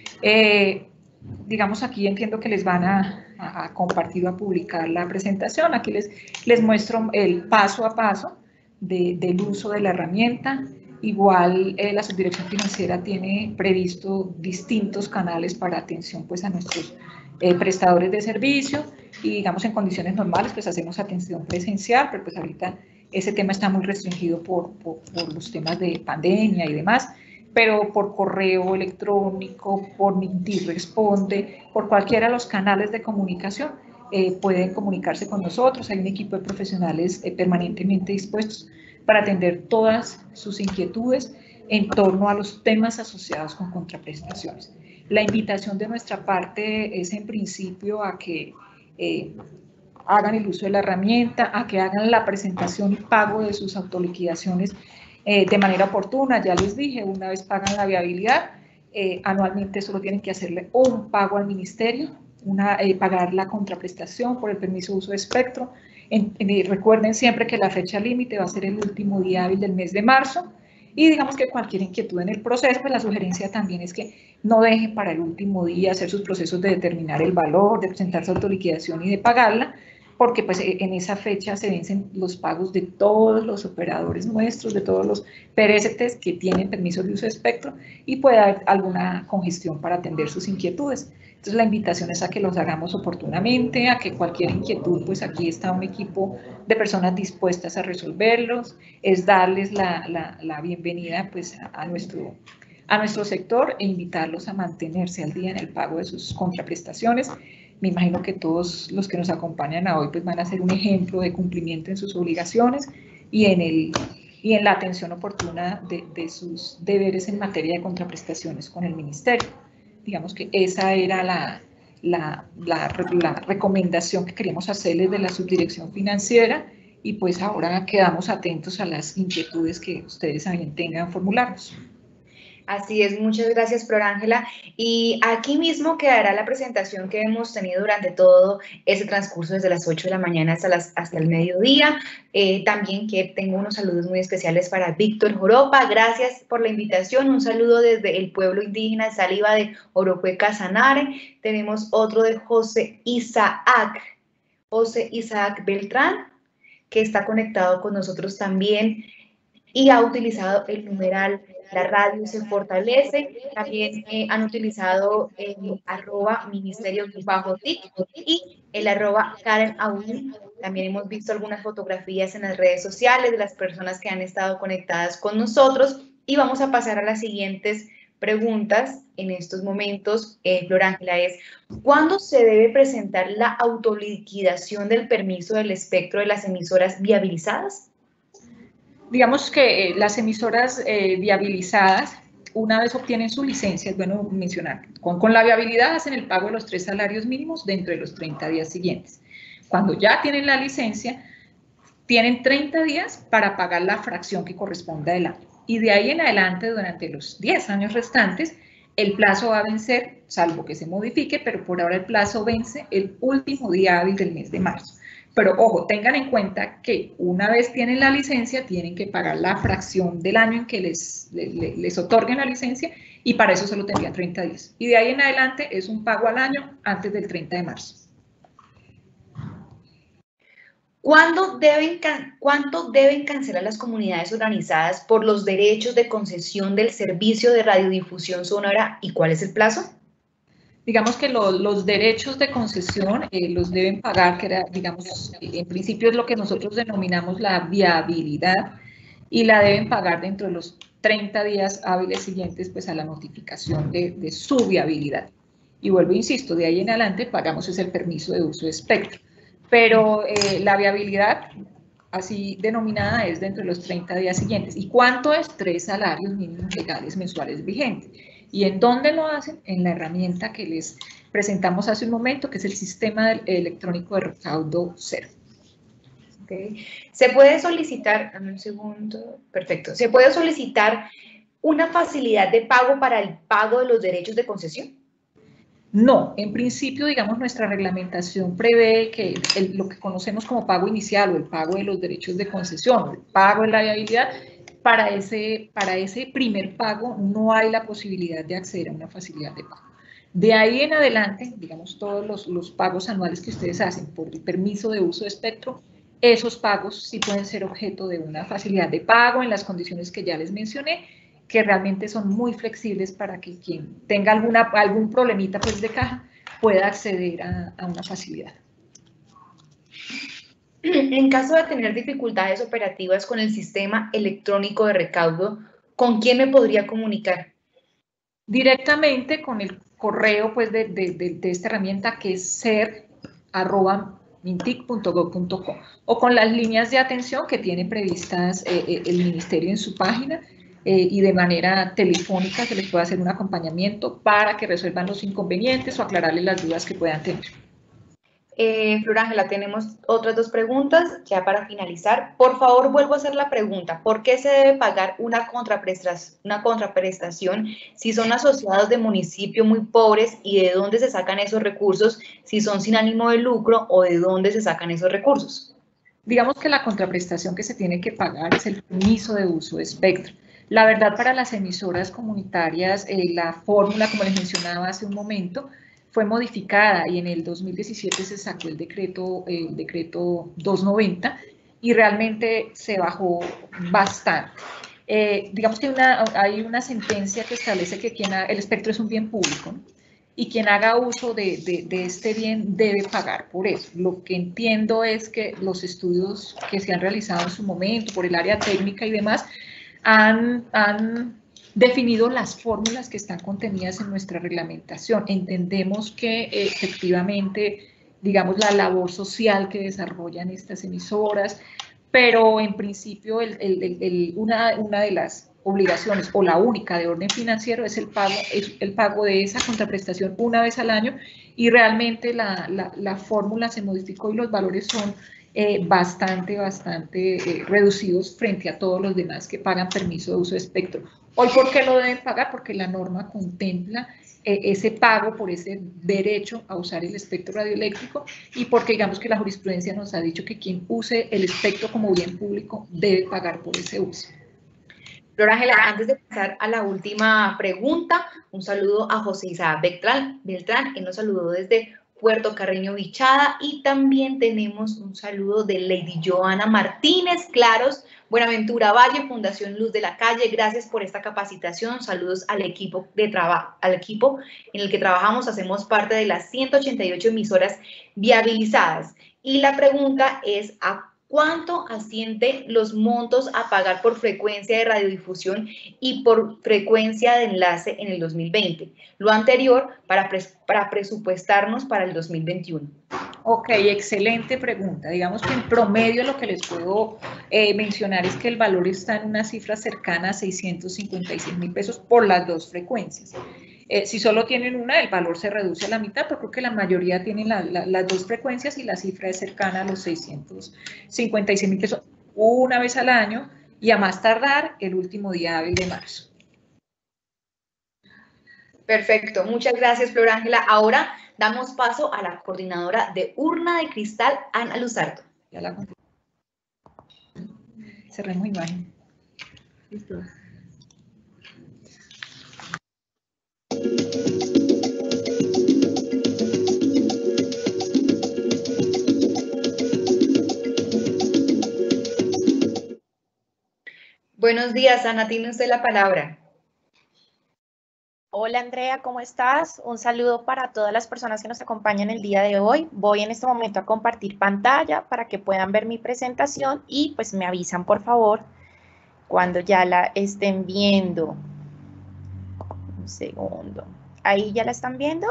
Digamos, aquí entiendo que les van a compartir o a publicar la presentación. Aquí les muestro el paso a paso del uso de la herramienta. Igual la Subdirección Financiera tiene previsto distintos canales para atención, pues, a nuestros prestadores de servicio, y digamos en condiciones normales pues hacemos atención presencial, pero pues ahorita ese tema está muy restringido por los temas de pandemia y demás, pero por correo electrónico, por Mintic Responde, por cualquiera de los canales de comunicación pueden comunicarse con nosotros. Hay un equipo de profesionales permanentemente dispuestos para atender todas sus inquietudes en torno a los temas asociados con contraprestaciones. La invitación de nuestra parte es en principio a que hagan el uso de la herramienta, a que hagan la presentación y pago de sus autoliquidaciones de manera oportuna. Ya les dije, una vez pagan la viabilidad, anualmente solo tienen que hacerle un pago al ministerio, pagar la contraprestación por el permiso de uso de espectro. Recuerden siempre que la fecha límite va a ser el último día hábil del mes de marzo, y digamos que cualquier inquietud en el proceso, pues la sugerencia también es que no dejen para el último día hacer sus procesos de determinar el valor, de presentar su autoliquidación y de pagarla, porque pues en esa fecha se vencen los pagos de todos los operadores nuestros, de todos los PRSTs que tienen permiso de uso de espectro, y puede haber alguna congestión para atender sus inquietudes. Entonces la invitación es a que los hagamos oportunamente, a que cualquier inquietud, pues aquí está un equipo de personas dispuestas a resolverlos, es darles la bienvenida pues a nuestro sector e invitarlos a mantenerse al día en el pago de sus contraprestaciones. Me imagino que todos los que nos acompañan hoy pues van a ser un ejemplo de cumplimiento en sus obligaciones y en la atención oportuna de sus deberes en materia de contraprestaciones con el ministerio. Digamos que esa era la recomendación que queríamos hacerles de la subdirección financiera, y pues ahora quedamos atentos a las inquietudes que ustedes también tengan formularnos. Así es, muchas gracias, Flor Ángela. Y aquí mismo quedará la presentación que hemos tenido durante todo ese transcurso, desde las 8 de la mañana hasta el mediodía. También que tengo unos saludos muy especiales para Víctor Joropa. Gracias por la invitación. Un saludo desde el pueblo indígena Saliva de Orocué, Casanare. Tenemos otro de José Isaac Beltrán, que está conectado con nosotros también y ha utilizado el numeral La Radio se fortalece. También han utilizado el @ministerio_TIC y el @Karen Aún. También hemos visto algunas fotografías en las redes sociales de las personas que han estado conectadas con nosotros, y vamos a pasar a las siguientes preguntas en estos momentos. Flor Ángela, ¿cuándo se debe presentar la autoliquidación del permiso del espectro de las emisoras viabilizadas? Digamos que las emisoras viabilizadas, una vez obtienen su licencia, es bueno mencionar, con la viabilidad hacen el pago de los 3 salarios mínimos dentro de los 30 días siguientes. Cuando ya tienen la licencia, tienen 30 días para pagar la fracción que corresponda del año. Y de ahí en adelante, durante los 10 años restantes, el plazo va a vencer, salvo que se modifique, pero por ahora el plazo vence el último día hábil del mes de marzo. Pero ojo, tengan en cuenta que una vez tienen la licencia, tienen que pagar la fracción del año en que les otorguen la licencia, y para eso solo tendrían 30 días. Y de ahí en adelante es un pago al año antes del 30 de marzo. ¿Cuánto deben cancelar las comunidades organizadas por los derechos de concesión del servicio de radiodifusión sonora, y cuál es el plazo? Digamos que los derechos de concesión los deben pagar, que era, digamos, en principio es lo que nosotros denominamos la viabilidad, y la deben pagar dentro de los 30 días hábiles siguientes pues a la notificación de su viabilidad. Y vuelvo, insisto, de ahí en adelante pagamos el permiso de uso de espectro. Pero la viabilidad, así denominada, es dentro de los 30 días siguientes. ¿Y cuánto es? 3 salarios mínimos legales mensuales vigentes. ¿Y en dónde lo hacen? En la herramienta que les presentamos hace un momento, que es el Sistema Electrónico de Recaudo Cero. Okay. Se puede solicitar, dame un segundo, perfecto. ¿Se puede solicitar una facilidad de pago para el pago de los derechos de concesión? No, en principio, digamos, nuestra reglamentación prevé que lo que conocemos como pago inicial o el pago de los derechos de concesión, el pago de la viabilidad, para ese primer pago no hay la posibilidad de acceder a una facilidad de pago. De ahí en adelante, digamos, todos los pagos anuales que ustedes hacen por el permiso de uso de espectro, esos pagos sí pueden ser objeto de una facilidad de pago en las condiciones que ya les mencioné, que realmente son muy flexibles para que quien tenga algún problemita pues de caja pueda acceder a una facilidad. En caso de tener dificultades operativas con el sistema electrónico de recaudo, ¿con quién me podría comunicar? Directamente con el correo pues, de esta herramienta, que es ser@mintic.gov.co, o con las líneas de atención que tiene previstas el Ministerio en su página, y de manera telefónica se les puede hacer un acompañamiento para que resuelvan los inconvenientes o aclararles las dudas que puedan tener. Flor Ángela, tenemos otras dos preguntas ya para finalizar. Por favor, vuelvo a hacer la pregunta. ¿Por qué se debe pagar una contraprestación si son asociados de municipios muy pobres y de dónde se sacan esos recursos, si son sin ánimo de lucro o de dónde se sacan esos recursos? Digamos que la contraprestación que se tiene que pagar es el permiso de uso de espectro. La verdad, para las emisoras comunitarias, la fórmula, como les mencionaba hace un momento, fue modificada y en el 2017 se sacó el decreto 290 y realmente se bajó bastante. Digamos que hay una sentencia que establece que el espectro es un bien público, ¿no? Y quien haga uso de este bien debe pagar por eso. Lo que entiendo es que los estudios que se han realizado en su momento por el área técnica y demás han definido las fórmulas que están contenidas en nuestra reglamentación. Entendemos que efectivamente, digamos, la labor social que desarrollan estas emisoras, pero en principio una de las obligaciones o la única de orden financiero es el pago de esa contraprestación una vez al año y realmente la fórmula se modificó y los valores son bastante reducidos frente a todos los demás que pagan permiso de uso de espectro. Hoy, ¿por qué lo deben pagar? Porque la norma contempla ese pago por ese derecho a usar el espectro radioeléctrico y porque digamos que la jurisprudencia nos ha dicho que quien use el espectro como bien público debe pagar por ese uso. Flor Ángela, antes de pasar a la última pregunta, un saludo a José Isaac Beltrán, él nos saludó desde Puerto Carreño Vichada, y también tenemos un saludo de Lady Joana Martínez Claros, Buenaventura Valle, Fundación Luz de la Calle. Gracias por esta capacitación. Saludos al equipo de trabajo, al equipo en el que trabajamos. Hacemos parte de las 188 emisoras viabilizadas. Y la pregunta es: ¿a cuánto asciende los montos a pagar por frecuencia de radiodifusión y por frecuencia de enlace en el 2020? Lo anterior para presupuestarnos para el 2021. Ok, excelente pregunta. Digamos que en promedio lo que les puedo mencionar es que el valor está en una cifra cercana a 656.000 pesos por las dos frecuencias. Si solo tienen una, el valor se reduce a la mitad, pero creo que la mayoría tienen las dos frecuencias y la cifra es cercana a los 656.000 pesos una vez al año y a más tardar el último día hábil de marzo. Perfecto, muchas gracias, Flor Ángela. Ahora damos paso a la coordinadora de Urna de Cristal, Ana Luzardo. Ya la cerremos imagen. Listo. Buenos días, Ana, tiene usted la palabra. Hola Andrea, ¿cómo estás? Un saludo para todas las personas que nos acompañan el día de hoy. Voy en este momento a compartir pantalla para que puedan ver mi presentación y pues me avisan por favor cuando ya la estén viendo. Un segundo. ¿Ahí ya la están viendo?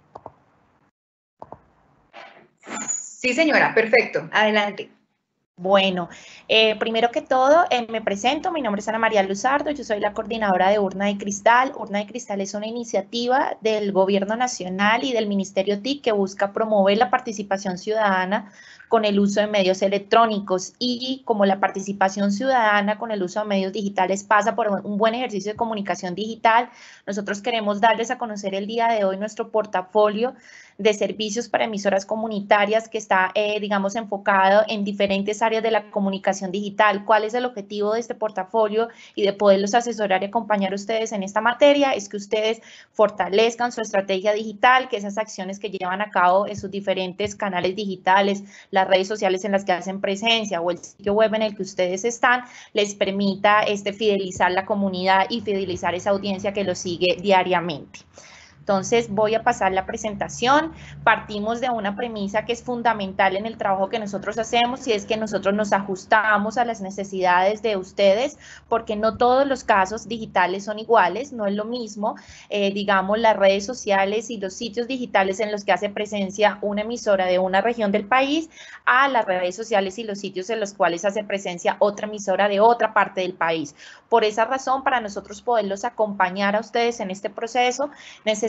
Sí, señora, perfecto. Adelante. Bueno, primero que todo me presento, mi nombre es Ana María Luzardo, yo soy la coordinadora de Urna de Cristal. Urna de Cristal es una iniciativa del Gobierno Nacional y del Ministerio TIC que busca promover la participación ciudadana con el uso de medios electrónicos, y como la participación ciudadana con el uso de medios digitales pasa por un buen ejercicio de comunicación digital, nosotros queremos darles a conocer el día de hoy nuestro portafolio de servicios para emisoras comunitarias que está, digamos, enfocado en diferentes áreas de la comunicación digital. ¿Cuál es el objetivo de este portafolio y de poderlos asesorar y acompañar a ustedes en esta materia? Es que ustedes fortalezcan su estrategia digital, que esas acciones que llevan a cabo en sus diferentes canales digitales, las redes sociales en las que hacen presencia o el sitio web en el que ustedes están, les permita fidelizar la comunidad y fidelizar esa audiencia que los sigue diariamente. Entonces voy a pasar la presentación. Partimos de una premisa que es fundamental en el trabajo que nosotros hacemos, y es que nosotros nos ajustamos a las necesidades de ustedes, porque no todos los casos digitales son iguales, no es lo mismo, digamos, las redes sociales y los sitios digitales en los que hace presencia una emisora de una región del país a las redes sociales y los sitios en los cuales hace presencia otra emisora de otra parte del país. Por esa razón, para nosotros poderlos acompañar a ustedes en este proceso, necesitamos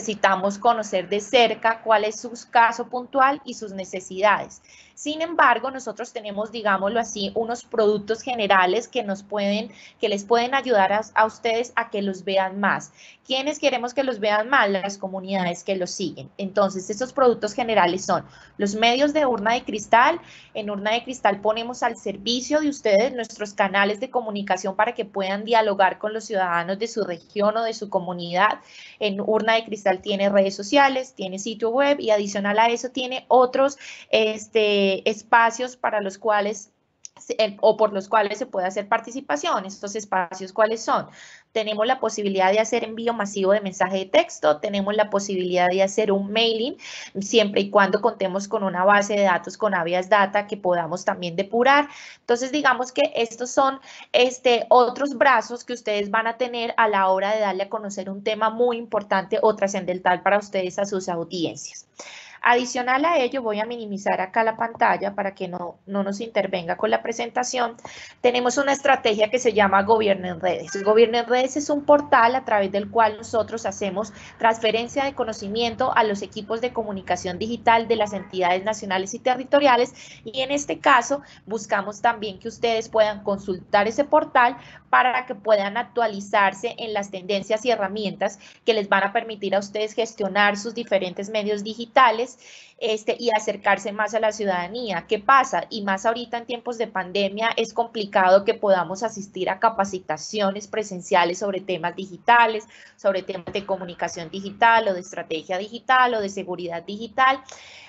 necesitamos conocer de cerca cuál es su caso puntual y sus necesidades. Sin embargo, nosotros tenemos, digámoslo así, unos productos generales que les pueden ayudar a ustedes a que los vean más. ¿Quiénes queremos que los vean más? Las comunidades que los siguen. Entonces, estos productos generales son los medios de Urna de Cristal. En Urna de Cristal ponemos al servicio de ustedes nuestros canales de comunicación para que puedan dialogar con los ciudadanos de su región o de su comunidad. En Urna de Cristal tiene redes sociales, tiene sitio web y adicional a eso tiene otros espacios para los cuales por los cuales se puede hacer participación. Estos espacios, ¿cuáles son? Tenemos la posibilidad de hacer envío masivo de mensaje de texto, tenemos la posibilidad de hacer un mailing, siempre y cuando contemos con una base de datos con Habeas Data que podamos también depurar. Entonces, digamos que estos son otros brazos que ustedes van a tener a la hora de darle a conocer un tema muy importante o trascendental para ustedes a sus audiencias. Adicional a ello, voy a minimizar acá la pantalla para que no nos intervenga con la presentación. Tenemos una estrategia que se llama Gobierno en Redes. Gobierno en Redes es un portal a través del cual nosotros hacemos transferencia de conocimiento a los equipos de comunicación digital de las entidades nacionales y territoriales, y en este caso buscamos también que ustedes puedan consultar ese portal para que puedan actualizarse en las tendencias y herramientas que les van a permitir a ustedes gestionar sus diferentes medios digitales y acercarse más a la ciudadanía. ¿Qué pasa? Y más ahorita en tiempos de pandemia es complicado que podamos asistir a capacitaciones presenciales sobre temas digitales, sobre temas de comunicación digital o de estrategia digital o de seguridad digital.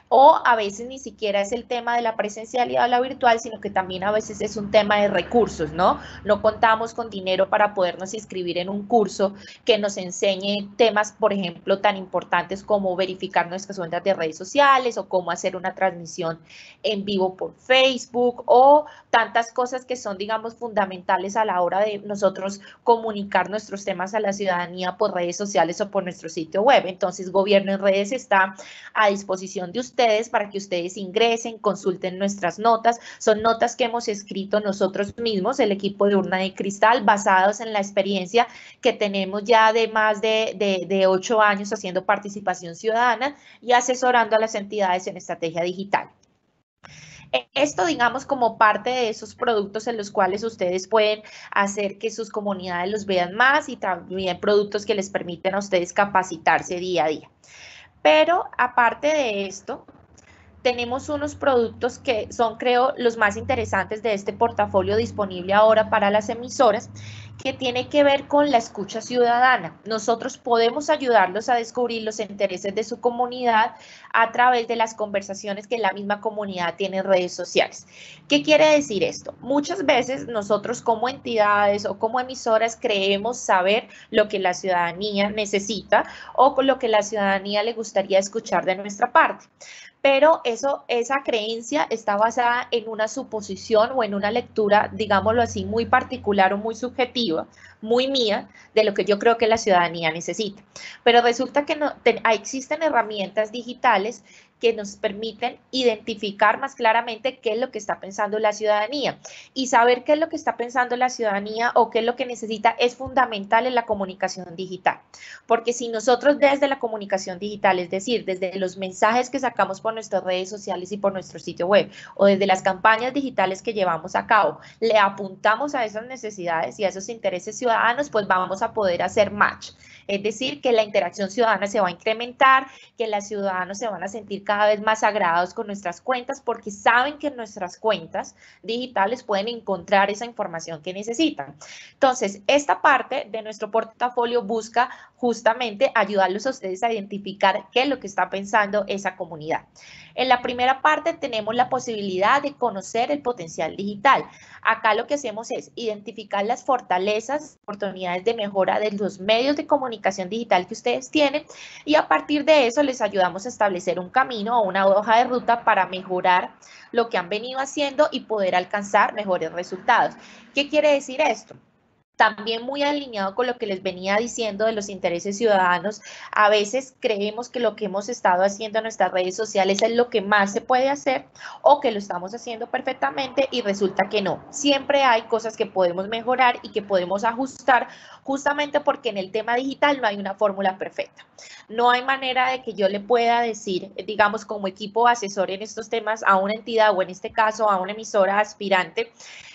O a veces ni siquiera es el tema de la presencialidad o la virtual, sino que también a veces es un tema de recursos, ¿no? No contamos con dinero para podernos inscribir en un curso que nos enseñe temas, por ejemplo, tan importantes como verificar nuestras cuentas de redes sociales o cómo hacer una transmisión en vivo por Facebook o tantas cosas que son, digamos, fundamentales a la hora de nosotros comunicar nuestros temas a la ciudadanía por redes sociales o por nuestro sitio web. Entonces, Gobierno en Redes está a disposición de ustedes para que ustedes ingresen, consulten nuestras notas. Son notas que hemos escrito nosotros mismos, el equipo de Urna de Cristal, basados en la experiencia que tenemos ya de más de 8 años haciendo participación ciudadana y asesorando a las entidades en estrategia digital. Esto, digamos, como parte de esos productos en los cuales ustedes pueden hacer que sus comunidades los vean más y también productos que les permiten a ustedes capacitarse día a día. Pero aparte de esto, tenemos unos productos que son, creo, los más interesantes de este portafolio disponible ahora para las emisoras, que tiene que ver con la escucha ciudadana. Nosotros podemos ayudarlos a descubrir los intereses de su comunidad a través de las conversaciones que la misma comunidad tiene en redes sociales. ¿Qué quiere decir esto? Muchas veces nosotros como entidades o como emisoras creemos saber lo que la ciudadanía necesita o con lo que la ciudadanía le gustaría escuchar de nuestra parte. Pero esa creencia está basada en una suposición o en una lectura, digámoslo así, muy particular o muy subjetiva, muy mía, de lo que yo creo que la ciudadanía necesita. Pero resulta que existen herramientas digitales que nos permiten identificar más claramente qué es lo que está pensando la ciudadanía. Y saber qué es lo que está pensando la ciudadanía o qué es lo que necesita es fundamental en la comunicación digital. Porque si nosotros desde la comunicación digital, es decir, desde los mensajes que sacamos por nuestras redes sociales y por nuestro sitio web, o desde las campañas digitales que llevamos a cabo, le apuntamos a esas necesidades y a esos intereses ciudadanos, pues vamos a poder hacer match. Es decir, que la interacción ciudadana se va a incrementar, que los ciudadanos se van a sentir cada vez más agradados con nuestras cuentas porque saben que en nuestras cuentas digitales pueden encontrar esa información que necesitan. Entonces, esta parte de nuestro portafolio busca justamente ayudarlos a ustedes a identificar qué es lo que está pensando esa comunidad. En la primera parte tenemos la posibilidad de conocer el potencial digital. Acá lo que hacemos es identificar las fortalezas, oportunidades de mejora de los medios de comunicación digital que ustedes tienen y a partir de eso les ayudamos a establecer un camino o una hoja de ruta para mejorar lo que han venido haciendo y poder alcanzar mejores resultados. ¿Qué quiere decir esto? También muy alineado con lo que les venía diciendo de los intereses ciudadanos, a veces creemos que lo que hemos estado haciendo en nuestras redes sociales es lo que más se puede hacer o que lo estamos haciendo perfectamente y resulta que no. Siempre hay cosas que podemos mejorar y que podemos ajustar justamente porque en el tema digital no hay una fórmula perfecta. No hay manera de que yo le pueda decir, digamos, como equipo asesor en estos temas a una entidad o en este caso a una emisora aspirante,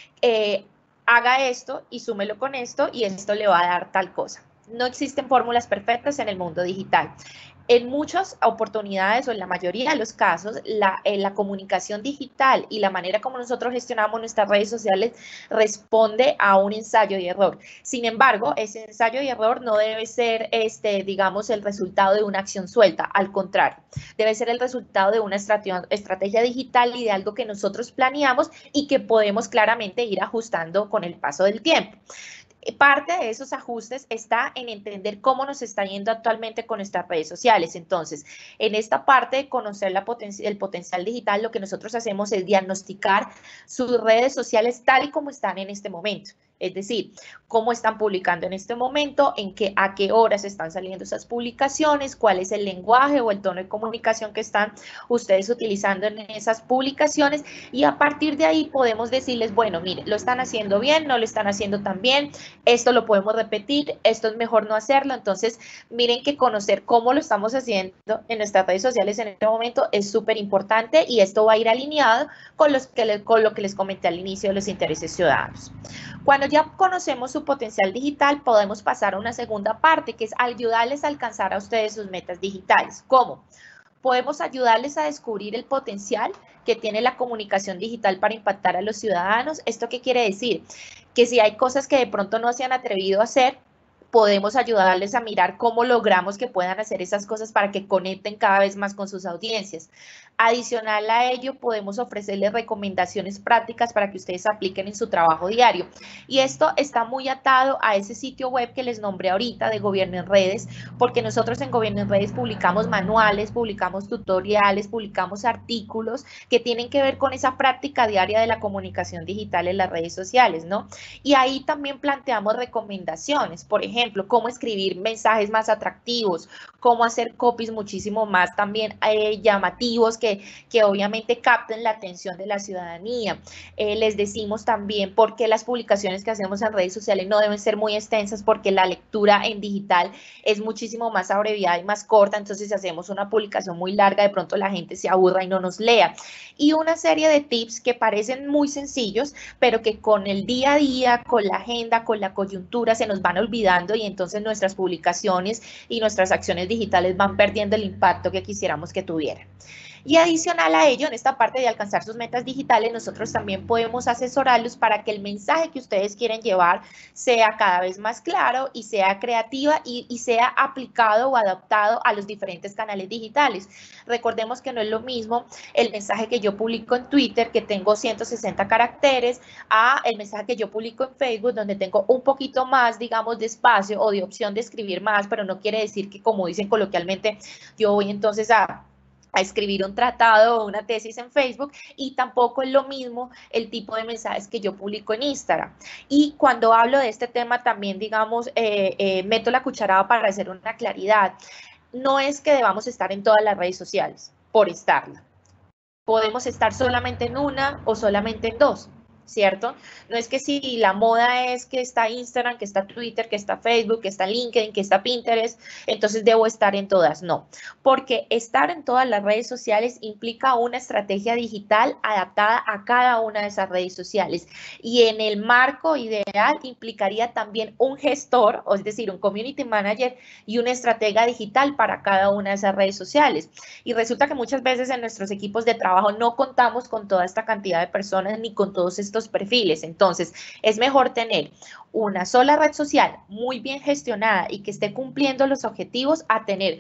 haga esto y súmelo con esto y esto le va a dar tal cosa. No existen fórmulas perfectas en el mundo digital. En muchas oportunidades o en la mayoría de los casos, la comunicación digital y la manera como nosotros gestionamos nuestras redes sociales responde a un ensayo y error. Sin embargo, ese ensayo y error no debe ser, digamos, el resultado de una acción suelta. Al contrario, debe ser el resultado de una estrategia digital y de algo que nosotros planeamos y que podemos claramente ir ajustando con el paso del tiempo. Parte de esos ajustes está en entender cómo nos está yendo actualmente con nuestras redes sociales. Entonces, en esta parte de conocer el potencial digital, lo que nosotros hacemos es diagnosticar sus redes sociales tal y como están en este momento. Es decir, cómo están publicando en este momento, a qué horas están saliendo esas publicaciones, cuál es el lenguaje o el tono de comunicación que están ustedes utilizando en esas publicaciones y a partir de ahí podemos decirles, bueno, mire, lo están haciendo bien, no lo están haciendo tan bien, esto lo podemos repetir, esto es mejor no hacerlo. Entonces, miren que conocer cómo lo estamos haciendo en nuestras redes sociales en este momento es súper importante y esto va a ir alineado con lo que les comenté al inicio de los intereses ciudadanos. Cuando ya conocemos su potencial digital, podemos pasar a una segunda parte, que es ayudarles a alcanzar a ustedes sus metas digitales. ¿Cómo? Podemos ayudarles a descubrir el potencial que tiene la comunicación digital para impactar a los ciudadanos. ¿Esto qué quiere decir? Que si hay cosas que de pronto no se han atrevido a hacer, podemos ayudarles a mirar cómo logramos que puedan hacer esas cosas para que conecten cada vez más con sus audiencias. Adicional a ello, podemos ofrecerles recomendaciones prácticas para que ustedes apliquen en su trabajo diario. Y esto está muy atado a ese sitio web que les nombré ahorita de Gobierno en Redes, porque nosotros en Gobierno en Redes publicamos manuales, publicamos tutoriales, publicamos artículos que tienen que ver con esa práctica diaria de la comunicación digital en las redes sociales, ¿no? Y ahí también planteamos recomendaciones, por ejemplo, cómo escribir mensajes más atractivos, cómo hacer copies muchísimo más también llamativos que obviamente capten la atención de la ciudadanía. Les decimos también por qué las publicaciones que hacemos en redes sociales no deben ser muy extensas, porque la lectura en digital es muchísimo más abreviada y más corta, entonces si hacemos una publicación muy larga, de pronto la gente se aburra y no nos lea. Y una serie de tips que parecen muy sencillos, pero que con el día a día, con la agenda, con la coyuntura, se nos van olvidando y entonces nuestras publicaciones y nuestras acciones digitales van perdiendo el impacto que quisiéramos que tuvieran. Y adicional a ello, en esta parte de alcanzar sus metas digitales, nosotros también podemos asesorarlos para que el mensaje que ustedes quieren llevar sea cada vez más claro y sea creativa y sea aplicado o adaptado a los diferentes canales digitales. Recordemos que no es lo mismo el mensaje que yo publico en Twitter, que tengo 160 caracteres, a el mensaje que yo publico en Facebook, donde tengo un poquito más, digamos, de espacio o de opción de escribir más, pero no quiere decir que, como dicen coloquialmente, yo voy entonces a escribir un tratado o una tesis en Facebook, y tampoco es lo mismo el tipo de mensajes que yo publico en Instagram. Y cuando hablo de este tema también, digamos, meto la cucharada para hacer una claridad. No es que debamos estar en todas las redes sociales por estarla. Podemos estar solamente en una o solamente en dos, ¿cierto? No es que si la moda es que está Instagram, que está Twitter, que está Facebook, que está LinkedIn, que está Pinterest, entonces debo estar en todas. No, porque estar en todas las redes sociales implica una estrategia digital adaptada a cada una de esas redes sociales. Y en el marco ideal implicaría también un gestor, o es decir, un community manager y una estratega digital para cada una de esas redes sociales. Y resulta que muchas veces en nuestros equipos de trabajo no contamos con toda esta cantidad de personas ni con todos estos perfiles. Entonces, es mejor tener una sola red social muy bien gestionada y que esté cumpliendo los objetivos a tener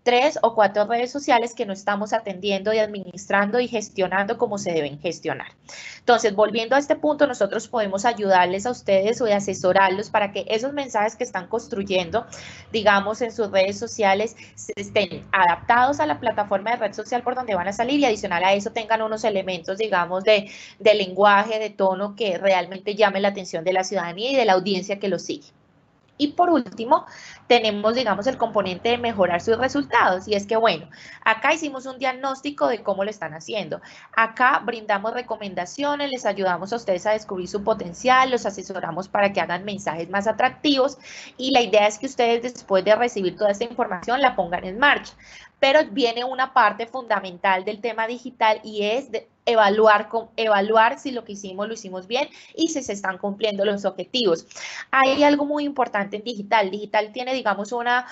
3 o 4 redes sociales que no estamos atendiendo y administrando y gestionando como se deben gestionar. Entonces, volviendo a este punto, nosotros podemos ayudarles a ustedes o asesorarlos para que esos mensajes que están construyendo, digamos, en sus redes sociales, estén adaptados a la plataforma de red social por donde van a salir y adicional a eso tengan unos elementos, digamos, de lenguaje, de tono que realmente llame la atención de la ciudadanía y de la audiencia que los sigue. Y por último, tenemos, digamos, el componente de mejorar sus resultados. Y es que, bueno, acá hicimos un diagnóstico de cómo lo están haciendo. Acá brindamos recomendaciones, les ayudamos a ustedes a descubrir su potencial, los asesoramos para que hagan mensajes más atractivos. Y la idea es que ustedes, después de recibir toda esta información, la pongan en marcha. Pero viene una parte fundamental del tema digital y es de evaluar si lo que hicimos lo hicimos bien y si se están cumpliendo los objetivos. Hay algo muy importante en digital. Digital tiene, digamos,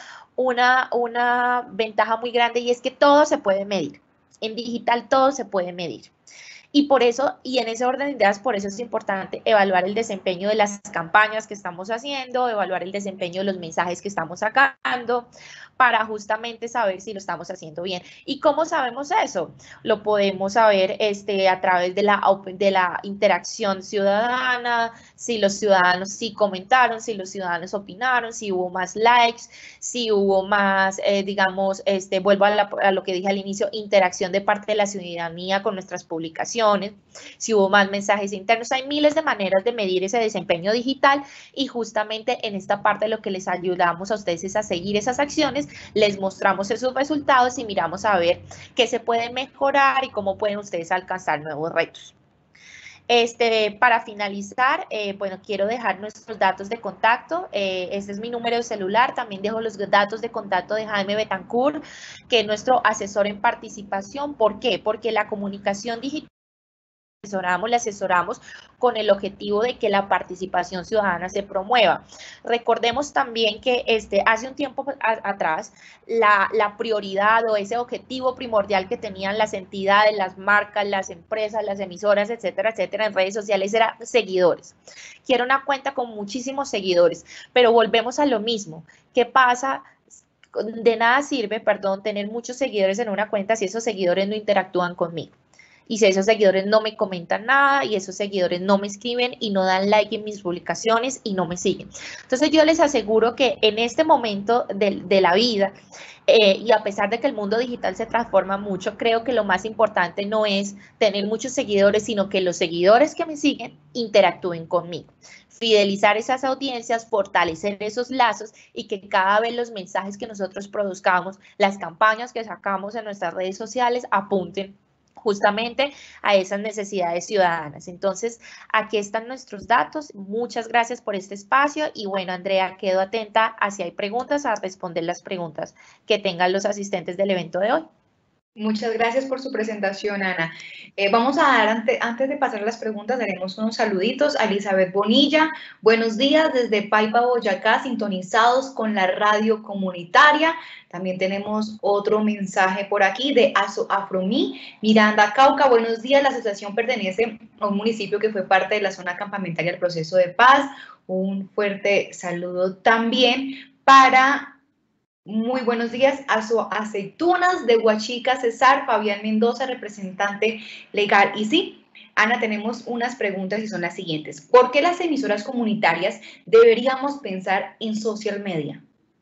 una ventaja muy grande y es que todo se puede medir. En digital todo se puede medir. Y por eso, y en ese orden de ideas, por eso es importante evaluar el desempeño de las campañas que estamos haciendo, evaluar el desempeño de los mensajes que estamos sacando, para justamente saber si lo estamos haciendo bien. ¿Y cómo sabemos eso? Lo podemos saber a través de la interacción ciudadana, si los ciudadanos sí comentaron, si los ciudadanos opinaron, si hubo más likes, si hubo más, digamos, vuelvo a lo que dije al inicio, interacción de parte de la ciudadanía con nuestras publicaciones, si hubo más mensajes internos. Hay miles de maneras de medir ese desempeño digital y justamente en esta parte lo que les ayudamos a ustedes es a seguir esas acciones, les mostramos esos resultados y miramos a ver qué se puede mejorar y cómo pueden ustedes alcanzar nuevos retos. Para finalizar, bueno, quiero dejar nuestros datos de contacto. Este es mi número de celular. También dejo los datos de contacto de Jaime Betancourt, que es nuestro asesor en participación. ¿Por qué? Porque la comunicación digital le asesoramos con el objetivo de que la participación ciudadana se promueva. Recordemos también que hace un tiempo atrás la prioridad o ese objetivo primordial que tenían las entidades, las marcas, las empresas, las emisoras, etcétera, etcétera, en redes sociales era seguidores. Quiero una cuenta con muchísimos seguidores, pero volvemos a lo mismo. ¿Qué pasa? De nada sirve, tener muchos seguidores en una cuenta si esos seguidores no interactúan conmigo. Y si esos seguidores no me comentan nada y esos seguidores no me escriben y no dan like en mis publicaciones y no me siguen. Entonces yo les aseguro que en este momento de la vida, y a pesar de que el mundo digital se transforma mucho, creo que lo más importante no es tener muchos seguidores, sino que los seguidores que me siguen interactúen conmigo. Fidelizar esas audiencias, fortalecer esos lazos y que cada vez los mensajes que nosotros produzcamos, las campañas que sacamos en nuestras redes sociales apunten justamente a esas necesidades ciudadanas. Entonces, aquí están nuestros datos. Muchas gracias por este espacio y bueno, Andrea, quedo atenta a si hay preguntas, a responder las preguntas que tengan los asistentes del evento de hoy. Muchas gracias por su presentación, Ana. Vamos a dar, antes de pasar a las preguntas, daremos unos saluditos a Elizabeth Bonilla. Buenos días desde Paipa, Boyacá, sintonizados con la radio comunitaria. También tenemos otro mensaje por aquí de Afromí, Miranda, Cauca. Buenos días, la asociación pertenece a un municipio que fue parte de la zona campamentaria del proceso de paz. Un fuerte saludo también para... Muy buenos días a Aceitunas de Huachica, César, Fabián Mendoza, representante legal. Y sí, Ana, tenemos unas preguntas y son las siguientes. ¿Por qué las emisoras comunitarias deberíamos pensar en social media?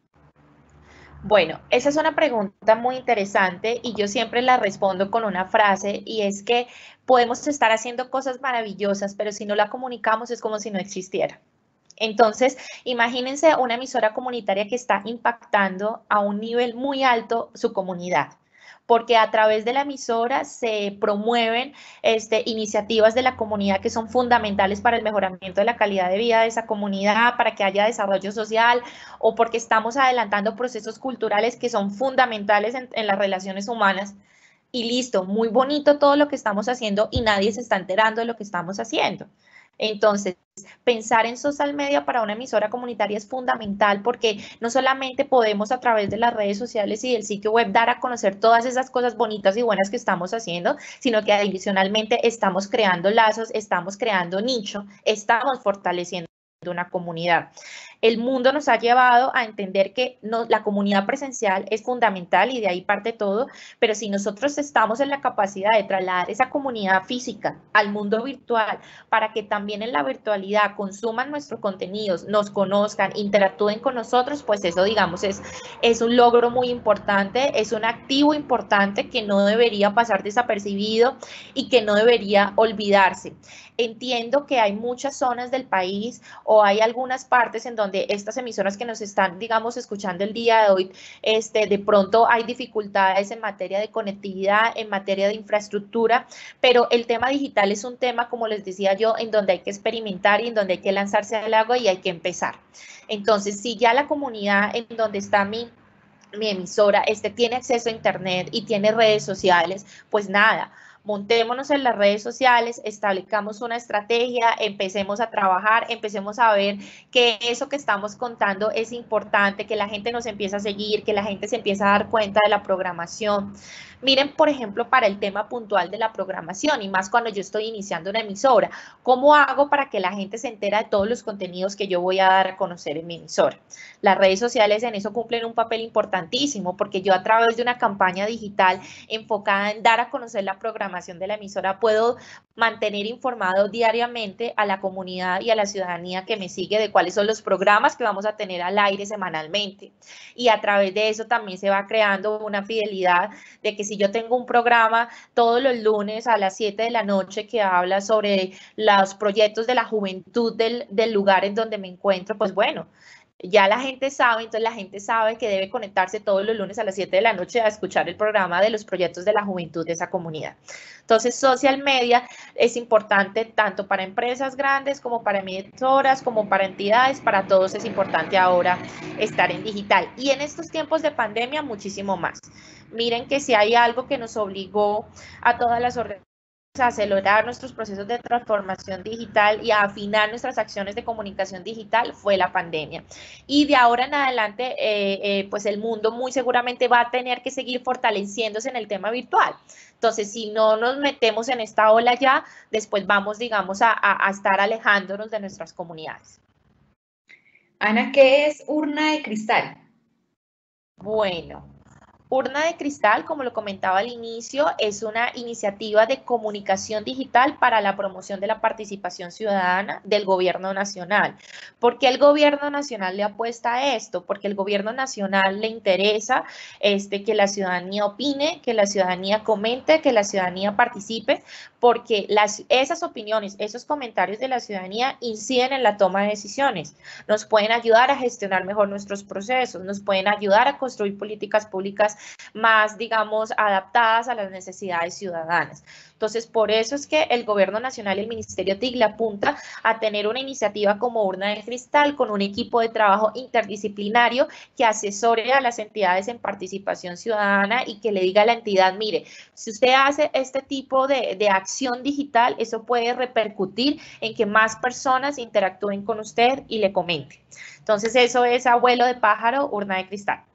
Bueno, esa es una pregunta muy interesante y yo siempre la respondo con una frase y es que podemos estar haciendo cosas maravillosas, pero si no la comunicamos es como si no existiera. Entonces, imagínense una emisora comunitaria que está impactando a un nivel muy alto su comunidad, porque a través de la emisora se promueven iniciativas de la comunidad que son fundamentales para el mejoramiento de la calidad de vida de esa comunidad, para que haya desarrollo social o porque estamos adelantando procesos culturales que son fundamentales en las relaciones humanas. Y listo, muy bonito todo lo que estamos haciendo y nadie se está enterando de lo que estamos haciendo. Entonces, pensar en social media para una emisora comunitaria es fundamental porque no solamente podemos a través de las redes sociales y del sitio web dar a conocer todas esas cosas bonitas y buenas que estamos haciendo, sino que adicionalmente estamos creando lazos, estamos creando nicho, estamos fortaleciendo una comunidad. el mundo nos ha llevado a entender que la comunidad presencial es fundamental y de ahí parte todo, pero si nosotros estamos en la capacidad de trasladar esa comunidad física al mundo virtual para que también en la virtualidad consuman nuestros contenidos, nos conozcan, interactúen con nosotros, pues eso, digamos, es un logro muy importante, es un activo importante que no debería pasar desapercibido y que no debería olvidarse. Entiendo que hay muchas zonas del país o hay algunas partes en donde estas emisoras que nos están, digamos, escuchando el día de hoy, de pronto hay dificultades en materia de conectividad, en materia de infraestructura, pero el tema digital es un tema, como les decía yo, en donde hay que experimentar y en donde hay que lanzarse al agua y hay que empezar. Entonces, si ya la comunidad en donde está mi emisora tiene acceso a internet y tiene redes sociales, pues nada, montémonos en las redes sociales, establezcamos una estrategia, empecemos a trabajar, empecemos a ver que eso que estamos contando es importante, que la gente nos empiece a seguir, que la gente se empiece a dar cuenta de la programación. Miren, por ejemplo, para el tema puntual de la programación y más cuando yo estoy iniciando una emisora, ¿cómo hago para que la gente se entera de todos los contenidos que yo voy a dar a conocer en mi emisora? Las redes sociales en eso cumplen un papel importantísimo porque yo a través de una campaña digital enfocada en dar a conocer la programación de la emisora puedo mantener informado diariamente a la comunidad y a la ciudadanía que me sigue de cuáles son los programas que vamos a tener al aire semanalmente. Y a través de eso también se va creando una fidelidad de que si yo tengo un programa todos los lunes a las 7 de la noche que habla sobre los proyectos de la juventud del lugar en donde me encuentro, pues bueno, ya la gente sabe, entonces la gente sabe que debe conectarse todos los lunes a las 7 de la noche a escuchar el programa de los proyectos de la juventud de esa comunidad. Entonces, social media es importante tanto para empresas grandes como para emisoras, como para entidades, para todos es importante ahora estar en digital. Y en estos tiempos de pandemia, muchísimo más. Miren que si hay algo que nos obligó a todas las organizaciones a acelerar nuestros procesos de transformación digital y a afinar nuestras acciones de comunicación digital fue la pandemia. Y de ahora en adelante, pues el mundo muy seguramente va a tener que seguir fortaleciéndose en el tema virtual. Entonces, si no nos metemos en esta ola ya, después vamos, digamos, a estar alejándonos de nuestras comunidades. Ana, ¿qué es Urna de Cristal? Bueno, Urna de Cristal, como lo comentaba al inicio, es una iniciativa de comunicación digital para la promoción de la participación ciudadana del gobierno nacional. ¿Por qué el gobierno nacional le apuesta a esto? Porque el gobierno nacional le interesa que la ciudadanía opine, que la ciudadanía comente, que la ciudadanía participe, porque esas opiniones, esos comentarios de la ciudadanía inciden en la toma de decisiones, nos pueden ayudar a gestionar mejor nuestros procesos, nos pueden ayudar a construir políticas públicas más, digamos, adaptadas a las necesidades ciudadanas. Entonces, por eso es que el Gobierno Nacional y el Ministerio TIC le apunta a tener una iniciativa como Urna de Cristal con un equipo de trabajo interdisciplinario que asesore a las entidades en participación ciudadana y que le diga a la entidad, mire, si usted hace este tipo de acción digital, eso puede repercutir en que más personas interactúen con usted y le comenten. Entonces, eso es abuelo de pájaro, Urna de Cristal.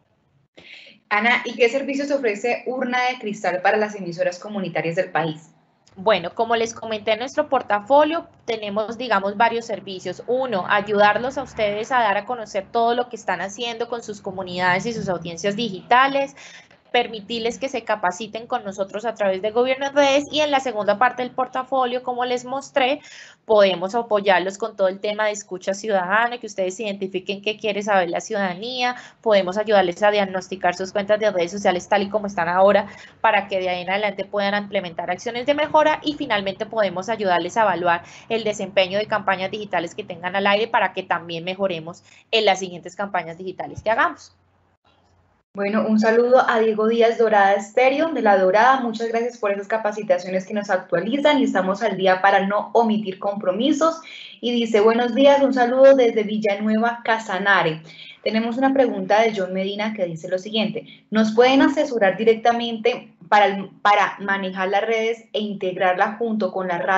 Ana, ¿y qué servicios ofrece Urna de Cristal para las emisoras comunitarias del país? Bueno, como les comenté en nuestro portafolio, tenemos, digamos, varios servicios. Uno, ayudarlos a ustedes a dar a conocer todo lo que están haciendo con sus comunidades y sus audiencias digitales, permitirles que se capaciten con nosotros a través de Gobierno en Redes, y en la segunda parte del portafolio, como les mostré, podemos apoyarlos con todo el tema de escucha ciudadana, que ustedes identifiquen qué quiere saber la ciudadanía, podemos ayudarles a diagnosticar sus cuentas de redes sociales tal y como están ahora, para que de ahí en adelante puedan implementar acciones de mejora, y finalmente podemos ayudarles a evaluar el desempeño de campañas digitales que tengan al aire para que también mejoremos en las siguientes campañas digitales que hagamos. Bueno, un saludo a Diego Díaz, Dorada Estéreo, de La Dorada. Muchas gracias por esas capacitaciones que nos actualizan y estamos al día para no omitir compromisos. Y dice, buenos días, un saludo desde Villanueva, Casanare. Tenemos una pregunta de John Medina que dice lo siguiente, ¿nos pueden asesorar directamente para manejar las redes e integrarla junto con la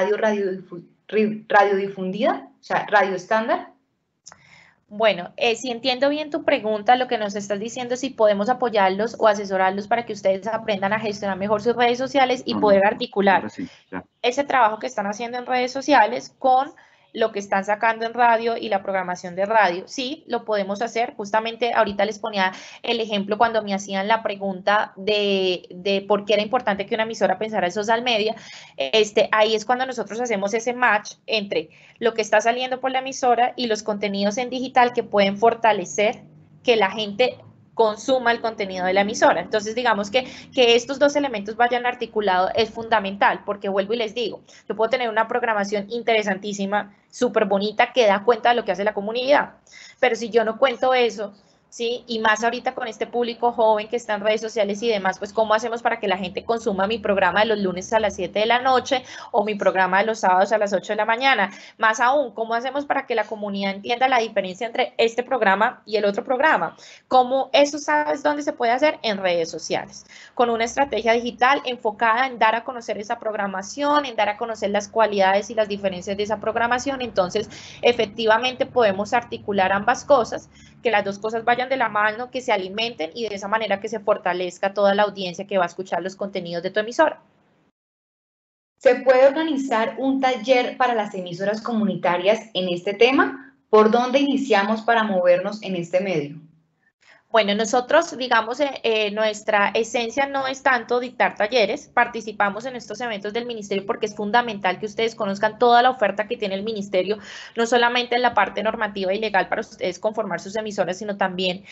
radiodifundida, o sea, radio estándar? Bueno, si entiendo bien tu pregunta, lo que nos estás diciendo es si podemos apoyarlos o asesorarlos para que ustedes aprendan a gestionar mejor sus redes sociales y poder articular ese trabajo que están haciendo en redes sociales con lo que están sacando en radio y la programación de radio. Sí, lo podemos hacer. Justamente ahorita les ponía el ejemplo cuando me hacían la pregunta de por qué era importante que una emisora pensara en social media. Ahí es cuando nosotros hacemos ese match entre lo que está saliendo por la emisora y los contenidos en digital que pueden fortalecer que la gente consuma el contenido de la emisora. Entonces, digamos que estos dos elementos vayan articulados es fundamental, porque vuelvo y les digo, yo puedo tener una programación interesantísima, súper bonita, que da cuenta de lo que hace la comunidad, pero si yo no cuento eso, ¿sí? Y más ahorita con este público joven que está en redes sociales y demás, pues ¿cómo hacemos para que la gente consuma mi programa de los lunes a las 7 de la noche o mi programa de los sábados a las 8 de la mañana? Más aún, ¿cómo hacemos para que la comunidad entienda la diferencia entre este programa y el otro programa? ¿Cómo eso sabes dónde se puede hacer? En redes sociales, con una estrategia digital enfocada en dar a conocer esa programación, en dar a conocer las cualidades y las diferencias de esa programación. Entonces, efectivamente podemos articular ambas cosas, que las dos cosas vayan de la mano, que se alimenten y de esa manera que se fortalezca toda la audiencia que va a escuchar los contenidos de tu emisora. ¿Se puede organizar un taller para las emisoras comunitarias en este tema? ¿Por dónde iniciamos para movernos en este medio? Bueno, nosotros, digamos, nuestra esencia no es tanto dictar talleres, participamos en estos eventos del ministerio porque es fundamental que ustedes conozcan toda la oferta que tiene el ministerio, no solamente en la parte normativa y legal para ustedes conformar sus emisoras, sino también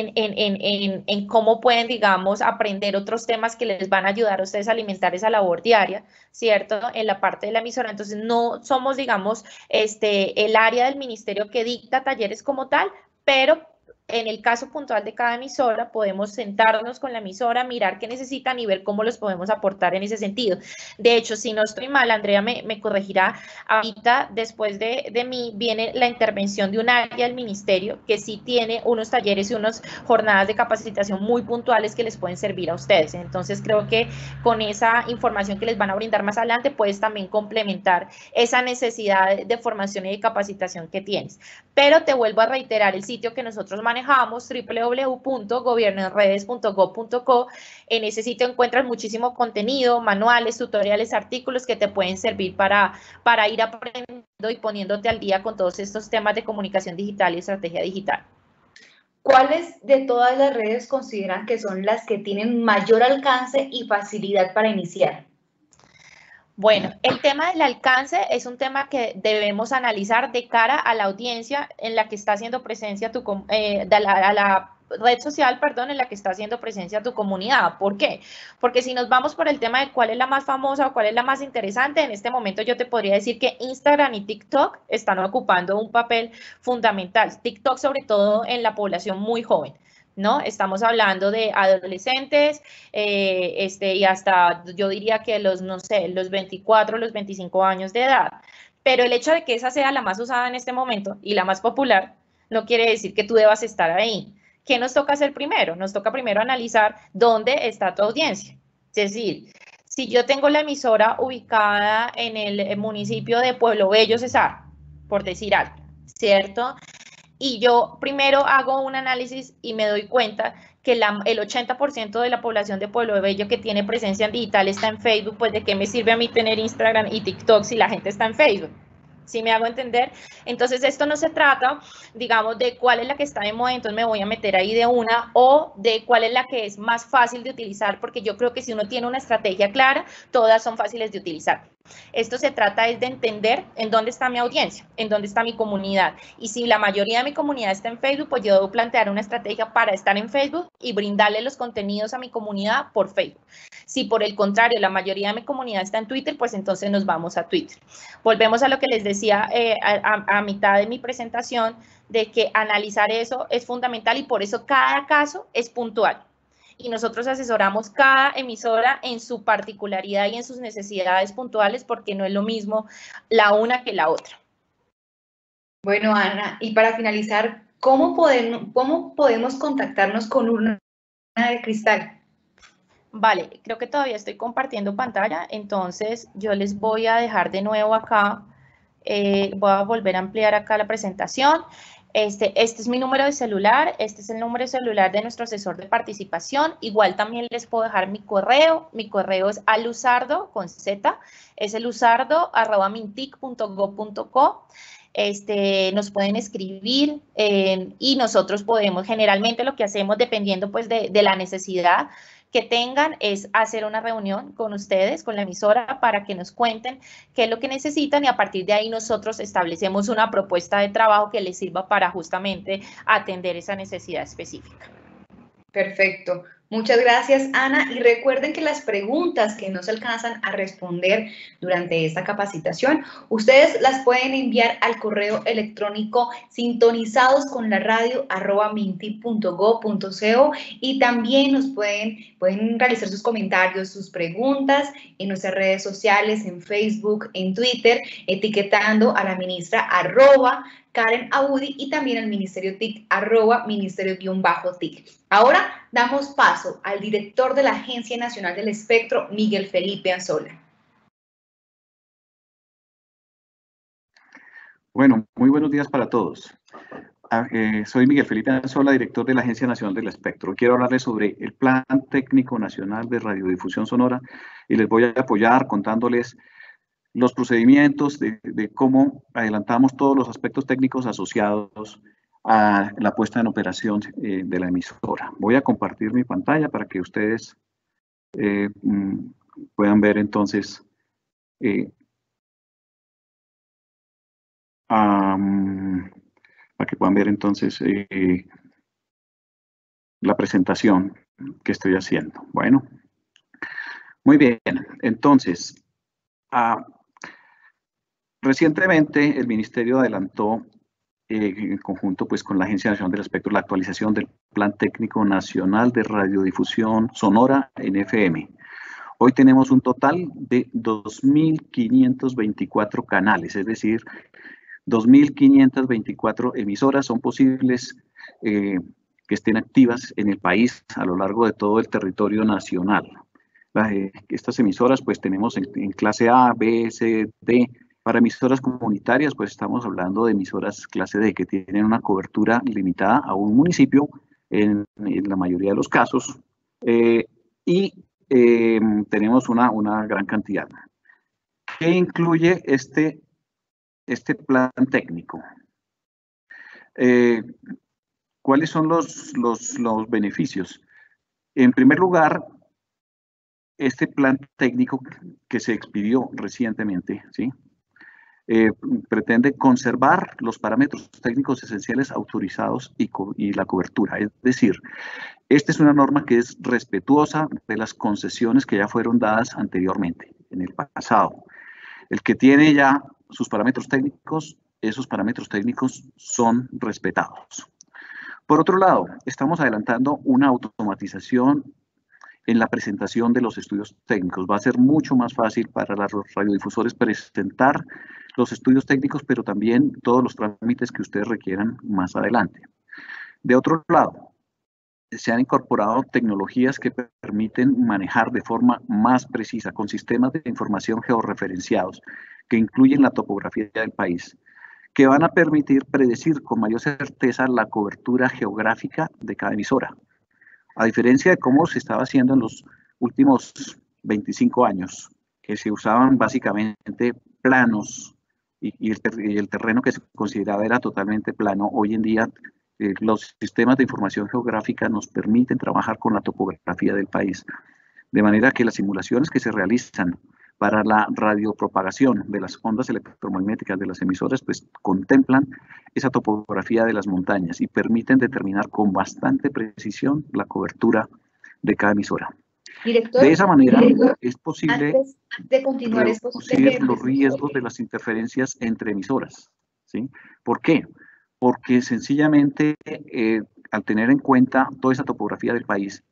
en cómo pueden, digamos, aprender otros temas que les van a ayudar a ustedes a alimentar esa labor diaria, ¿cierto? En la parte de la emisora. Entonces, no somos, digamos, el área del ministerio que dicta talleres como tal, pero en el caso puntual de cada emisora, podemos sentarnos con la emisora, mirar qué necesitan y ver cómo los podemos aportar en ese sentido. De hecho, si no estoy mal, Andrea me corregirá, ahorita después de mí viene la intervención de un área del ministerio que sí tiene unos talleres y unas jornadas de capacitación muy puntuales que les pueden servir a ustedes. Entonces, creo que con esa información que les van a brindar más adelante, puedes también complementar esa necesidad de formación y de capacitación que tienes. Pero te vuelvo a reiterar el sitio que nosotros manejamos, www.gobiernoenredes.gov.co. En ese sitio encuentras muchísimo contenido, manuales, tutoriales, artículos que te pueden servir para ir aprendiendo y poniéndote al día con todos estos temas de comunicación digital y estrategia digital. ¿Cuáles de todas las redes consideran que son las que tienen mayor alcance y facilidad para iniciar? Bueno, el tema del alcance es un tema que debemos analizar de cara a la audiencia en la que está haciendo presencia a la red social, perdón, en la que está haciendo presencia tu comunidad. ¿Por qué? Porque si nos vamos por el tema de cuál es la más famosa o cuál es la más interesante, en este momento yo te podría decir que Instagram y TikTok están ocupando un papel fundamental. TikTok sobre todo en la población muy joven, ¿no? Estamos hablando de adolescentes y hasta yo diría que los 24, los 25 años de edad. Pero el hecho de que esa sea la más usada en este momento y la más popular no quiere decir que tú debas estar ahí. ¿Qué nos toca hacer primero? Nos toca primero analizar dónde está tu audiencia. Es decir, si yo tengo la emisora ubicada en el municipio de Pueblo Bello, Cesar, por decir algo, ¿cierto? Y yo primero hago un análisis y me doy cuenta que el 80% de la población de Pueblo Bello que tiene presencia en digital está en Facebook, pues ¿de qué me sirve a mí tener Instagram y TikTok si la gente está en Facebook? ¿Sí me hago entender? Entonces, esto no se trata, digamos, de cuál es la que está de moda, entonces me voy a meter ahí de una, o de cuál es la que es más fácil de utilizar, porque yo creo que si uno tiene una estrategia clara, todas son fáciles de utilizar. Esto se trata es de entender en dónde está mi audiencia, en dónde está mi comunidad. Y si la mayoría de mi comunidad está en Facebook, pues yo debo plantear una estrategia para estar en Facebook y brindarle los contenidos a mi comunidad por Facebook. Si por el contrario la mayoría de mi comunidad está en Twitter, pues entonces nos vamos a Twitter. Volvemos a lo que les decía a mitad de mi presentación, de que analizar eso es fundamental y por eso cada caso es puntual. Y nosotros asesoramos cada emisora en su particularidad y en sus necesidades puntuales, porque no es lo mismo la una que la otra. Bueno, Ana, y para finalizar, ¿cómo podemos contactarnos con Urna de Cristal? Vale, creo que todavía estoy compartiendo pantalla, entonces yo les voy a dejar de nuevo acá, voy a volver a ampliar acá la presentación. Este es mi número de celular, este es el número de celular de nuestro asesor de participación. Igual también les puedo dejar mi correo es aluzardo, con Z, es eluzardo@mintic.gov.co. Nos pueden escribir y nosotros podemos, generalmente lo que hacemos dependiendo pues de la necesidad que tengan es hacer una reunión con ustedes, con la emisora, para que nos cuenten qué es lo que necesitan y a partir de ahí nosotros establecemos una propuesta de trabajo que les sirva para justamente atender esa necesidad específica. Perfecto. Muchas gracias, Ana. Y recuerden que las preguntas que no se alcanzan a responder durante esta capacitación, ustedes las pueden enviar al correo electrónico sintonizados@mintic.gov.co y también nos pueden realizar sus comentarios, sus preguntas en nuestras redes sociales, en Facebook, en Twitter, etiquetando a la ministra @Karen Abudi y también al Ministerio TIC @ministerio_TIC. Ahora damos paso al director de la Agencia Nacional del Espectro, Miguel Felipe Anzola. Bueno, muy buenos días para todos. Soy Miguel Felipe Anzola, director de la Agencia Nacional del Espectro. Quiero hablarles sobre el Plan Técnico Nacional de Radiodifusión Sonora y les voy a apoyar contándoles los procedimientos de cómo adelantamos todos los aspectos técnicos asociados a la puesta en operación de la emisora. Voy a compartir mi pantalla para que ustedes puedan ver entonces la presentación que estoy haciendo. Bueno, muy bien, entonces, recientemente el Ministerio adelantó en conjunto pues, con la Agencia Nacional del Espectro la actualización del Plan Técnico Nacional de Radiodifusión Sonora en FM. Hoy tenemos un total de 2.524 canales, es decir, 2.524 emisoras son posibles que estén activas en el país a lo largo de todo el territorio nacional. Estas emisoras pues tenemos en clase A, B, C, D. Para emisoras comunitarias pues estamos hablando de emisoras clase D que tienen una cobertura limitada a un municipio en la mayoría de los casos tenemos una gran cantidad. ¿Qué incluye este plan técnico? ¿Cuáles son los beneficios? En primer lugar, este plan técnico que se expidió recientemente, ¿sí? Pretende conservar los parámetros técnicos esenciales autorizados y la cobertura. Es decir, esta es una norma que es respetuosa de las concesiones que ya fueron dadas anteriormente, en el pasado. El que tiene ya sus parámetros técnicos, esos parámetros técnicos son respetados. Por otro lado, estamos adelantando una automatización en la presentación de los estudios técnicos. Va a ser mucho más fácil para los radiodifusores presentar los estudios técnicos, pero también todos los trámites que ustedes requieran más adelante. De otro lado, se han incorporado tecnologías que permiten manejar de forma más precisa con sistemas de información georreferenciados que incluyen la topografía del país, que van a permitir predecir con mayor certeza la cobertura geográfica de cada emisora. A diferencia de cómo se estaba haciendo en los últimos 25 años, que se usaban básicamente planos y el terreno que se consideraba era totalmente plano, hoy en día los sistemas de información geográfica nos permiten trabajar con la topografía del país. De manera que las simulaciones que se realizan para la radiopropagación de las ondas electromagnéticas de las emisoras, pues contemplan esa topografía de las montañas y permiten determinar con bastante precisión la cobertura de cada emisora. Director, de esa manera es posible antes de continuar, reducir los riesgos de las interferencias entre emisoras, ¿sí? ¿Por qué? Porque sencillamente al tener en cuenta toda esa topografía del país,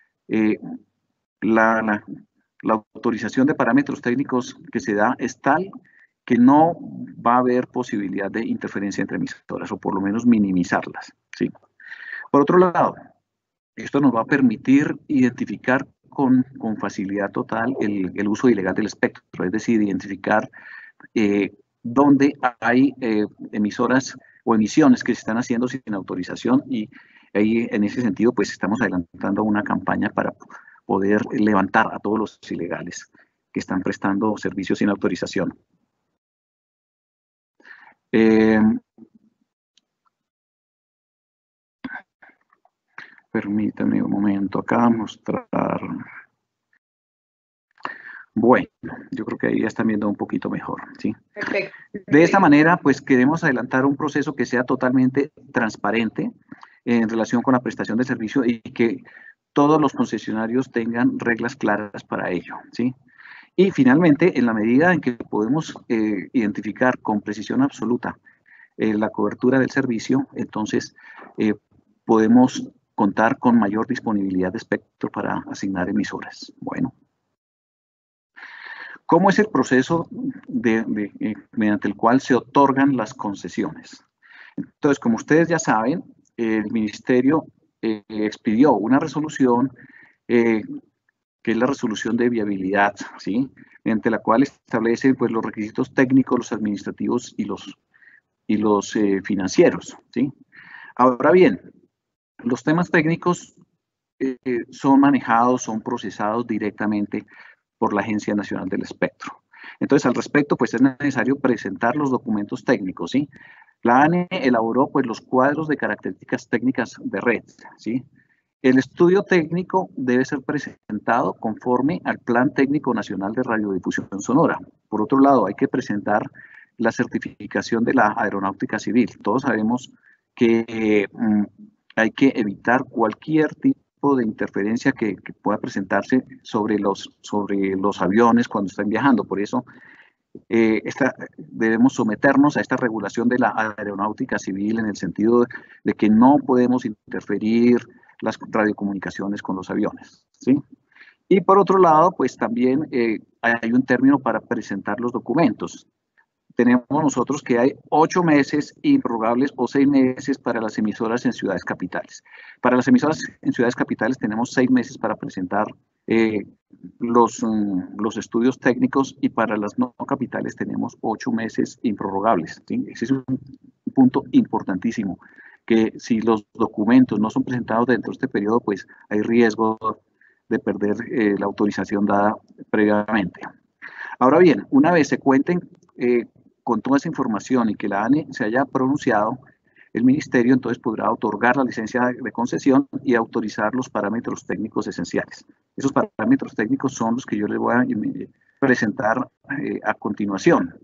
la autorización de parámetros técnicos que se da es tal que no va a haber posibilidad de interferencia entre emisoras, o por lo menos minimizarlas, ¿sí? Por otro lado, esto nos va a permitir identificar con facilidad total el uso ilegal del espectro, es decir, identificar dónde hay emisoras o emisiones que se están haciendo sin autorización, y ahí en ese sentido pues estamos adelantando una campaña para poder levantar a todos los ilegales que están prestando servicios sin autorización. Permítame un momento acá mostrar. Bueno, yo creo que ahí ya están viendo un poquito mejor, ¿sí? Perfecto. De esta manera, pues queremos adelantar un proceso que sea totalmente transparente en relación con la prestación de servicio y que todos los concesionarios tengan reglas claras para ello, ¿sí? Y finalmente, en la medida en que podemos identificar con precisión absoluta la cobertura del servicio, entonces podemos contar con mayor disponibilidad de espectro para asignar emisoras. Bueno, ¿cómo es el proceso mediante el cual se otorgan las concesiones? Entonces, como ustedes ya saben, el Ministerio expidió una resolución que es la resolución de viabilidad, ¿sí? Mediante la cual establece pues, los requisitos técnicos, los administrativos y los financieros, ¿sí? Ahora bien, los temas técnicos son manejados, son procesados directamente por la Agencia Nacional del Espectro. Entonces, al respecto, pues es necesario presentar los documentos técnicos, ¿sí? La ANE elaboró pues los cuadros de características técnicas de red, ¿sí? El estudio técnico debe ser presentado conforme al Plan Técnico Nacional de Radiodifusión Sonora. Por otro lado, hay que presentar la certificación de la Aeronáutica Civil. Todos sabemos que hay que evitar cualquier tipo de interferencia que pueda presentarse sobre los aviones cuando están viajando. Por eso debemos someternos a esta regulación de la Aeronáutica Civil en el sentido de que no podemos interferir las radiocomunicaciones con los aviones, ¿sí? Y por otro lado, pues también hay un término para presentar los documentos. Tenemos nosotros que hay 8 meses improrrogables o 6 meses para las emisoras en ciudades capitales. Para las emisoras en ciudades capitales tenemos 6 meses para presentar los estudios técnicos, y para las no capitales tenemos 8 meses improrrogables, ¿sí? Ese es un punto importantísimo, que si los documentos no son presentados dentro de este periodo, pues hay riesgo de perder la autorización dada previamente. Ahora bien, una vez se cuenten con toda esa información y que la ANE se haya pronunciado, el Ministerio entonces podrá otorgar la licencia de concesión y autorizar los parámetros técnicos esenciales. Esos parámetros técnicos son los que yo les voy a presentar a continuación.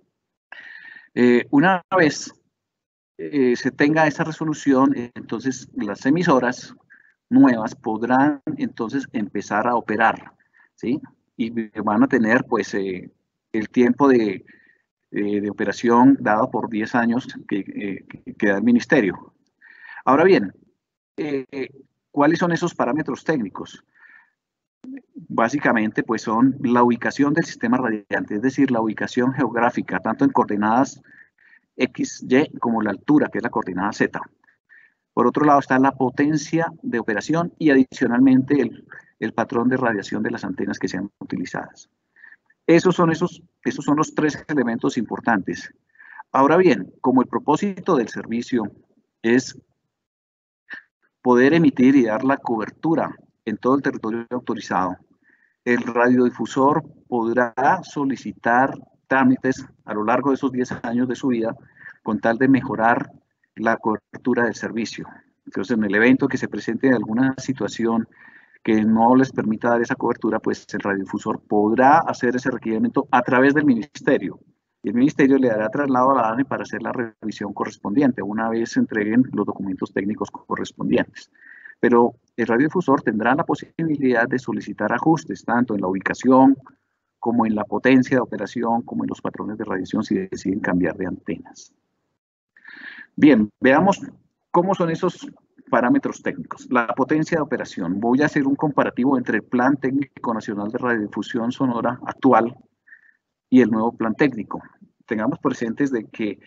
Una vez se tenga esa resolución, entonces las emisoras nuevas podrán entonces empezar a operar, ¿sí? Y van a tener pues el tiempo de operación dado por 10 años que da el Ministerio. Ahora bien, ¿cuáles son esos parámetros técnicos? Básicamente, pues son la ubicación del sistema radiante, es decir, la ubicación geográfica, tanto en coordenadas X, Y, como la altura, que es la coordenada Z. Por otro lado está la potencia de operación y adicionalmente el patrón de radiación de las antenas que sean utilizadas. Esos son los 3 elementos importantes. Ahora bien, como el propósito del servicio es poder emitir y dar la cobertura en todo el territorio autorizado, el radiodifusor podrá solicitar trámites a lo largo de esos 10 años de su vida con tal de mejorar la cobertura del servicio. Entonces, en el evento que se presente alguna situación que no les permita dar esa cobertura, pues el radiodifusor podrá hacer ese requerimiento a través del Ministerio. Y el Ministerio le dará traslado a la ANE para hacer la revisión correspondiente, una vez se entreguen los documentos técnicos correspondientes. Pero el radiodifusor tendrá la posibilidad de solicitar ajustes, tanto en la ubicación, como en la potencia de operación, como en los patrones de radiación, si deciden cambiar de antenas. Bien, veamos cómo son esos parámetros técnicos. La potencia de operación. Voy a hacer un comparativo entre el Plan Técnico Nacional de Radiodifusión Sonora actual y el nuevo plan técnico. Tengamos presentes de que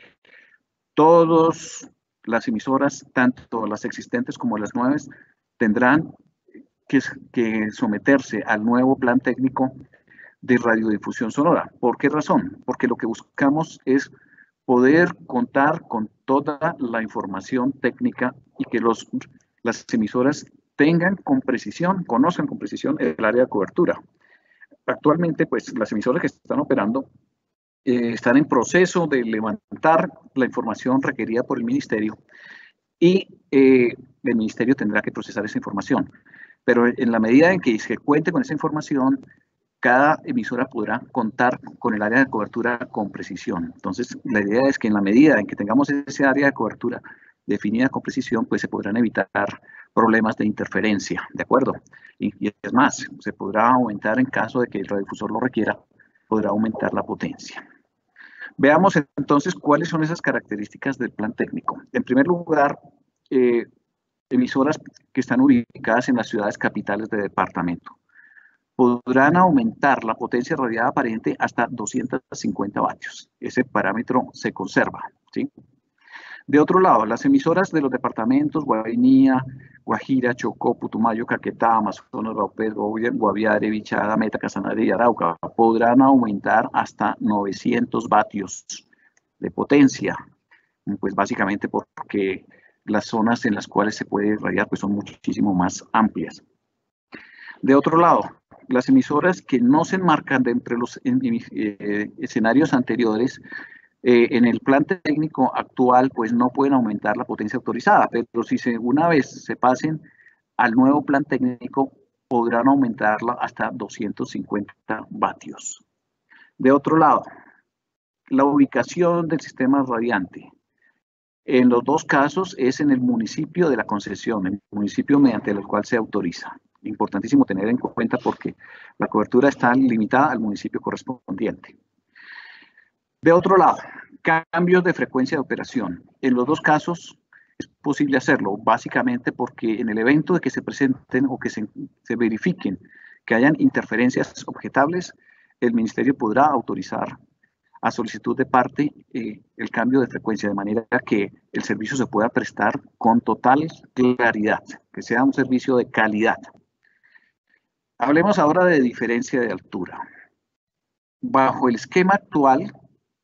todas las emisoras, tanto las existentes como las nuevas, tendrán que someterse al nuevo plan técnico de radiodifusión sonora. ¿Por qué razón? Porque lo que buscamos es poder contar con toda la información técnica y que las emisoras tengan con precisión, conozcan con precisión el área de cobertura. Actualmente, pues las emisoras que están operando están en proceso de levantar la información requerida por el ministerio y el ministerio tendrá que procesar esa información. Pero en la medida en que se cuente con esa información, cada emisora podrá contar con el área de cobertura con precisión. Entonces, la idea es que en la medida en que tengamos ese área de cobertura definida con precisión, pues se podrán evitar problemas de interferencia, ¿de acuerdo? Y es más, se podrá aumentar en caso de que el radiodifusor lo requiera, podrá aumentar la potencia. Veamos entonces cuáles son esas características del plan técnico. En primer lugar, emisoras que están ubicadas en las ciudades capitales de departamento podrán aumentar la potencia radiada aparente hasta 250 vatios. Ese parámetro se conserva, ¿sí? De otro lado, las emisoras de los departamentos Guainía, Guajira, Chocó, Putumayo, Caquetá, Amazonas, Vaupés, Guaviare, Bichada, Meta, Casanare y Arauca podrán aumentar hasta 900 vatios de potencia, pues básicamente porque las zonas en las cuales se puede irradiar pues son muchísimo más amplias. De otro lado, las emisoras que no se enmarcan de entre los escenarios anteriores, en el plan técnico actual, pues no pueden aumentar la potencia autorizada, pero si una vez se pasen al nuevo plan técnico, podrán aumentarla hasta 250 vatios. De otro lado, la ubicación del sistema radiante. En los dos casos es en el municipio de la concesión, el municipio mediante el cual se autoriza. Importantísimo tener en cuenta porque la cobertura está limitada al municipio correspondiente. De otro lado, cambios de frecuencia de operación. En los dos casos es posible hacerlo, básicamente porque en el evento de que se presenten o que se verifiquen que hayan interferencias objetables, el ministerio podrá autorizar a solicitud de parte el cambio de frecuencia, de manera que el servicio se pueda prestar con total claridad, que sea un servicio de calidad. Hablemos ahora de diferencia de altura. Bajo el esquema actual,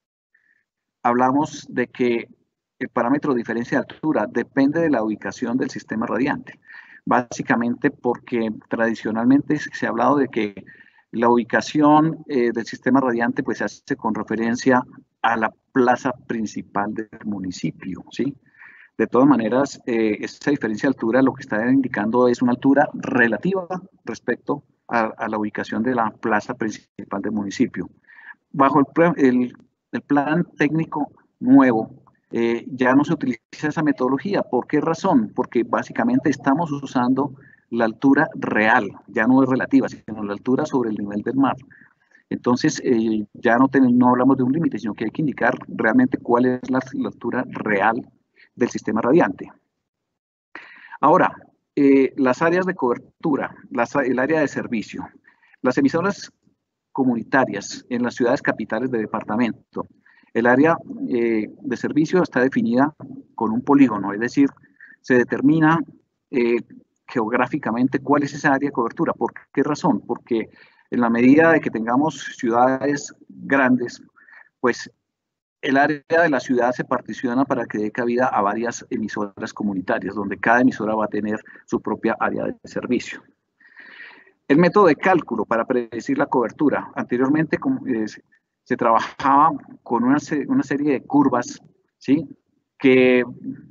hablamos de que el parámetro de diferencia de altura depende de la ubicación del sistema radiante. Básicamente porque tradicionalmente se ha hablado de que la ubicación del sistema radiante pues se hace con referencia a la plaza principal del municipio, ¿sí? De todas maneras, esa diferencia de altura lo que está indicando es una altura relativa respecto a la ubicación de la plaza principal del municipio. Bajo el plan técnico nuevo, ya no se utiliza esa metodología. ¿Por qué razón? Porque básicamente estamos usando la altura real, ya no es relativa, sino la altura sobre el nivel del mar. Entonces, ya no hablamos de un límite, sino que hay que indicar realmente cuál es la altura real del sistema radiante. Ahora, las áreas de cobertura, el área de servicio. Las emisoras comunitarias en las ciudades capitales de departamento. El área de servicio está definida con un polígono, es decir, se determina geográficamente cuál es esa área de cobertura. ¿Por qué razón? Porque en la medida de que tengamos ciudades grandes, pues el área de la ciudad se particiona para que dé cabida a varias emisoras comunitarias, donde cada emisora va a tener su propia área de servicio. El método de cálculo para predecir la cobertura. Anteriormente se trabajaba con una serie de curvas, ¿sí? Que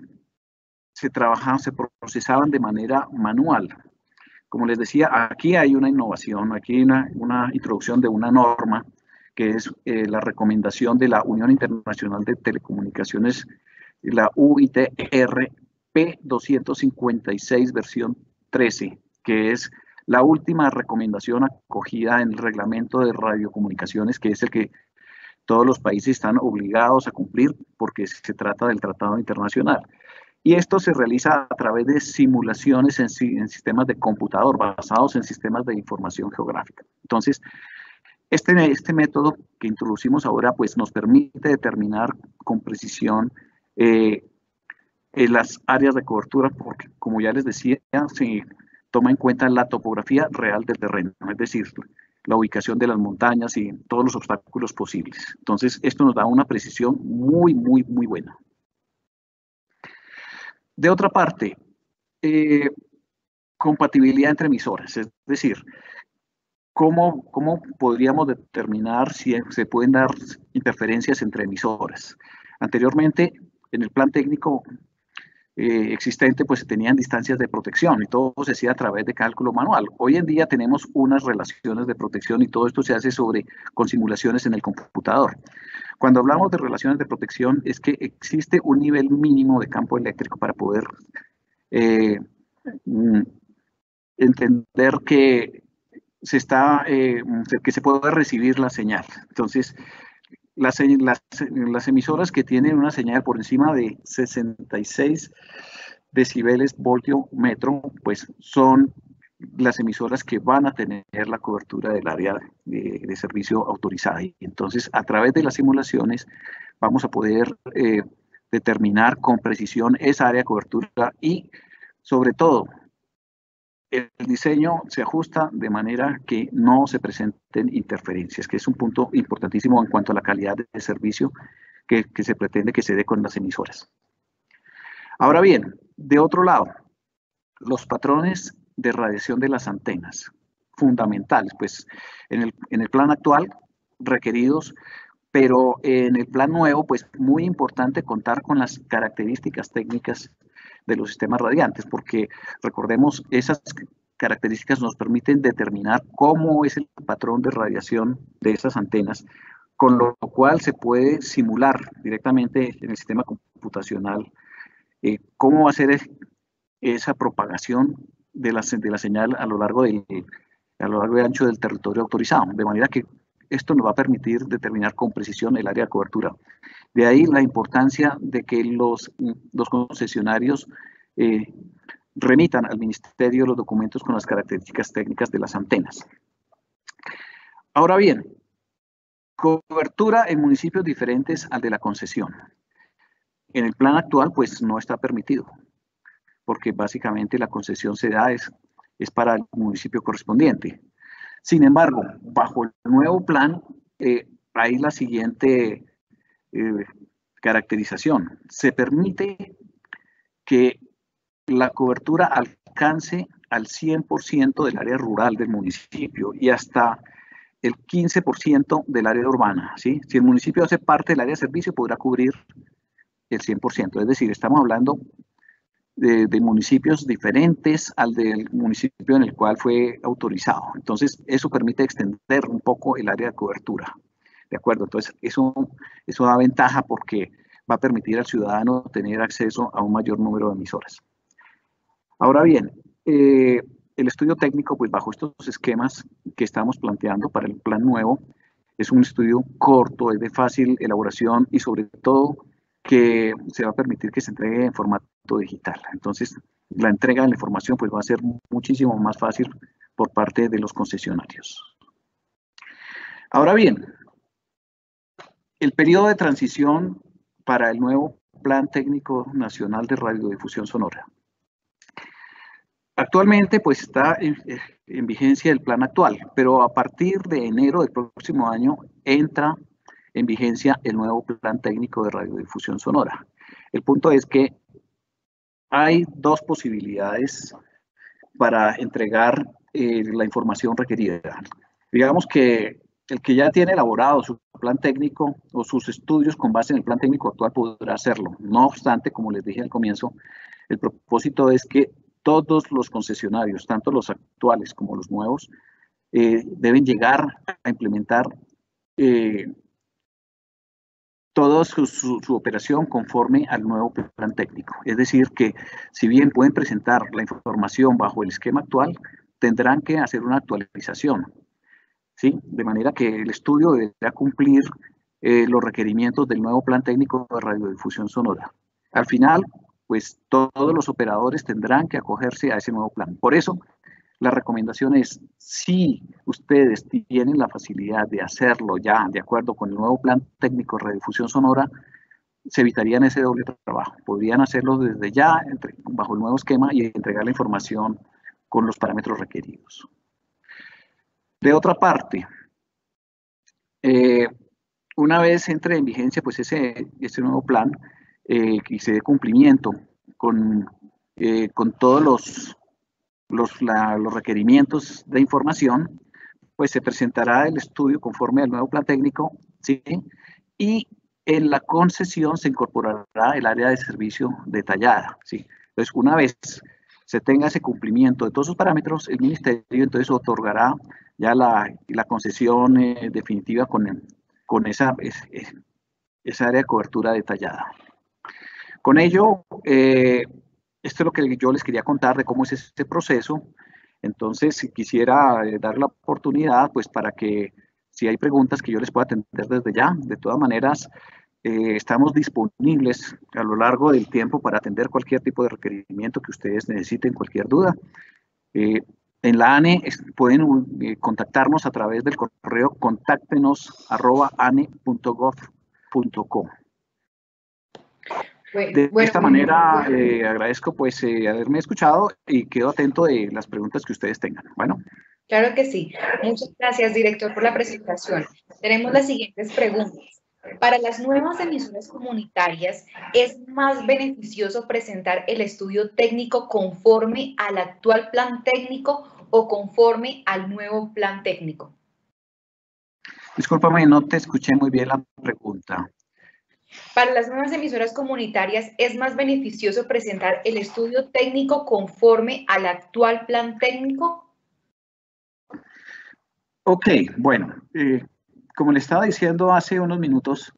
se procesaban de manera manual. Como les decía, aquí hay una innovación, aquí hay una introducción de una norma, que es la recomendación de la Unión Internacional de Telecomunicaciones, la UITR P256 versión 13, que es la última recomendación acogida en el reglamento de radiocomunicaciones, que es el que todos los países están obligados a cumplir porque se trata del tratado internacional. Y esto se realiza a través de simulaciones en sistemas de computador basados en sistemas de información geográfica. Entonces, este método que introducimos ahora pues nos permite determinar con precisión las áreas de cobertura, porque como ya les decía, se toma en cuenta la topografía real del terreno, es decir, la ubicación de las montañas y todos los obstáculos posibles. Entonces, esto nos da una precisión muy, muy, muy buena. De otra parte, compatibilidad entre emisoras, es decir, ¿cómo podríamos determinar si se pueden dar interferencias entre emisoras? Anteriormente, en el plan técnico existente, pues se tenían distancias de protección y todo se hacía a través de cálculo manual. Hoy en día tenemos unas relaciones de protección y todo esto se hace con simulaciones en el computador. Cuando hablamos de relaciones de protección es que existe un nivel mínimo de campo eléctrico para poder entender que se puede recibir la señal. Entonces, las emisoras que tienen una señal por encima de 66 decibeles voltio metro, pues son las emisoras que van a tener la cobertura del área de servicio autorizada. Y entonces, a través de las simulaciones, vamos a poder determinar con precisión esa área de cobertura y, sobre todo, el diseño se ajusta de manera que no se presenten interferencias, que es un punto importantísimo en cuanto a la calidad de servicio que se pretende que se dé con las emisoras. Ahora bien, de otro lado, los patrones de radiación de las antenas, fundamentales, pues en el plan actual requeridos, pero en el plan nuevo, pues muy importante contar con las características técnicas de los sistemas radiantes, porque recordemos, esas características nos permiten determinar cómo es el patrón de radiación de esas antenas, con lo cual se puede simular directamente en el sistema computacional cómo va a ser esa propagación de la señal a lo largo y ancho del territorio autorizado, de manera que esto nos va a permitir determinar con precisión el área de cobertura. De ahí la importancia de que los concesionarios remitan al ministerio los documentos con las características técnicas de las antenas. Ahora bien, cobertura en municipios diferentes al de la concesión. En el plan actual, pues no está permitido, porque básicamente la concesión se da es para el municipio correspondiente. Sin embargo, bajo el nuevo plan, hay la siguiente caracterización. Se permite que la cobertura alcance al 100% del área rural del municipio y hasta el 15% del área urbana, ¿sí? Si el municipio hace parte del área de servicio, podrá cubrir el 100%. Es decir, estamos hablando de municipios diferentes al del municipio en el cual fue autorizado. Entonces, eso permite extender un poco el área de cobertura. ¿De acuerdo? Entonces, eso da ventaja porque va a permitir al ciudadano tener acceso a un mayor número de emisoras. Ahora bien, el estudio técnico, pues bajo estos esquemas que estamos planteando para el plan nuevo, es un estudio corto, es de fácil elaboración y sobre todo que se va a permitir que se entregue en formato digital. Entonces, la entrega de la información pues va a ser muchísimo más fácil por parte de los concesionarios. Ahora bien, el periodo de transición para el nuevo Plan Técnico Nacional de Radiodifusión Sonora. Actualmente pues está en vigencia el plan actual, pero a partir de enero del próximo año entra en vigencia el nuevo Plan Técnico de Radiodifusión Sonora. El punto es que hay dos posibilidades para entregar la información requerida. Digamos que el que ya tiene elaborado su plan técnico o sus estudios con base en el plan técnico actual podrá hacerlo. No obstante, como les dije al comienzo, el propósito es que todos los concesionarios, tanto los actuales como los nuevos, deben llegar a implementar toda su operación conforme al nuevo plan técnico. Es decir, que si bien pueden presentar la información bajo el esquema actual, tendrán que hacer una actualización, ¿sí? De manera que el estudio deberá cumplir los requerimientos del nuevo plan técnico de radiodifusión sonora. Al final, pues todos los operadores tendrán que acogerse a ese nuevo plan. Por eso, la recomendación es, si ustedes tienen la facilidad de hacerlo ya de acuerdo con el nuevo plan técnico de radiodifusión sonora, se evitarían ese doble trabajo. Podrían hacerlo desde ya, bajo el nuevo esquema, y entregar la información con los parámetros requeridos. De otra parte, una vez entre en vigencia pues ese nuevo plan y se dé cumplimiento con todos los requerimientos de información, pues se presentará el estudio conforme al nuevo plan técnico, ¿sí? Y en la concesión se incorporará el área de servicio detallada, ¿sí? Entonces, una vez se tenga ese cumplimiento de todos esos parámetros, el ministerio entonces otorgará ya la concesión definitiva con esa área de cobertura detallada. Con ello, esto es lo que yo les quería contar de cómo es este proceso. Entonces, si quisiera dar la oportunidad, pues para que si hay preguntas que yo les pueda atender desde ya. De todas maneras, estamos disponibles a lo largo del tiempo para atender cualquier tipo de requerimiento que ustedes necesiten, cualquier duda. En la ANE pueden contactarnos a través del correo contáctenos@ane.gov.co. De esta manera, agradezco pues haberme escuchado y quedo atento de las preguntas que ustedes tengan. Bueno. Claro que sí. Muchas gracias, director, por la presentación. Tenemos las siguientes preguntas. Para las nuevas emisoras comunitarias, ¿es más beneficioso presentar el estudio técnico conforme al actual plan técnico o conforme al nuevo plan técnico? Discúlpame, no te escuché muy bien la pregunta. Para las nuevas emisoras comunitarias, ¿es más beneficioso presentar el estudio técnico conforme al actual plan técnico? Ok, bueno, como le estaba diciendo hace unos minutos,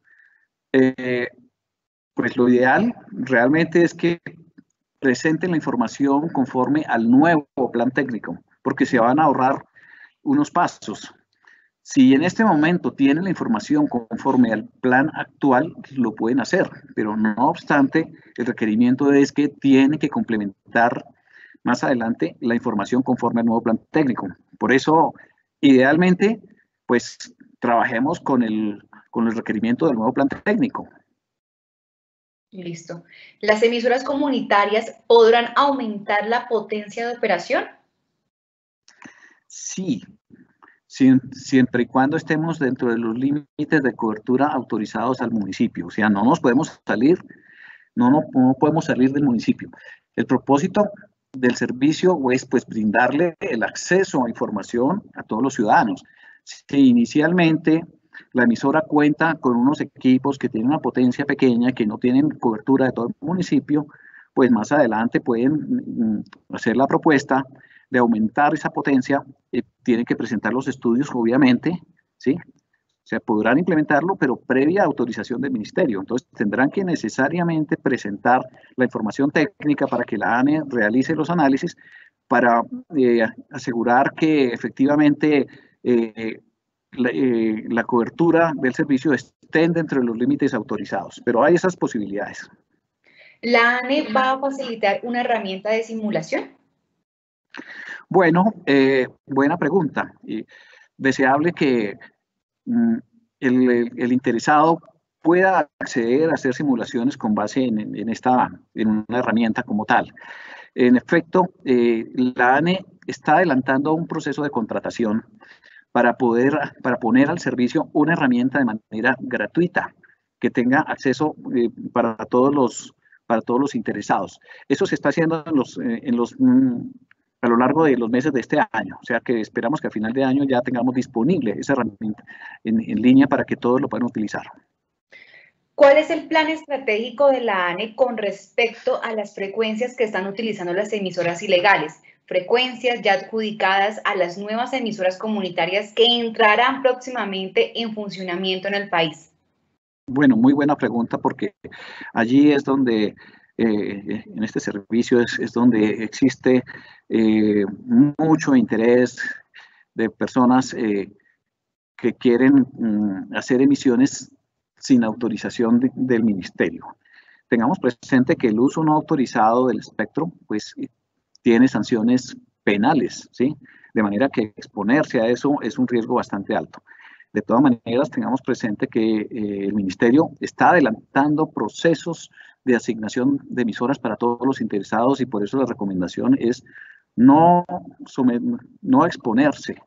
pues lo ideal realmente es que presenten la información conforme al nuevo plan técnico, porque se van a ahorrar unos pasos. Si en este momento tienen la información conforme al plan actual, lo pueden hacer, pero no obstante, el requerimiento es que tienen que complementar más adelante la información conforme al nuevo plan técnico. Por eso, idealmente, pues trabajemos con el requerimiento del nuevo plan técnico. Listo. ¿Las emisoras comunitarias podrán aumentar la potencia de operación? Sí. Siempre y cuando estemos dentro de los límites de cobertura autorizados al municipio. O sea, no nos podemos salir, no podemos salir del municipio. El propósito del servicio es pues brindarle el acceso a información a todos los ciudadanos. Si inicialmente la emisora cuenta con unos equipos que tienen una potencia pequeña, que no tienen cobertura de todo el municipio, pues más adelante pueden hacer la propuesta de aumentar esa potencia. Tienen que presentar los estudios, obviamente, ¿sí? O sea, podrán implementarlo, pero previa autorización del ministerio. Entonces, tendrán que necesariamente presentar la información técnica para que la ANE realice los análisis para asegurar que efectivamente la cobertura del servicio estén dentro de los límites autorizados. Pero hay esas posibilidades. ¿La ANE va a facilitar una herramienta de simulación? Bueno, buena pregunta. Deseable que el interesado pueda acceder a hacer simulaciones con base en una herramienta como tal. En efecto, la ANE está adelantando un proceso de contratación para poner al servicio una herramienta de manera gratuita que tenga acceso para todos los interesados. Eso se está haciendo a lo largo de los meses de este año, o sea que esperamos que a final de año ya tengamos disponible esa herramienta en línea para que todos lo puedan utilizar. ¿Cuál es el plan estratégico de la ANE con respecto a las frecuencias que están utilizando las emisoras ilegales? Frecuencias ya adjudicadas a las nuevas emisoras comunitarias que entrarán próximamente en funcionamiento en el país. Bueno, muy buena pregunta, porque allí es donde, en este servicio es donde existe mucho interés de personas que quieren hacer emisiones sin autorización del ministerio. Tengamos presente que el uso no autorizado del espectro, pues, tiene sanciones penales, ¿sí? De manera que exponerse a eso es un riesgo bastante alto. De todas maneras, tengamos presente que el ministerio está adelantando procesos de asignación de emisoras para todos los interesados, y por eso la recomendación es no exponerse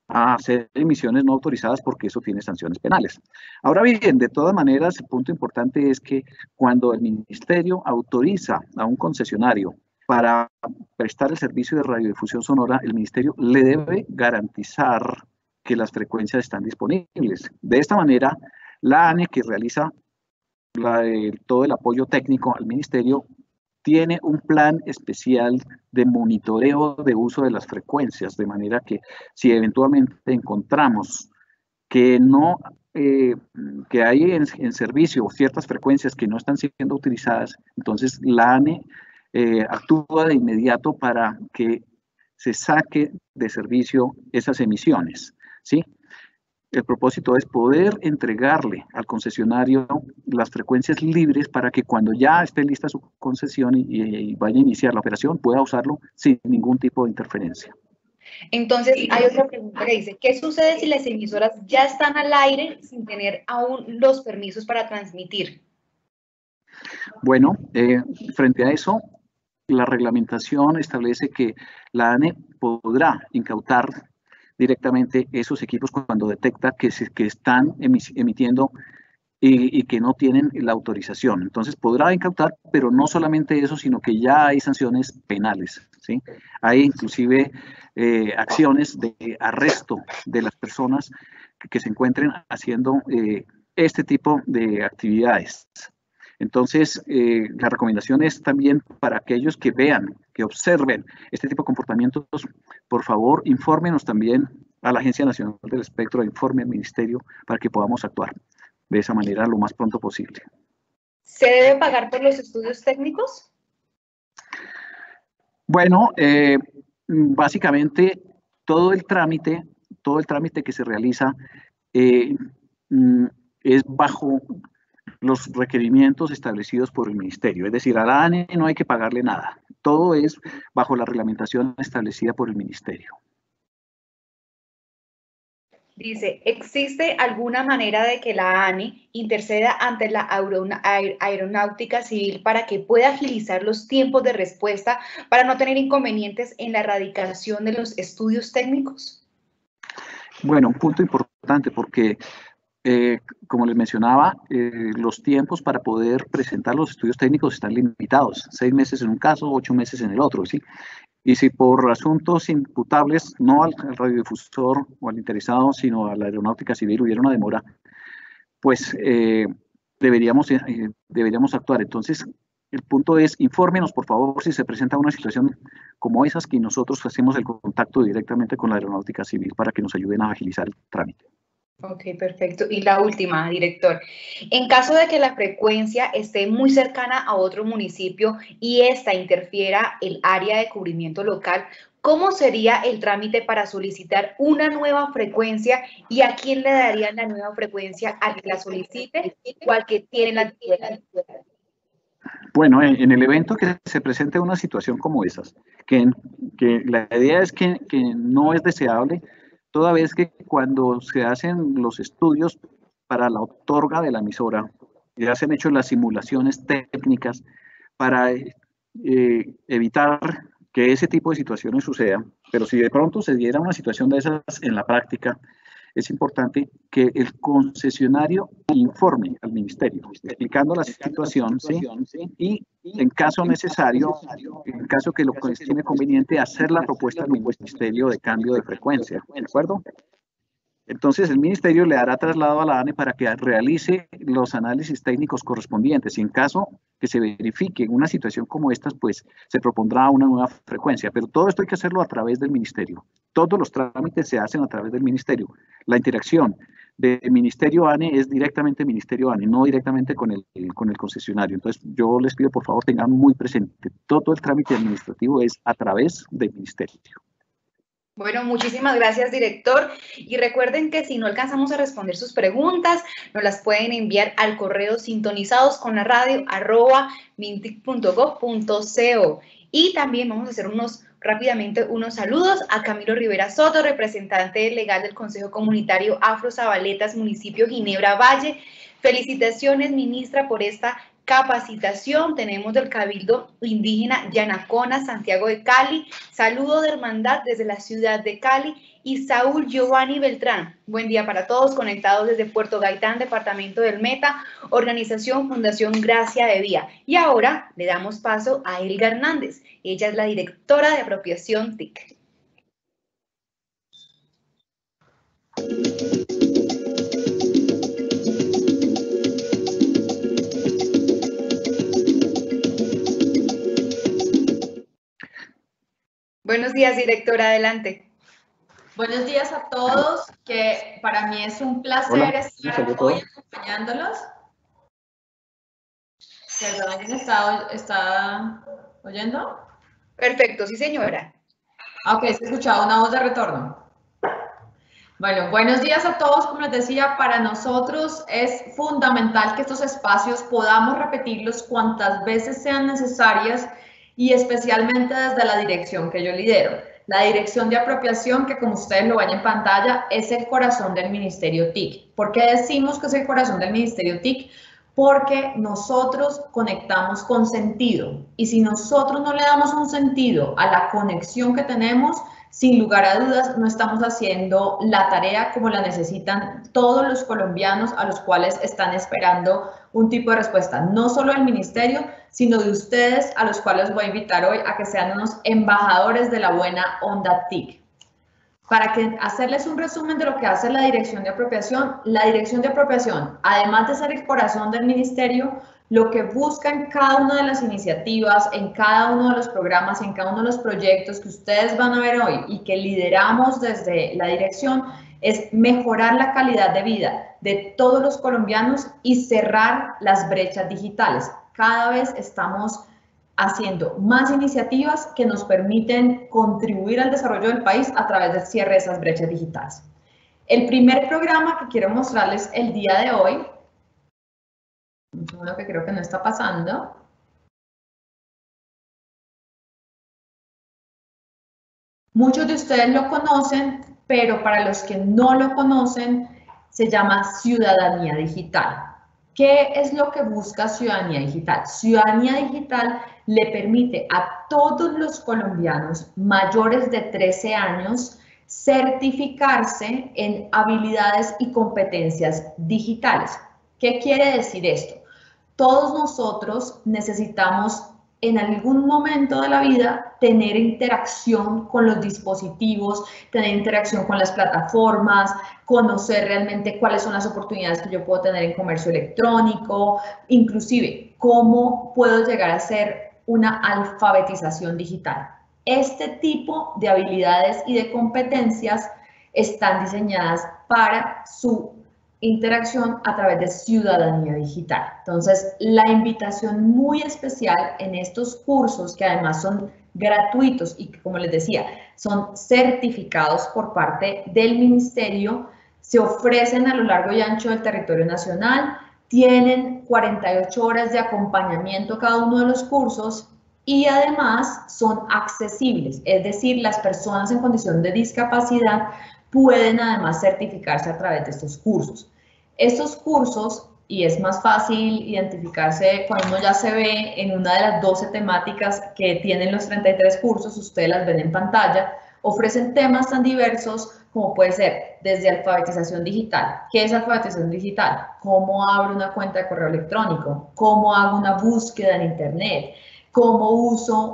a hacer emisiones no autorizadas porque eso tiene sanciones penales. Ahora bien, de todas maneras, el punto importante es que cuando el ministerio autoriza a un concesionario para prestar el servicio de radiodifusión sonora, el ministerio le debe garantizar que las frecuencias están disponibles. De esta manera, la ANE, que realiza todo el apoyo técnico al ministerio, tiene un plan especial de monitoreo de uso de las frecuencias, de manera que si eventualmente encontramos que que hay en servicio ciertas frecuencias que no están siendo utilizadas, entonces la ANE actúa de inmediato para que se saque de servicio esas emisiones, ¿sí? El propósito es poder entregarle al concesionario las frecuencias libres para que cuando ya esté lista su concesión y vaya a iniciar la operación, pueda usarlo sin ningún tipo de interferencia. Entonces, hay otra pregunta que dice, ¿qué sucede si las emisoras ya están al aire sin tener aún los permisos para transmitir? Bueno, frente a eso, la reglamentación establece que la ANE podrá incautar directamente esos equipos cuando detecta que están emitiendo y que no tienen la autorización. Entonces podrá incautar, pero no solamente eso, sino que ya hay sanciones penales, ¿sí? Hay inclusive acciones de arresto de las personas que se encuentren haciendo este tipo de actividades. Entonces, la recomendación es también para aquellos que vean, que observen este tipo de comportamientos, por favor, infórmenos también a la Agencia Nacional del Espectro, informe al Ministerio para que podamos actuar de esa manera lo más pronto posible. ¿Se debe pagar por los estudios técnicos? Bueno, básicamente todo el trámite que se realiza es bajo los requerimientos establecidos por el ministerio, es decir, a la ANE no hay que pagarle nada, todo es bajo la reglamentación establecida por el ministerio. Dice, ¿existe alguna manera de que la ANE interceda ante la Aeronáutica Civil para que pueda agilizar los tiempos de respuesta para no tener inconvenientes en la erradicación de los estudios técnicos? Bueno, un punto importante porque como les mencionaba, los tiempos para poder presentar los estudios técnicos están limitados, 6 meses en un caso, 8 meses en el otro, ¿sí? Y si por asuntos imputables, no al radiodifusor o al interesado, sino a la Aeronáutica Civil hubiera una demora, pues deberíamos actuar. Entonces, el punto es, infórmenos por favor si se presenta una situación como esas, que nosotros hacemos el contacto directamente con la Aeronáutica Civil para que nos ayuden a agilizar el trámite. Ok, perfecto. Y la última, director. En caso de que la frecuencia esté muy cercana a otro municipio y esta interfiera el área de cubrimiento local, ¿cómo sería el trámite para solicitar una nueva frecuencia y a quién le darían la nueva frecuencia al que la solicite o al que tiene la antigüedad? Bueno, en el evento que se presente una situación como esas, que la idea es que no es deseable, toda vez que cuando se hacen los estudios para la otorga de la emisora, ya se han hecho las simulaciones técnicas para evitar que ese tipo de situaciones sucedan, pero si de pronto se diera una situación de esas en la práctica, es importante que el concesionario informe al ministerio, explicando la situación, ¿sí? Y en caso necesario, en caso que lo estime conveniente, hacer la propuesta al ministerio de cambio de frecuencia, ¿de acuerdo? Entonces el ministerio le hará traslado a la ANE para que realice los análisis técnicos correspondientes y en caso que se verifique una situación como esta, pues se propondrá una nueva frecuencia, pero todo esto hay que hacerlo a través del ministerio. Todos los trámites se hacen a través del ministerio. La interacción del ministerio ANE es directamente ministerio ANE, no directamente con el concesionario. Entonces yo les pido por favor tengan muy presente, todo el trámite administrativo es a través del ministerio. Bueno, muchísimas gracias, director. Y recuerden que si no alcanzamos a responder sus preguntas, nos las pueden enviar al correo sintonizados@mintic.gov.co. Y también vamos a hacer rápidamente unos saludos a Camilo Rivera Soto, representante legal del Consejo Comunitario Afro Zabaletas, municipio Ginebra Valle. Felicitaciones, ministra, por esta capacitación. Tenemos del Cabildo Indígena Yanacona, Santiago de Cali, saludo de hermandad desde la ciudad de Cali, y Saúl Giovanni Beltrán. Buen día para todos, conectados desde Puerto Gaitán, departamento del Meta, organización Fundación Gracia de Vía. Y ahora le damos paso a Elga Hernández. Ella es la directora de apropiación TIC. Buenos días, directora, adelante. Buenos días a todos, que para mí es un placer estar hoy acompañándolos. Perdón, ¿alguien está oyendo? Perfecto, sí señora. Ok, se ha escuchado una voz de retorno. Bueno, buenos días a todos. Como les decía, para nosotros es fundamental que estos espacios podamos repetirlos cuantas veces sean necesarias y especialmente desde la dirección que yo lidero. La dirección de apropiación, que como ustedes lo ven en pantalla, es el corazón del Ministerio TIC. ¿Por qué decimos que es el corazón del Ministerio TIC? Porque nosotros conectamos con sentido. Y si nosotros no le damos un sentido a la conexión que tenemos, sin lugar a dudas, no estamos haciendo la tarea como la necesitan todos los colombianos a los cuales están esperando un tipo de respuesta, no solo del ministerio, sino de ustedes, a los cuales voy a invitar hoy a que sean unos embajadores de la buena onda TIC. Para hacerles un resumen de lo que hace la Dirección de Apropiación, además de ser el corazón del ministerio, lo que busca en cada una de las iniciativas, en cada uno de los programas, en cada uno de los proyectos que ustedes van a ver hoy y que lideramos desde la dirección, es mejorar la calidad de vida de todos los colombianos y cerrar las brechas digitales. Cada vez estamos haciendo más iniciativas que nos permiten contribuir al desarrollo del país a través del cierre de esas brechas digitales. El primer programa que quiero mostrarles el día de hoy, un segundo que creo que no está pasando. Muchos de ustedes lo conocen, pero para los que no lo conocen, se llama Ciudadanía Digital. ¿Qué es lo que busca Ciudadanía Digital? Ciudadanía Digital le permite a todos los colombianos mayores de 13 años certificarse en habilidades y competencias digitales. ¿Qué quiere decir esto? Todos nosotros necesitamos en algún momento de la vida tener interacción con los dispositivos, tener interacción con las plataformas, conocer realmente cuáles son las oportunidades que yo puedo tener en comercio electrónico, inclusive cómo puedo llegar a hacer una alfabetización digital. Este tipo de habilidades y de competencias están diseñadas para su interacción a través de Ciudadanía Digital. Entonces, la invitación muy especial en estos cursos, que además son gratuitos y que, como les decía, son certificados por parte del Ministerio, se ofrecen a lo largo y ancho del territorio nacional, tienen 48 horas de acompañamiento cada uno de los cursos y además son accesibles, es decir, las personas en condición de discapacidad pueden además certificarse a través de estos cursos. Estos cursos, y es más fácil identificarse cuando uno ya se ve en una de las 12 temáticas que tienen los 33 cursos, ustedes las ven en pantalla, ofrecen temas tan diversos como puede ser desde alfabetización digital. ¿Qué es alfabetización digital? ¿Cómo abro una cuenta de correo electrónico? ¿Cómo hago una búsqueda en internet? ¿Cómo uso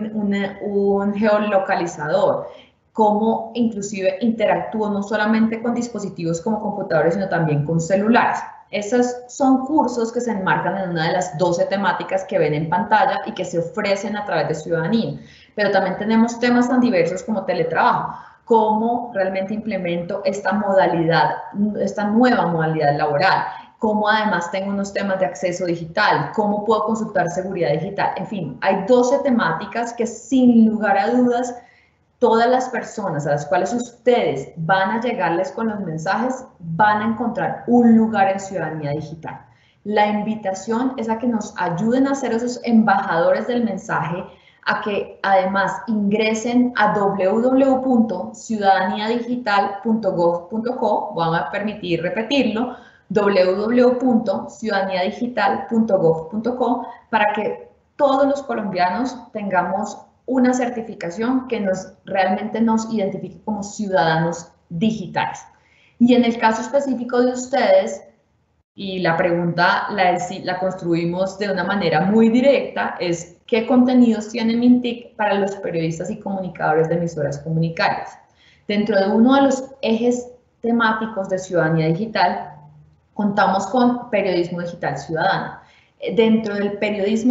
un geolocalizador? Cómo inclusive interactúo no solamente con dispositivos como computadores, sino también con celulares. Esos son cursos que se enmarcan en una de las 12 temáticas que ven en pantalla y que se ofrecen a través de Ciudadanía. Pero también tenemos temas tan diversos como teletrabajo, cómo realmente implemento esta modalidad, esta nueva modalidad laboral, cómo además tengo unos temas de acceso digital, cómo puedo consultar seguridad digital. En fin, hay 12 temáticas que sin lugar a dudas todas las personas a las cuales ustedes van a llegarles con los mensajes van a encontrar un lugar en Ciudadanía Digital. La invitación es a que nos ayuden a ser esos embajadores del mensaje, a que además ingresen a www.ciudadaniyadigital.gov.co, voy a permitir repetirlo, www.ciudadanía-digital.gov.co, para que todos los colombianos tengamos una certificación que realmente nos identifique como ciudadanos digitales. Y en el caso específico de ustedes, y la pregunta la construimos de una manera muy directa, es ¿qué contenidos tiene Mintic para los periodistas y comunicadores de emisoras comunitarias? Dentro de uno de los ejes temáticos de ciudadanía digital, contamos con periodismo digital ciudadano. Dentro del periodismo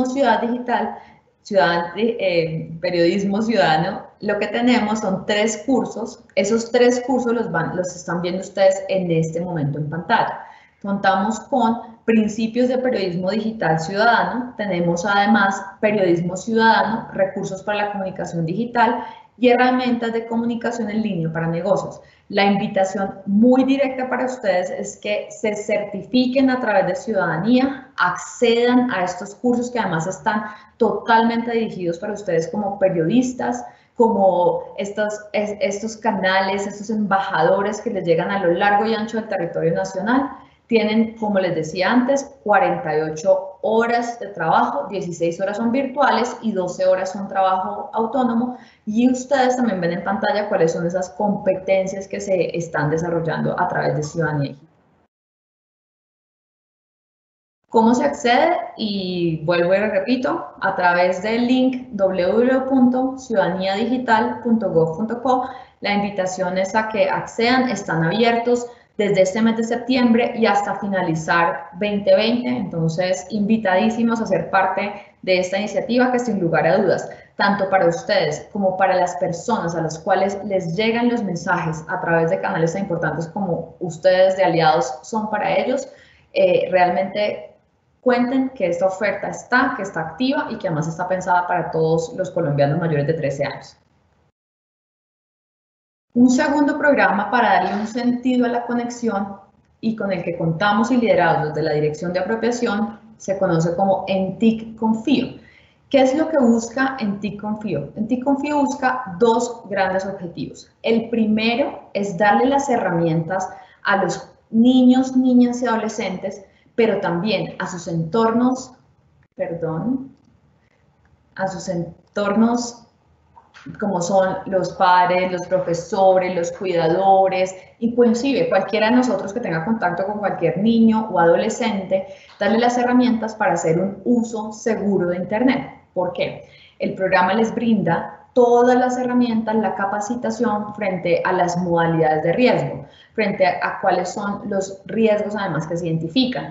periodismo ciudadano, lo que tenemos son 3 cursos. Esos 3 cursos los están viendo ustedes en este momento en pantalla. Contamos con principios de periodismo digital ciudadano, tenemos además periodismo ciudadano, recursos para la comunicación digital y herramientas de comunicación en línea para negocios. La invitación muy directa para ustedes es que se certifiquen a través de Ciudadanía, accedan a estos cursos que además están totalmente dirigidos para ustedes como periodistas, como estos canales, estos embajadores que les llegan a lo largo y ancho del territorio nacional. Tienen, como les decía antes, 48 horas de trabajo, 16 horas son virtuales y 12 horas son trabajo autónomo. Y ustedes también ven en pantalla cuáles son esas competencias que se están desarrollando a través de Ciudadanía Digital. ¿Cómo se accede? Y vuelvo y repito, a través del link www.ciudadanía-digital.gov.co. La invitación es a que accedan, están abiertos desde este mes de septiembre y hasta finalizar 2020, entonces invitadísimos a ser parte de esta iniciativa que sin lugar a dudas, tanto para ustedes como para las personas a las cuales les llegan los mensajes a través de canales tan importantes como ustedes de aliados son para ellos, realmente cuenten que esta oferta que está activa y que además está pensada para todos los colombianos mayores de 13 años. Un segundo programa para darle un sentido a la conexión y con el que contamos y liderados desde la Dirección de Apropiación se conoce como ENTIC Confío. ¿Qué es lo que busca ENTIC Confío? ENTIC Confío busca 2 grandes objetivos. El primero es darle las herramientas a los niños, niñas y adolescentes, pero también a sus entornos, como son los padres, los profesores, los cuidadores, inclusive cualquiera de nosotros que tenga contacto con cualquier niño o adolescente, darle las herramientas para hacer un uso seguro de Internet. ¿Por qué? El programa les brinda todas las herramientas, la capacitación frente a las modalidades de riesgo, frente a cuáles son los riesgos además que se identifican.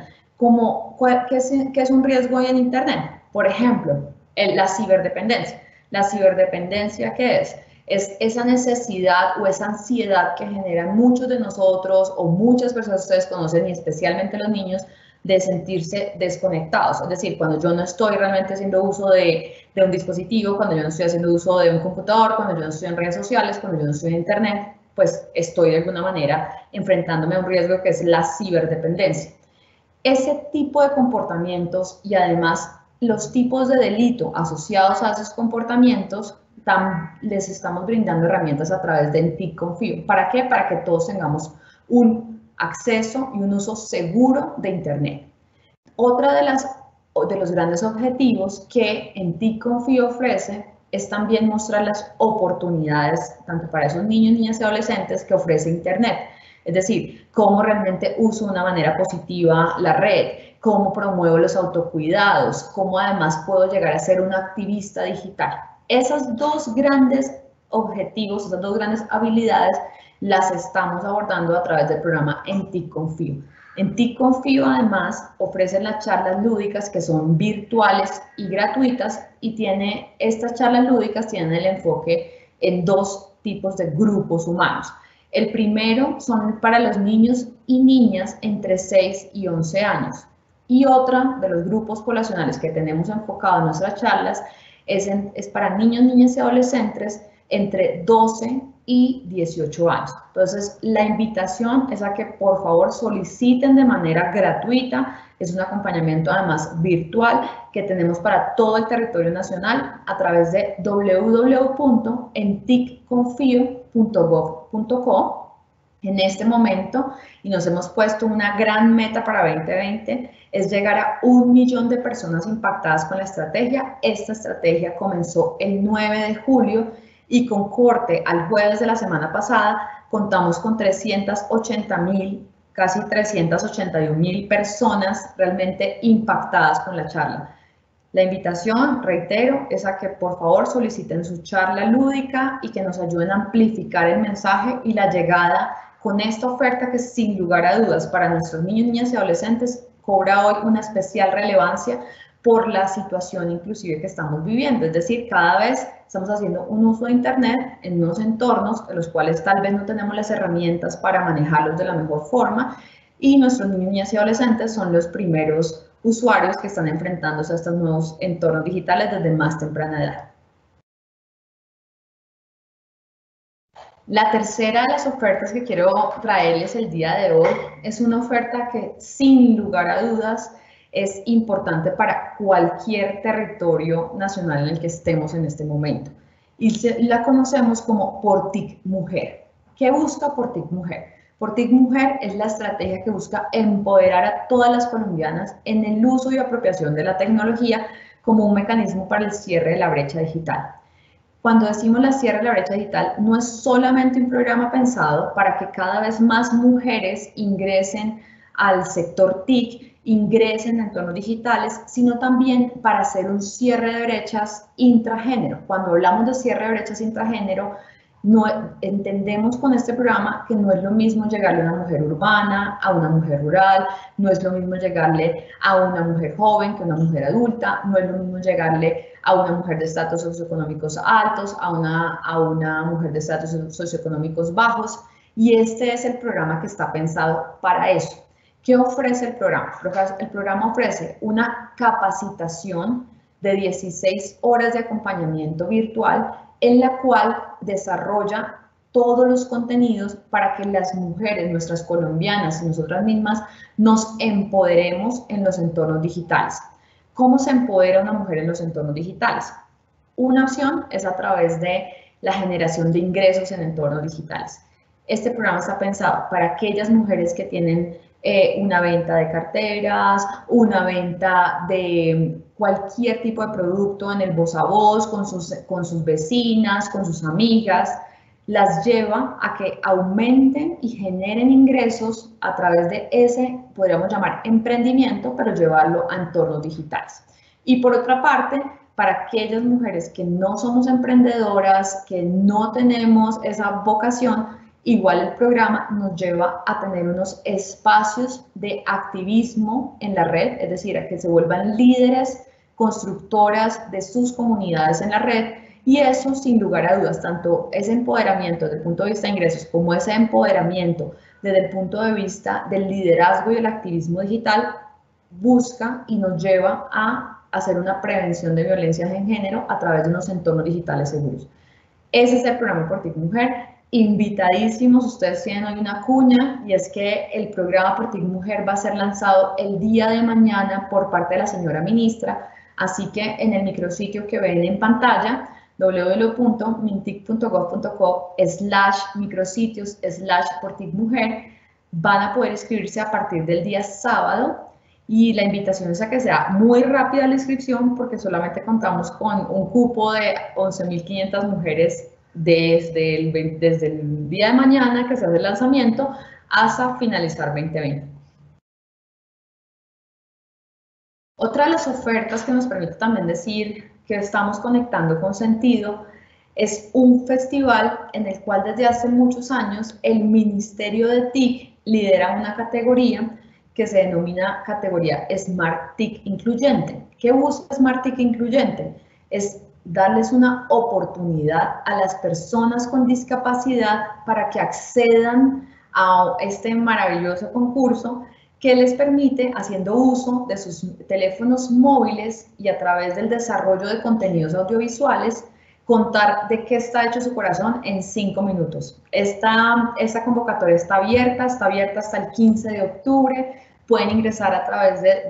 ¿Qué es un riesgo hoy en Internet? Por ejemplo, la ciberdependencia. La ciberdependencia, ¿qué es? Es esa necesidad o esa ansiedad que generan muchos de nosotros o muchas personas que ustedes conocen y especialmente los niños de sentirse desconectados. Es decir, cuando yo no estoy realmente haciendo uso de un dispositivo, cuando yo no estoy haciendo uso de un computador, cuando yo no estoy en redes sociales, cuando yo no estoy en Internet, pues estoy de alguna manera enfrentándome a un riesgo que es la ciberdependencia. Ese tipo de comportamientos y además los tipos de delito asociados a esos comportamientos, les estamos brindando herramientas a través de ENTIC Confío. ¿Para qué? Para que todos tengamos un acceso y un uso seguro de Internet. Otra de los grandes objetivos que ENTIC Confío ofrece es también mostrar las oportunidades, tanto para esos niños, niñas y adolescentes que ofrece Internet. Es decir, cómo realmente uso de una manera positiva la red, cómo promuevo los autocuidados, cómo además puedo llegar a ser una activista digital. Esos 2 grandes objetivos, esas 2 grandes habilidades, las estamos abordando a través del programa ENTIC Confío. ENTIC Confío además ofrece las charlas lúdicas que son virtuales y gratuitas y estas charlas lúdicas tienen el enfoque en 2 tipos de grupos humanos. El primero son para los niños y niñas entre 6 y 11 años. Y otra de los grupos poblacionales que tenemos enfocado en nuestras charlas es para niños, niñas y adolescentes entre 12 y 18 años. Entonces, la invitación es a que por favor soliciten de manera gratuita. Es un acompañamiento además virtual que tenemos para todo el territorio nacional a través de www.enticconfio.gov.co. En este momento, y nos hemos puesto una gran meta para 2020, es llegar a 1 millón de personas impactadas con la estrategia. Esta estrategia comenzó el 9 de julio y con corte al jueves de la semana pasada, contamos con 380.000, casi 381.000 personas realmente impactadas con la charla. La invitación, reitero, es a que por favor soliciten su charla lúdica y que nos ayuden a amplificar el mensaje y la llegada con esta oferta que sin lugar a dudas para nuestros niños, niñas y adolescentes cobra hoy una especial relevancia por la situación inclusive que estamos viviendo. Es decir, cada vez estamos haciendo un uso de Internet en unos entornos en los cuales tal vez no tenemos las herramientas para manejarlos de la mejor forma y nuestros niños, niñas y adolescentes son los primeros usuarios que están enfrentándose a estos nuevos entornos digitales desde más temprana edad. La tercera de las ofertas que quiero traerles el día de hoy es una oferta que sin lugar a dudas es importante para cualquier territorio nacional en el que estemos en este momento. Y la conocemos como Portic Mujer. ¿Qué busca Portic Mujer? Portic Mujer es la estrategia que busca empoderar a todas las colombianas en el uso y apropiación de la tecnología como un mecanismo para el cierre de la brecha digital. Cuando decimos la cierre de la brecha digital, no es solamente un programa pensado para que cada vez más mujeres ingresen al sector TIC, ingresen en entornos digitales, sino también para hacer un cierre de brechas intragénero. Cuando hablamos de cierre de brechas intragénero, no, entendemos con este programa que no es lo mismo llegarle a una mujer urbana, a una mujer rural, no es lo mismo llegarle a una mujer joven que a una mujer adulta, no es lo mismo llegarle a una mujer de estatus socioeconómicos altos, a una mujer de estatus socioeconómicos bajos, y este es el programa que está pensado para eso. ¿Qué ofrece el programa? El programa ofrece una capacitación de 16 horas de acompañamiento virtual en la cual desarrolla todos los contenidos para que las mujeres, nuestras colombianas y nosotras mismas, nos empoderemos en los entornos digitales. ¿Cómo se empodera una mujer en los entornos digitales? Una opción es a través de la generación de ingresos en entornos digitales. Este programa está pensado para aquellas mujeres que tienen una venta de carteras, una venta de cualquier tipo de producto en el voz a voz, con sus vecinas, con sus amigas, las lleva a que aumenten y generen ingresos a través de ese, podríamos llamar emprendimiento, pero llevarlo a entornos digitales. Y por otra parte, para aquellas mujeres que no somos emprendedoras, que no tenemos esa vocación, igual el programa nos lleva a tener unos espacios de activismo en la red, es decir, a que se vuelvan líderes, constructoras de sus comunidades en la red, y eso sin lugar a dudas, tanto ese empoderamiento desde el punto de vista de ingresos como ese empoderamiento desde el punto de vista del liderazgo y el activismo digital, busca y nos lleva a hacer una prevención de violencias en género a través de unos entornos digitales seguros. Ese es el programa Portic Mujer. Invitadísimos, ustedes tienen hoy una cuña y es que el programa Portic Mujer va a ser lanzado el día de mañana por parte de la señora ministra, así que en el micrositio que ven en pantalla, www.mintic.gov.co/micrositios/Portic Mujer, van a poder inscribirse a partir del día sábado y la invitación es a que sea muy rápida la inscripción porque solamente contamos con un cupo de 11.500 mujeres desde el día de mañana que se hace el lanzamiento hasta finalizar 2020. Otra de las ofertas que nos permite también decir que estamos conectando con sentido es un festival en el cual desde hace muchos años el Ministerio de TIC lidera una categoría que se denomina categoría Smart TIC Incluyente. ¿Qué busca Smart TIC Incluyente? Es darles una oportunidad a las personas con discapacidad para que accedan a este maravilloso concurso que les permite, haciendo uso de sus teléfonos móviles y a través del desarrollo de contenidos audiovisuales, contar de qué está hecho su corazón en 5 minutos. Esta convocatoria está abierta hasta el 15 de octubre. Pueden ingresar a través de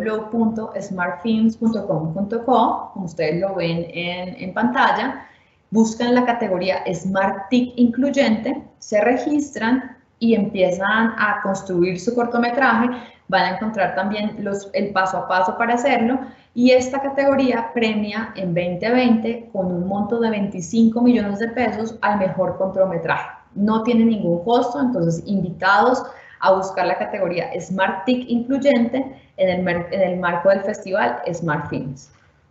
www.smartfilms.com.co, como ustedes lo ven en pantalla, buscan la categoría Smart TIC Incluyente, se registran y empiezan a construir su cortometraje, van a encontrar también el paso a paso para hacerlo, y esta categoría premia en 2020 con un monto de 25 millones de pesos al mejor cortometraje. No tiene ningún costo, entonces invitados a buscar la categoría Smart TIC incluyente en el marco del festival Smart Films.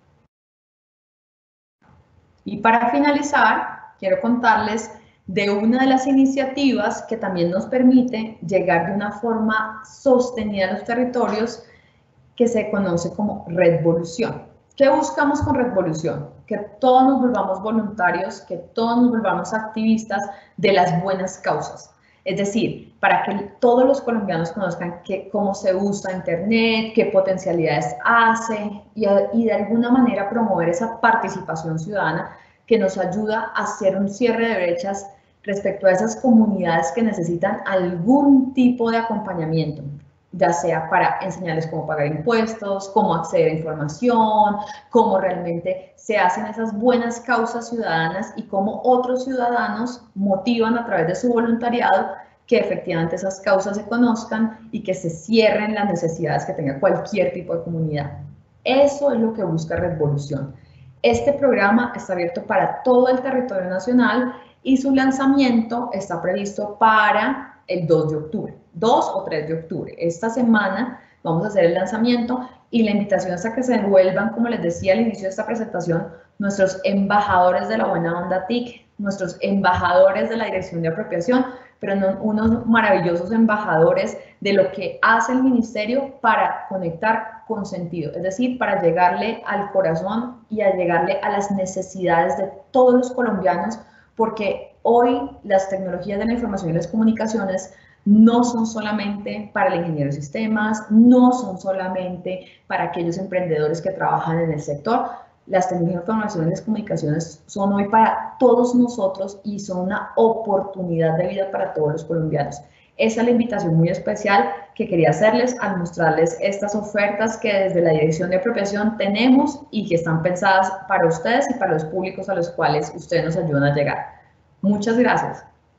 Y para finalizar, quiero contarles de una de las iniciativas que también nos permite llegar de una forma sostenida a los territorios, que se conoce como Redvolución. ¿Qué buscamos con Redvolución? Que todos nos volvamos voluntarios, que todos nos volvamos activistas de las buenas causas. Es decir, para que todos los colombianos conozcan cómo se usa Internet, qué potencialidades hace y de alguna manera promover esa participación ciudadana que nos ayuda a hacer un cierre de brechas respecto a esas comunidades que necesitan algún tipo de acompañamiento, ya sea para enseñarles cómo pagar impuestos, cómo acceder a información, cómo realmente se hacen esas buenas causas ciudadanas y cómo otros ciudadanos motivan a través de su voluntariado que efectivamente esas causas se conozcan y que se cierren las necesidades que tenga cualquier tipo de comunidad. Eso es lo que busca Redvolución. Este programa está abierto para todo el territorio nacional y su lanzamiento está previsto para el 2 de octubre, 2 o 3 de octubre. Esta semana vamos a hacer el lanzamiento y la invitación es a que se vuelvan, como les decía al inicio de esta presentación, nuestros embajadores de la buena onda TIC, nuestros embajadores de la Dirección de Apropiación, pero no, unos maravillosos embajadores de lo que hace el ministerio para conectar con sentido, es decir, para llegarle al corazón y a llegarle a las necesidades de todos los colombianos, porque hoy las tecnologías de la información y las comunicaciones no son solamente para el ingeniero de sistemas, no son solamente para aquellos emprendedores que trabajan en el sector. Las tecnologías de información y las comunicaciones son hoy para todos nosotros y son una oportunidad de vida para todos los colombianos. Esa es la invitación muy especial que quería hacerles al mostrarles estas ofertas que desde la Dirección de Apropiación tenemos y que están pensadas para ustedes y para los públicos a los cuales ustedes nos ayudan a llegar. Muchas gracias.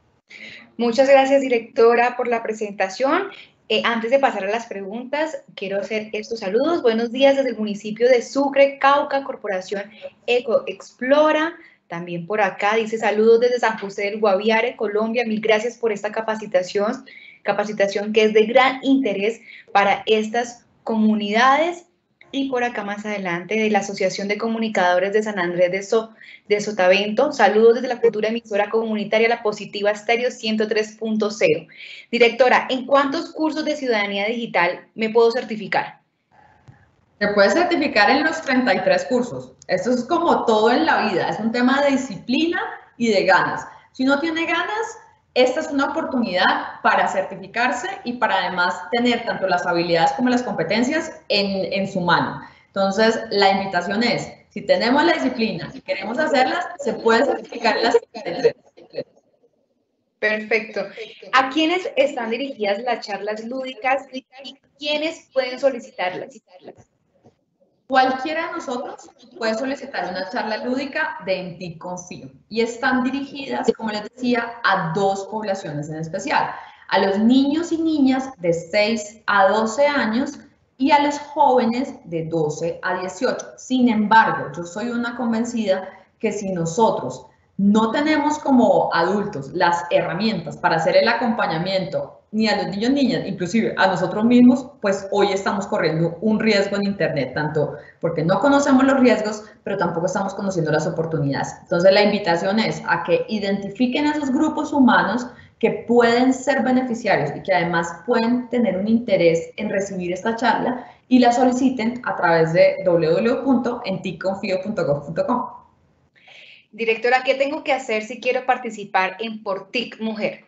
Muchas gracias, directora, por la presentación. Antes de pasar a las preguntas, quiero hacer estos saludos. Buenos días desde el municipio de Sucre, Cauca, Corporación Ecoexplora. También por acá dice saludos desde San José del Guaviare, Colombia. Mil gracias por esta capacitación que es de gran interés para estas comunidades. Y por acá más adelante de la Asociación de Comunicadores de San Andrés de Sotavento. Saludos desde la futura emisora comunitaria La Positiva Estéreo 103.0. Directora, ¿en cuántos cursos de ciudadanía digital me puedo certificar? Te puedes certificar en los 33 cursos. Esto es como todo en la vida, es un tema de disciplina y de ganas. Si uno tiene ganas, esta es una oportunidad para certificarse y para además tener tanto las habilidades como las competencias en su mano. Entonces, la invitación es, si tenemos la disciplina y queremos hacerlas, se puede certificar en las 33. Perfecto. ¿A quiénes están dirigidas las charlas lúdicas y quiénes pueden solicitarlas? Cualquiera de nosotros puede solicitar una charla lúdica de En Ti Confío y están dirigidas, como les decía, a dos poblaciones en especial, a los niños y niñas de 6 a 12 años y a los jóvenes de 12 a 18. Sin embargo, yo soy una convencida que si nosotros no tenemos como adultos las herramientas para hacer el acompañamiento ni a los niños, niñas, inclusive a nosotros mismos, pues hoy estamos corriendo un riesgo en Internet, tanto porque no conocemos los riesgos, pero tampoco estamos conociendo las oportunidades. Entonces la invitación es a que identifiquen esos grupos humanos que pueden ser beneficiarios y que además pueden tener un interés en recibir esta charla y la soliciten a través de www.enticonfio.gov.co. Directora, ¿qué tengo que hacer si quiero participar en Por TIC Mujer?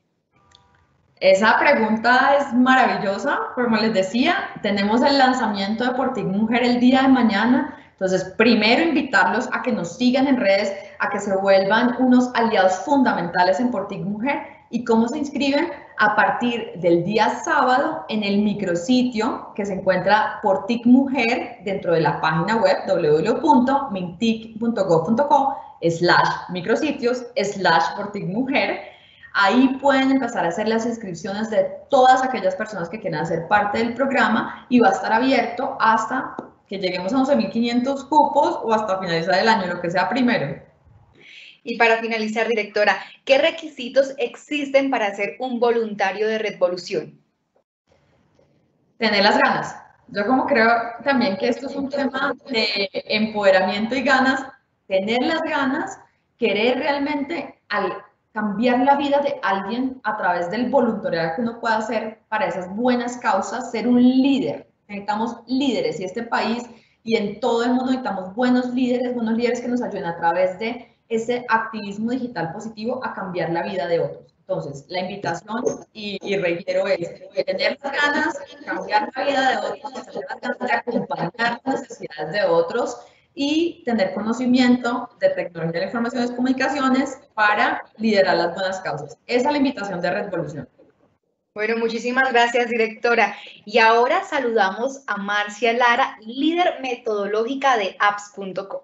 Esa pregunta es maravillosa. Como les decía, tenemos el lanzamiento de Por TIC Mujer el día de mañana. Entonces, primero invitarlos a que nos sigan en redes, a que se vuelvan unos aliados fundamentales en Por TIC Mujer. ¿Y cómo se inscriben? A partir del día sábado en el micrositio que se encuentra Por TIC Mujer dentro de la página web www.mintic.gov.co/micrositios/Por TIC Mujer. Ahí pueden empezar a hacer las inscripciones de todas aquellas personas que quieran hacer parte del programa y va a estar abierto hasta que lleguemos a 11.500 cupos o hasta finalizar el año, lo que sea primero. Y para finalizar, directora, ¿qué requisitos existen para ser un voluntario de Redvolución? Tener las ganas. Yo como creo también que esto es un tema de empoderamiento y ganas, tener las ganas, querer realmente cambiar la vida de alguien a través del voluntariado que uno pueda hacer para esas buenas causas, ser un líder. Necesitamos líderes y este país y en todo el mundo necesitamos buenos líderes que nos ayuden a través de ese activismo digital positivo a cambiar la vida de otros. Entonces, la invitación, y reitero, es tener las ganas, cambiar la vida de otros, tener las ganas de acompañar las necesidades de otros y tener conocimiento de tecnología de la información y las comunicaciones para liderar las buenas causas. Esa es la invitación de Redvolución. Bueno, muchísimas gracias, directora. Y ahora saludamos a Marcia Lara, líder metodológica de apps.co.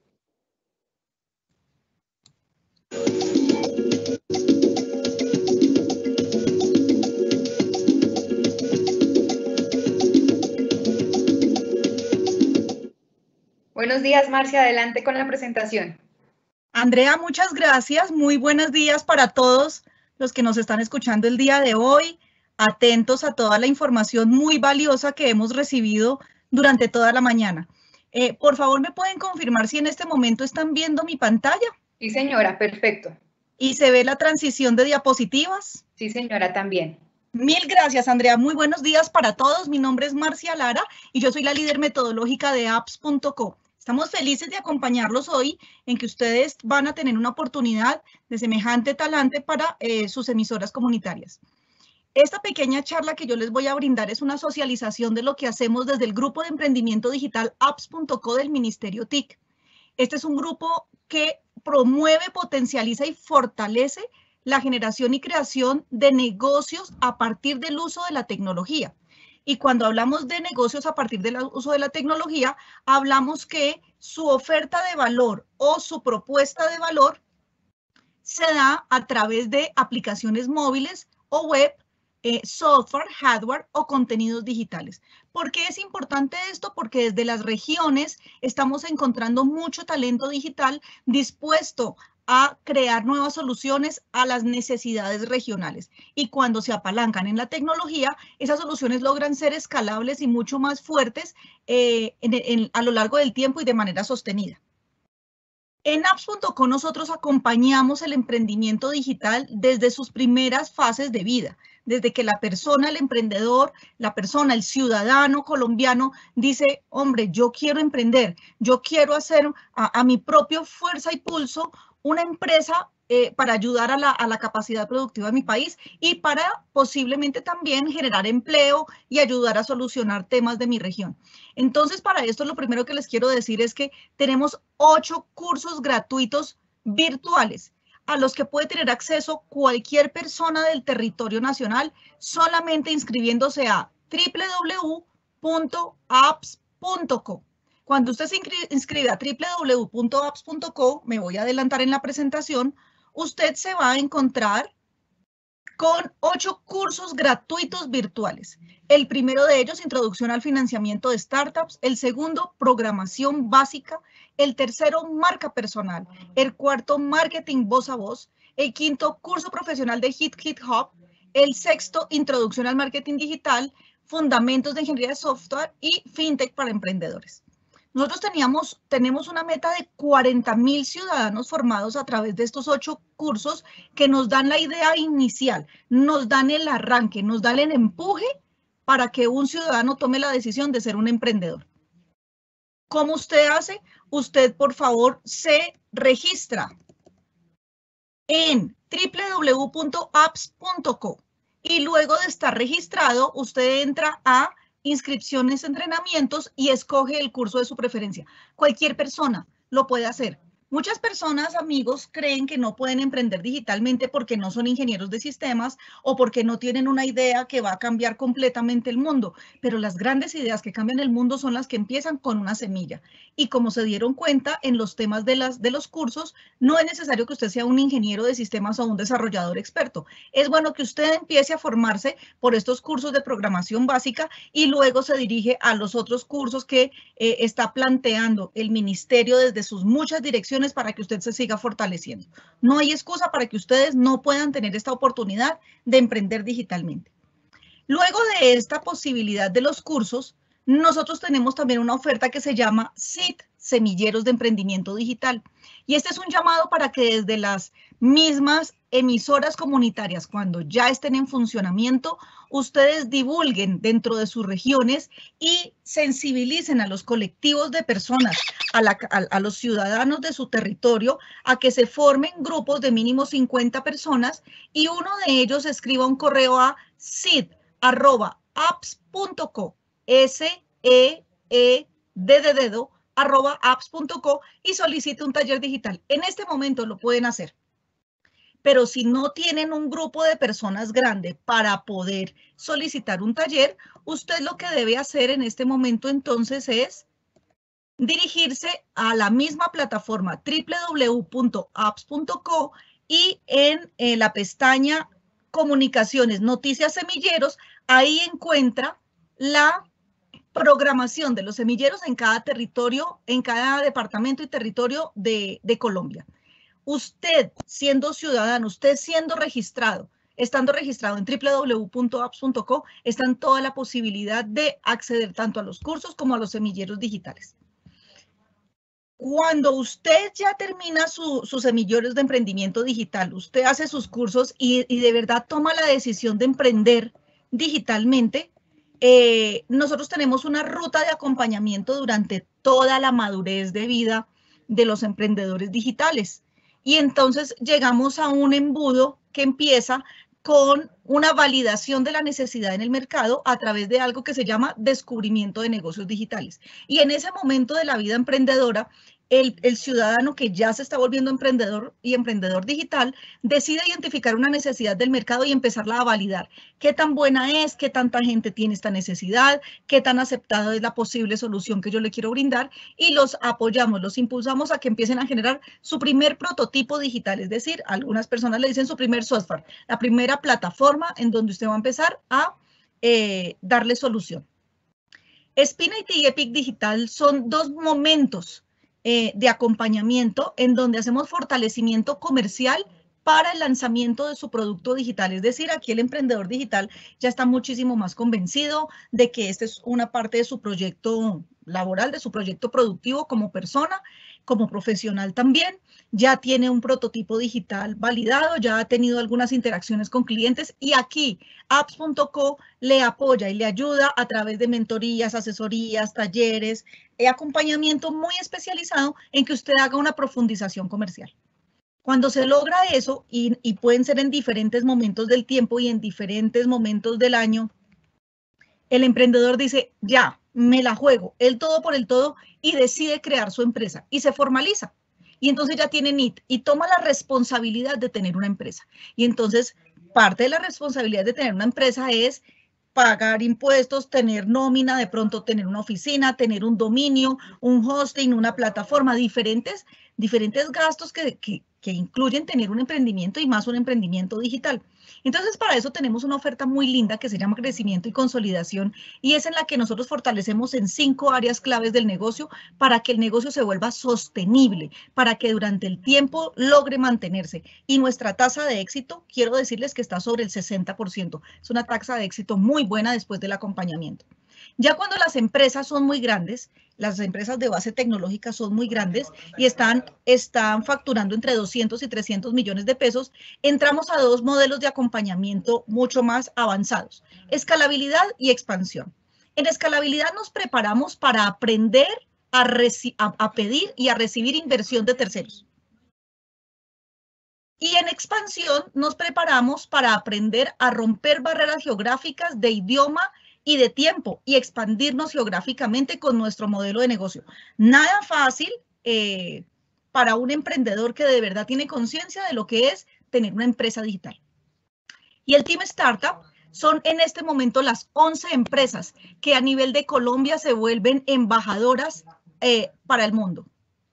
Buenos días, Marcia, adelante con la presentación. Andrea, muchas gracias. Muy buenos días para todos los que nos están escuchando el día de hoy. Atentos a toda la información muy valiosa que hemos recibido durante toda la mañana. Por favor, ¿me pueden confirmar si en este momento están viendo mi pantalla? Sí, señora, perfecto. ¿Y se ve la transición de diapositivas? Sí, señora, también. Mil gracias, Andrea. Muy buenos días para todos. Mi nombre es Marcia Lara y yo soy la líder metodológica de apps.co. Estamos felices de acompañarlos hoy en que ustedes van a tener una oportunidad de semejante talante para sus emisoras comunitarias. Esta pequeña charla que yo les voy a brindar es una socialización de lo que hacemos desde el Grupo de Emprendimiento Digital apps.co del Ministerio TIC. Este es un grupo que promueve, potencializa y fortalece la generación y creación de negocios a partir del uso de la tecnología. Y cuando hablamos de negocios a partir del uso de la tecnología, hablamos que su oferta de valor o su propuesta de valor se da a través de aplicaciones móviles o web, software, hardware o contenidos digitales. ¿Por qué es importante esto? Porque desde las regiones estamos encontrando mucho talento digital dispuesto a crear nuevas soluciones a las necesidades regionales. Y cuando se apalancan en la tecnología, esas soluciones logran ser escalables y mucho más fuertes a lo largo del tiempo y de manera sostenida. En apps.co nosotros acompañamos el emprendimiento digital desde sus primeras fases de vida, desde que la persona, el emprendedor, la persona, el ciudadano colombiano dice, hombre, yo quiero emprender, yo quiero hacer a mi propio fuerza y pulso una empresa para ayudar a la capacidad productiva de mi país y para posiblemente también generar empleo y ayudar a solucionar temas de mi región. Entonces, para esto lo primero que les quiero decir es que tenemos 8 cursos gratuitos virtuales a los que puede tener acceso cualquier persona del territorio nacional solamente inscribiéndose a www.apps.co. Cuando usted se inscribe a www.apps.co, me voy a adelantar en la presentación, usted se va a encontrar con 8 cursos gratuitos virtuales. El primero de ellos, Introducción al Financiamiento de Startups. El segundo, Programación Básica. El tercero, Marca Personal. El cuarto, Marketing Voz a Voz. El quinto, Curso Profesional de GitHub. El sexto, Introducción al Marketing Digital, Fundamentos de Ingeniería de Software y FinTech para Emprendedores. Nosotros tenemos una meta de 40.000 ciudadanos formados a través de estos 8 cursos que nos dan la idea inicial, nos dan el arranque, nos dan el empuje para que un ciudadano tome la decisión de ser un emprendedor. ¿Cómo usted hace? Usted, por favor, se registra en www.apps.co y luego de estar registrado, usted entra a inscripciones, entrenamientos y escoge el curso de su preferencia. Cualquier persona lo puede hacer, Muchas personas, amigos, creen que no pueden emprender digitalmente porque no son ingenieros de sistemas o porque no tienen una idea que va a cambiar completamente el mundo. Pero las grandes ideas que cambian el mundo son las que empiezan con una semilla. Y como se dieron cuenta en los temas de los cursos, no es necesario que usted sea un ingeniero de sistemas o un desarrollador experto. Es bueno que usted empiece a formarse por estos cursos de programación básica y luego se dirige a los otros cursos que está planteando el ministerio desde sus muchas direcciones para que usted se siga fortaleciendo. No hay excusa para que ustedes no puedan tener esta oportunidad de emprender digitalmente. Luego de esta posibilidad de los cursos, nosotros tenemos también una oferta que se llama SEED, Semilleros de Emprendimiento Digital. Y este es un llamado para que desde las mismas emisoras comunitarias, cuando ya estén en funcionamiento, ustedes divulguen dentro de sus regiones y sensibilicen a los colectivos de personas, a los ciudadanos de su territorio, a que se formen grupos de mínimo 50 personas y uno de ellos escriba un correo a seed@apps.co, SEED@apps.co y solicite un taller digital. En este momento lo pueden hacer. Pero si no tienen un grupo de personas grande para poder solicitar un taller, usted lo que debe hacer en este momento entonces es dirigirse a la misma plataforma www.apps.co y en la pestaña Comunicaciones, Noticias Semilleros, ahí encuentra la programación de los semilleros en cada territorio, en cada departamento y territorio de Colombia. Usted siendo ciudadano, usted siendo registrado, estando registrado en www.apps.co, está en toda la posibilidad de acceder tanto a los cursos como a los semilleros digitales. Cuando usted ya termina sus semilleros de emprendimiento digital, usted hace sus cursos y de verdad toma la decisión de emprender digitalmente, nosotros tenemos una ruta de acompañamiento durante toda la madurez de vida de los emprendedores digitales. Y entonces llegamos a un embudo que empieza con una validación de la necesidad en el mercado a través de algo que se llama descubrimiento de negocios digitales. Y en ese momento de la vida emprendedora, el ciudadano que ya se está volviendo emprendedor y emprendedor digital decide identificar una necesidad del mercado y empezarla a validar. ¿Qué tan buena es? ¿Qué tanta gente tiene esta necesidad? ¿Qué tan aceptada es la posible solución que yo le quiero brindar? Y los apoyamos, los impulsamos a que empiecen a generar su primer prototipo digital, es decir, algunas personas le dicen su primer software, la primera plataforma en donde usted va a empezar a darle solución. Spinit y Epic Digital son dos momentos de acompañamiento en donde hacemos fortalecimiento comercial para el lanzamiento de su producto digital. Es decir, aquí el emprendedor digital ya está muchísimo más convencido de que esta es una parte de su proyecto laboral, de su proyecto productivo como persona, como profesional también. Ya tiene un prototipo digital validado, ya ha tenido algunas interacciones con clientes y aquí apps.co le apoya y le ayuda a través de mentorías, asesorías, talleres, acompañamiento muy especializado en que usted haga una profundización comercial. Cuando se logra eso, y pueden ser en diferentes momentos del tiempo y en diferentes momentos del año, el emprendedor dice, ya, me la juego, el todo por el todo, y decide crear su empresa y se formaliza. Y entonces ya tiene NIT y toma la responsabilidad de tener una empresa. Y entonces parte de la responsabilidad de tener una empresa es pagar impuestos, tener nómina, de pronto tener una oficina, tener un dominio, un hosting, una plataforma, diferentes gastos que incluyen tener un emprendimiento y más un emprendimiento digital. Entonces, para eso tenemos una oferta muy linda que se llama Crecimiento y Consolidación y es en la que nosotros fortalecemos en 5 áreas claves del negocio para que el negocio se vuelva sostenible, para que durante el tiempo logre mantenerse. Y nuestra tasa de éxito, quiero decirles que está sobre el 60%. Es una tasa de éxito muy buena después del acompañamiento. Ya cuando las empresas son muy grandes, las empresas de base tecnológica son muy grandes y están facturando entre 200 y 300 millones de pesos, entramos a 2 modelos de acompañamiento mucho más avanzados, escalabilidad y expansión. En escalabilidad nos preparamos para aprender a pedir y a recibir inversión de terceros. Y en expansión nos preparamos para aprender a romper barreras geográficas de idioma y de tiempo y expandirnos geográficamente con nuestro modelo de negocio. Nada fácil para un emprendedor que de verdad tiene conciencia de lo que es tener una empresa digital. Y el Team Startup son en este momento las 11 empresas que a nivel de Colombia se vuelven embajadoras para el mundo.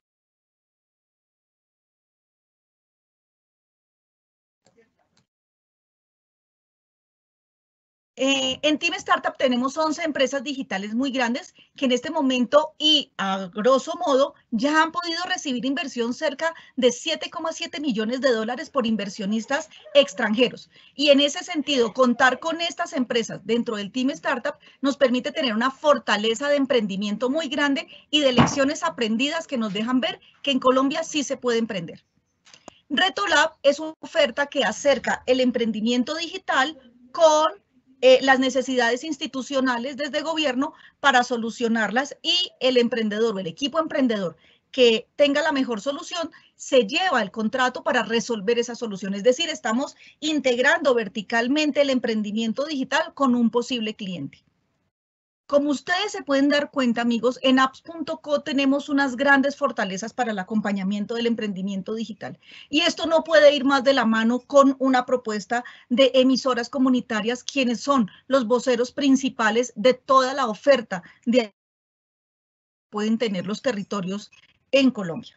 En Team Startup tenemos 11 empresas digitales muy grandes que en este momento y a grosso modo ya han podido recibir inversión cerca de 7,7 millones de dólares por inversionistas extranjeros. Y en ese sentido, contar con estas empresas dentro del Team Startup nos permite tener una fortaleza de emprendimiento muy grande y de lecciones aprendidas que nos dejan ver que en Colombia sí se puede emprender. RetoLab es una oferta que acerca el emprendimiento digital con las necesidades institucionales desde gobierno para solucionarlas, y el emprendedor o el equipo emprendedor que tenga la mejor solución se lleva el contrato para resolver esa solución. Es decir, estamos integrando verticalmente el emprendimiento digital con un posible cliente. Como ustedes se pueden dar cuenta, amigos, en apps.co tenemos unas grandes fortalezas para el acompañamiento del emprendimiento digital. Y esto no puede ir más de la mano con una propuesta de emisoras comunitarias, quienes son los voceros principales de toda la oferta de pueden tener los territorios en Colombia.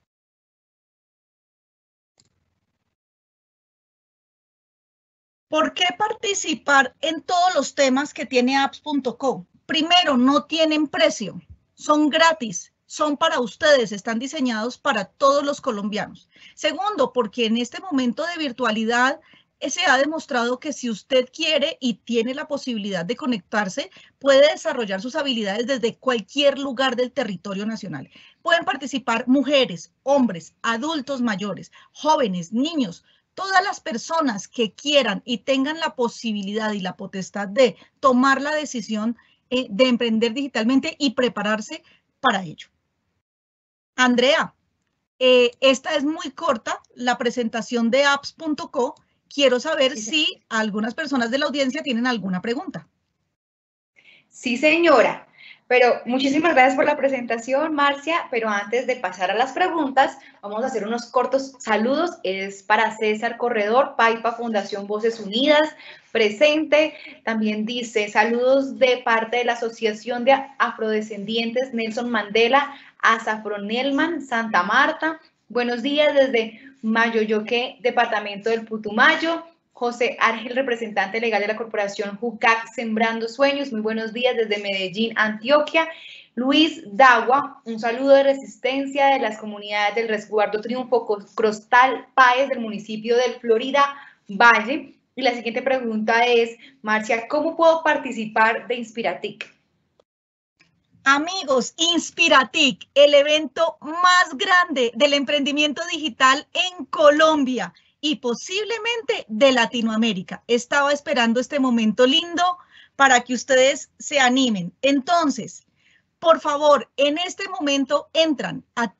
¿Por qué participar en todos los temas que tiene apps.co? Primero, no tienen precio, son gratis, son para ustedes, están diseñados para todos los colombianos. Segundo, porque en este momento de virtualidad se ha demostrado que si usted quiere y tiene la posibilidad de conectarse, puede desarrollar sus habilidades desde cualquier lugar del territorio nacional. Pueden participar mujeres, hombres, adultos mayores, jóvenes, niños, todas las personas que quieran y tengan la posibilidad y la potestad de tomar la decisión de emprender digitalmente y prepararse para ello. Andrea, esta es muy corta, la presentación de apps.co. Quiero saber si algunas personas de la audiencia tienen alguna pregunta. Sí, señora. Pero muchísimas gracias por la presentación, Marcia, pero antes de pasar a las preguntas, vamos a hacer unos cortos saludos. Es para César Corredor, Paipa Fundación Voces Unidas, presente. También dice, saludos de parte de la Asociación de Afrodescendientes Nelson Mandela, Azafronelman, Santa Marta. Buenos días desde Mayoyoque, departamento del Putumayo. José Ángel, representante legal de la corporación JUCAC Sembrando Sueños. Muy buenos días desde Medellín, Antioquia. Luis Dagua, un saludo de resistencia de las comunidades del Resguardo Triunfo Crostal Páez del municipio del Florida Valle. Y la siguiente pregunta es, Marcia, ¿cómo puedo participar de Inspiratic? Amigos, Inspiratic, el evento más grande del emprendimiento digital en Colombia y posiblemente de Latinoamérica. Estaba esperando este momento lindo para que ustedes se animen. Entonces, por favor, en este momento entran a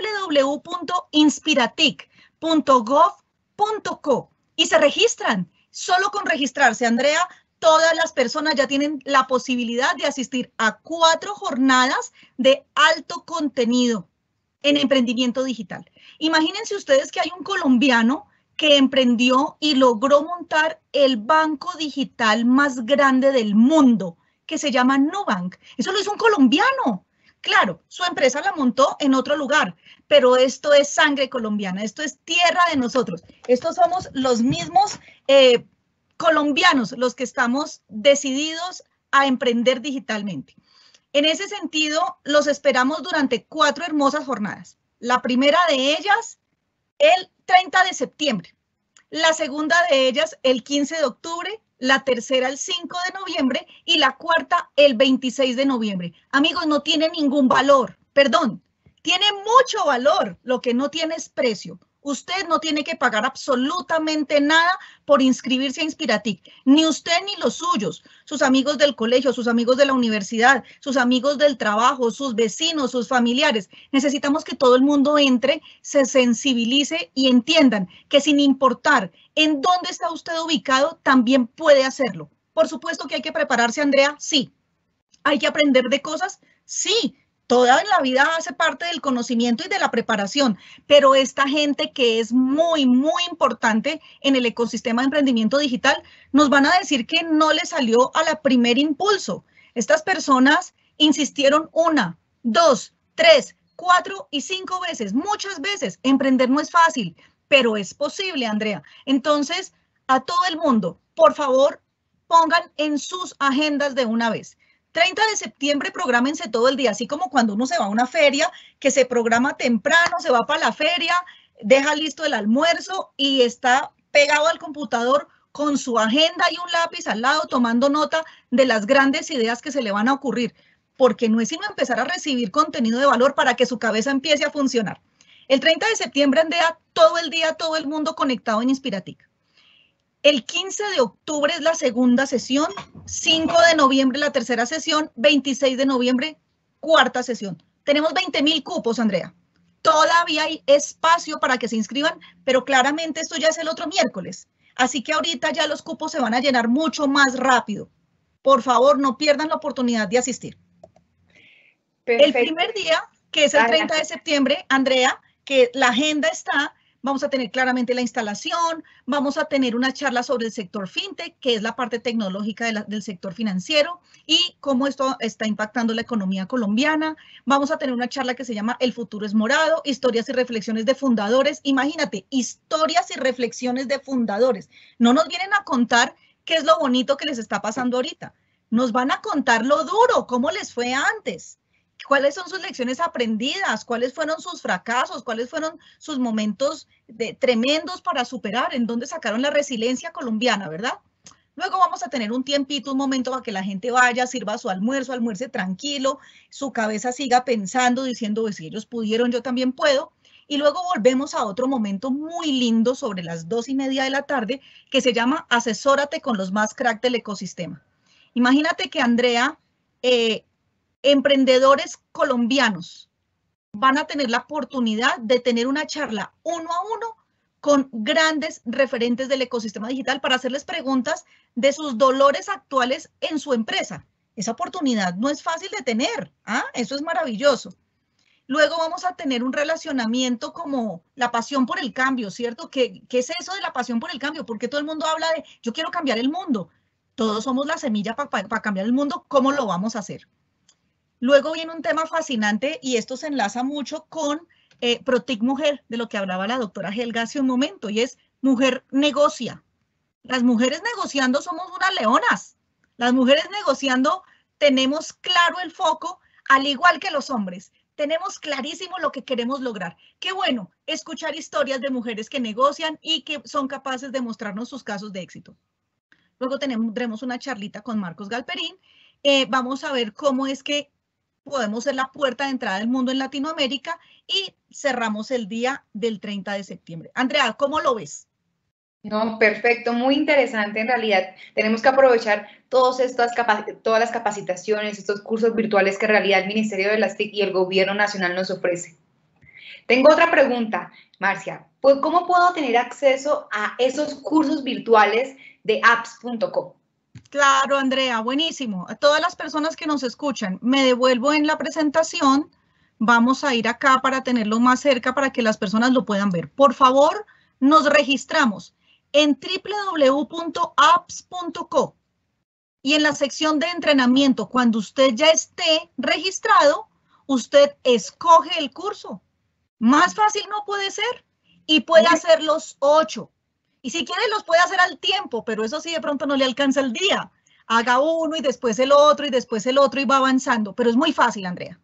www.inspiratic.gov.co y se registran. Solo con registrarse, Andrea, todas las personas ya tienen la posibilidad de asistir a 4 jornadas de alto contenido en emprendimiento digital. Imagínense ustedes que hay un colombiano que emprendió y logró montar el banco digital más grande del mundo, que se llama Nubank. Eso lo hizo un colombiano. Claro, su empresa la montó en otro lugar, pero esto es sangre colombiana, esto es tierra de nosotros. Estos somos los mismos colombianos los que estamos decididos a emprender digitalmente. En ese sentido, los esperamos durante 4 hermosas jornadas. La primera de ellas, el 30 de septiembre, la segunda de ellas el 15 de octubre, la tercera el 5 de noviembre y la cuarta el 26 de noviembre. Amigos, no tiene ningún valor, perdón, tiene mucho valor, lo que no tiene es precio. Usted no tiene que pagar absolutamente nada por inscribirse a Inspiratic, ni usted ni los suyos, sus amigos del colegio, sus amigos de la universidad, sus amigos del trabajo, sus vecinos, sus familiares. Necesitamos que todo el mundo entre, se sensibilice y entiendan que sin importar en dónde está usted ubicado, también puede hacerlo. Por supuesto que hay que prepararse, Andrea, sí. Hay que aprender de cosas, sí. Toda la vida hace parte del conocimiento y de la preparación, pero esta gente que es muy, muy importante en el ecosistema de emprendimiento digital, nos van a decir que no les salió a la primer impulso. Estas personas insistieron 1, 2, 3, 4 y 5 veces, muchas veces. Emprender no es fácil, pero es posible, Andrea. Entonces, a todo el mundo, por favor, pongan en sus agendas de una vez. 30 de septiembre, prográmense todo el día, así como cuando uno se va a una feria, que se programa temprano, se va para la feria, deja listo el almuerzo y está pegado al computador con su agenda y un lápiz al lado, tomando nota de las grandes ideas que se le van a ocurrir, porque no es sino empezar a recibir contenido de valor para que su cabeza empiece a funcionar. El 30 de septiembre, Andrea, todo el día, todo el mundo conectado en Inspiratic. El 15 de octubre es la segunda sesión, 5 de noviembre la tercera sesión, 26 de noviembre, cuarta sesión. Tenemos 20.000 cupos, Andrea. Todavía hay espacio para que se inscriban, pero claramente esto ya es el otro miércoles. Así que ahorita ya los cupos se van a llenar mucho más rápido. Por favor, no pierdan la oportunidad de asistir. Perfecto. El primer día, que es el 30 de septiembre, Andrea, que la agenda está... Vamos a tener claramente la instalación, vamos a tener una charla sobre el sector fintech, que es la parte tecnológica del sector financiero y cómo esto está impactando la economía colombiana. Vamos a tener una charla que se llama El futuro es morado, historias y reflexiones de fundadores. Imagínate, historias y reflexiones de fundadores. No nos vienen a contar qué es lo bonito que les está pasando ahorita. Nos van a contar lo duro, cómo les fue antes. ¿Cuáles son sus lecciones aprendidas? ¿Cuáles fueron sus fracasos? ¿Cuáles fueron sus momentos tremendos para superar? ¿En dónde sacaron la resiliencia colombiana, verdad? Luego vamos a tener un tiempito, un momento para que la gente vaya, sirva su almuerzo, almuerce tranquilo, su cabeza siga pensando, diciendo, pues si ellos pudieron, yo también puedo. Y luego volvemos a otro momento muy lindo sobre las 2:30 de la tarde que se llama Asesórate con los más crack del ecosistema. Imagínate que Andrea... emprendedores colombianos van a tener la oportunidad de tener una charla 1 a 1 con grandes referentes del ecosistema digital para hacerles preguntas de sus dolores actuales en su empresa. Esa oportunidad no es fácil de tener, ¿ah? Eso es maravilloso. Luego vamos a tener un relacionamiento como la pasión por el cambio, ¿cierto? ¿Qué es eso de la pasión por el cambio? Porque todo el mundo habla de yo quiero cambiar el mundo. Todos somos la semilla para cambiar el mundo. ¿Cómo lo vamos a hacer? Luego viene un tema fascinante y esto se enlaza mucho con Protic Mujer, de lo que hablaba la doctora Helga hace un momento, y es mujer negocia. Las mujeres negociando somos unas leonas. Las mujeres negociando tenemos claro el foco, al igual que los hombres. Tenemos clarísimo lo que queremos lograr. Qué bueno escuchar historias de mujeres que negocian y que son capaces de mostrarnos sus casos de éxito. Luego tendremos una charlita con Marcos Galperín. Vamos a ver cómo es que podemos ser la puerta de entrada del mundo en Latinoamérica y cerramos el día del 30 de septiembre. Andrea, ¿cómo lo ves? No, perfecto, muy interesante en realidad. Tenemos que aprovechar todas las capacitaciones, estos cursos virtuales que en realidad el Ministerio de las TIC y el Gobierno Nacional nos ofrece. Tengo otra pregunta, Marcia. ¿Cómo puedo tener acceso a esos cursos virtuales de apps.co? Claro, Andrea, buenísimo. A todas las personas que nos escuchan, me devuelvo en la presentación. Vamos a ir acá para tenerlo más cerca para que las personas lo puedan ver. Por favor, nos registramos en www.apps.co y en la sección de entrenamiento, cuando usted ya esté registrado, usted escoge el curso. Más fácil no puede ser y puede hacer los 8. Y si quiere los puede hacer al tiempo, pero eso sí de pronto no le alcanza el día. Haga uno y después el otro y después el otro y va avanzando, pero es muy fácil, Andrea.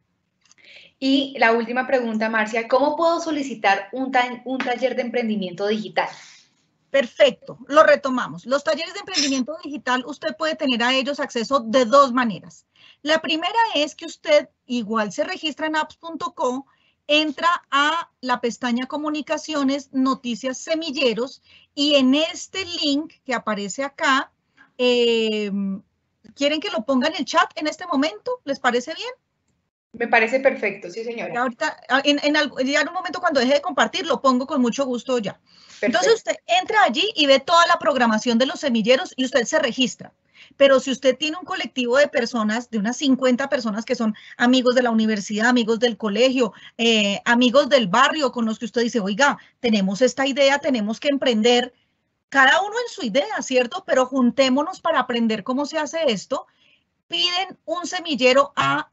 Y la última pregunta, Marcia, ¿cómo puedo solicitar un taller de emprendimiento digital? Perfecto, lo retomamos. Los talleres de emprendimiento digital, usted puede tener a ellos acceso de 2 maneras. La primera es que usted igual se registra en apps.co, entra a la pestaña Comunicaciones, Noticias Semilleros, y en este link que aparece acá, ¿quieren que lo ponga en el chat en este momento? ¿Les parece bien? Me parece perfecto, sí, señora. Ahorita, ya en un momento cuando deje de compartir, lo pongo con mucho gusto ya. Perfecto. Entonces usted entra allí y ve toda la programación de los semilleros y usted se registra. Pero si usted tiene un colectivo de personas, de unas 50 personas que son amigos de la universidad, amigos del colegio, amigos del barrio, con los que usted dice, oiga, tenemos esta idea, tenemos que emprender, cada uno en su idea, ¿cierto? Pero juntémonos para aprender cómo se hace esto. Piden un semillero a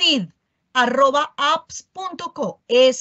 seed@apps.co,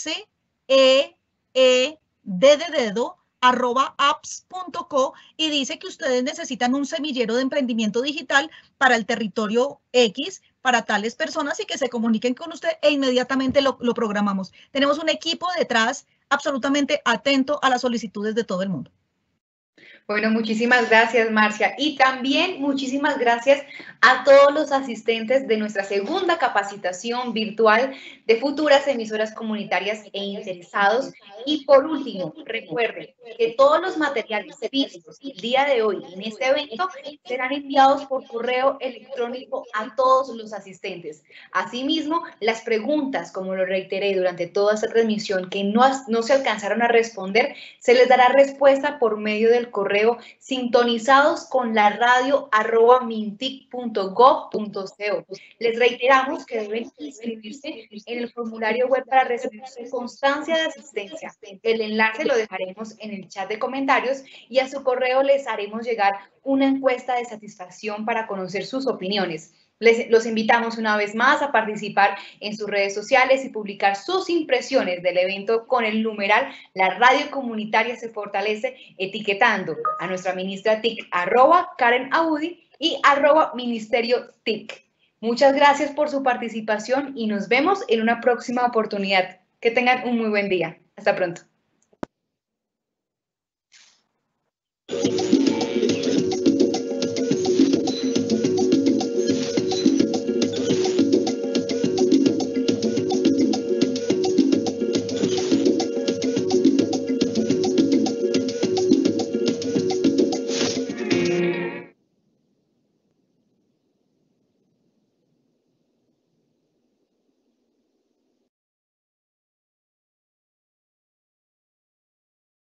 SEED@apps.co, y dice que ustedes necesitan un semillero de emprendimiento digital para el territorio X, para tales personas, y que se comuniquen con usted e inmediatamente lo programamos. Tenemos un equipo detrás absolutamente atento a las solicitudes de todo el mundo. Bueno, muchísimas gracias, Marcia. Y también muchísimas gracias a todos los asistentes de nuestra segunda capacitación virtual de futuras emisoras comunitarias e interesados. Y por último, recuerden que todos los materiales vistos el día de hoy en este evento serán enviados por correo electrónico a todos los asistentes. Asimismo, las preguntas, como lo reiteré durante toda esta transmisión, que no se alcanzaron a responder, se les dará respuesta por medio del correo sintonizados con la radio @mintic.gov.co. Les reiteramos que deben inscribirse en el formulario web para recibir su constancia de asistencia. El enlace lo dejaremos en el chat de comentarios y a su correo les haremos llegar una encuesta de satisfacción para conocer sus opiniones. Los invitamos una vez más a participar en sus redes sociales y publicar sus impresiones del evento con el numeral La Radio Comunitaria se fortalece, etiquetando a nuestra ministra TIC @Karen Audi y @Ministerio TIC. Muchas gracias por su participación y nos vemos en una próxima oportunidad. Que tengan un muy buen día. Hasta pronto.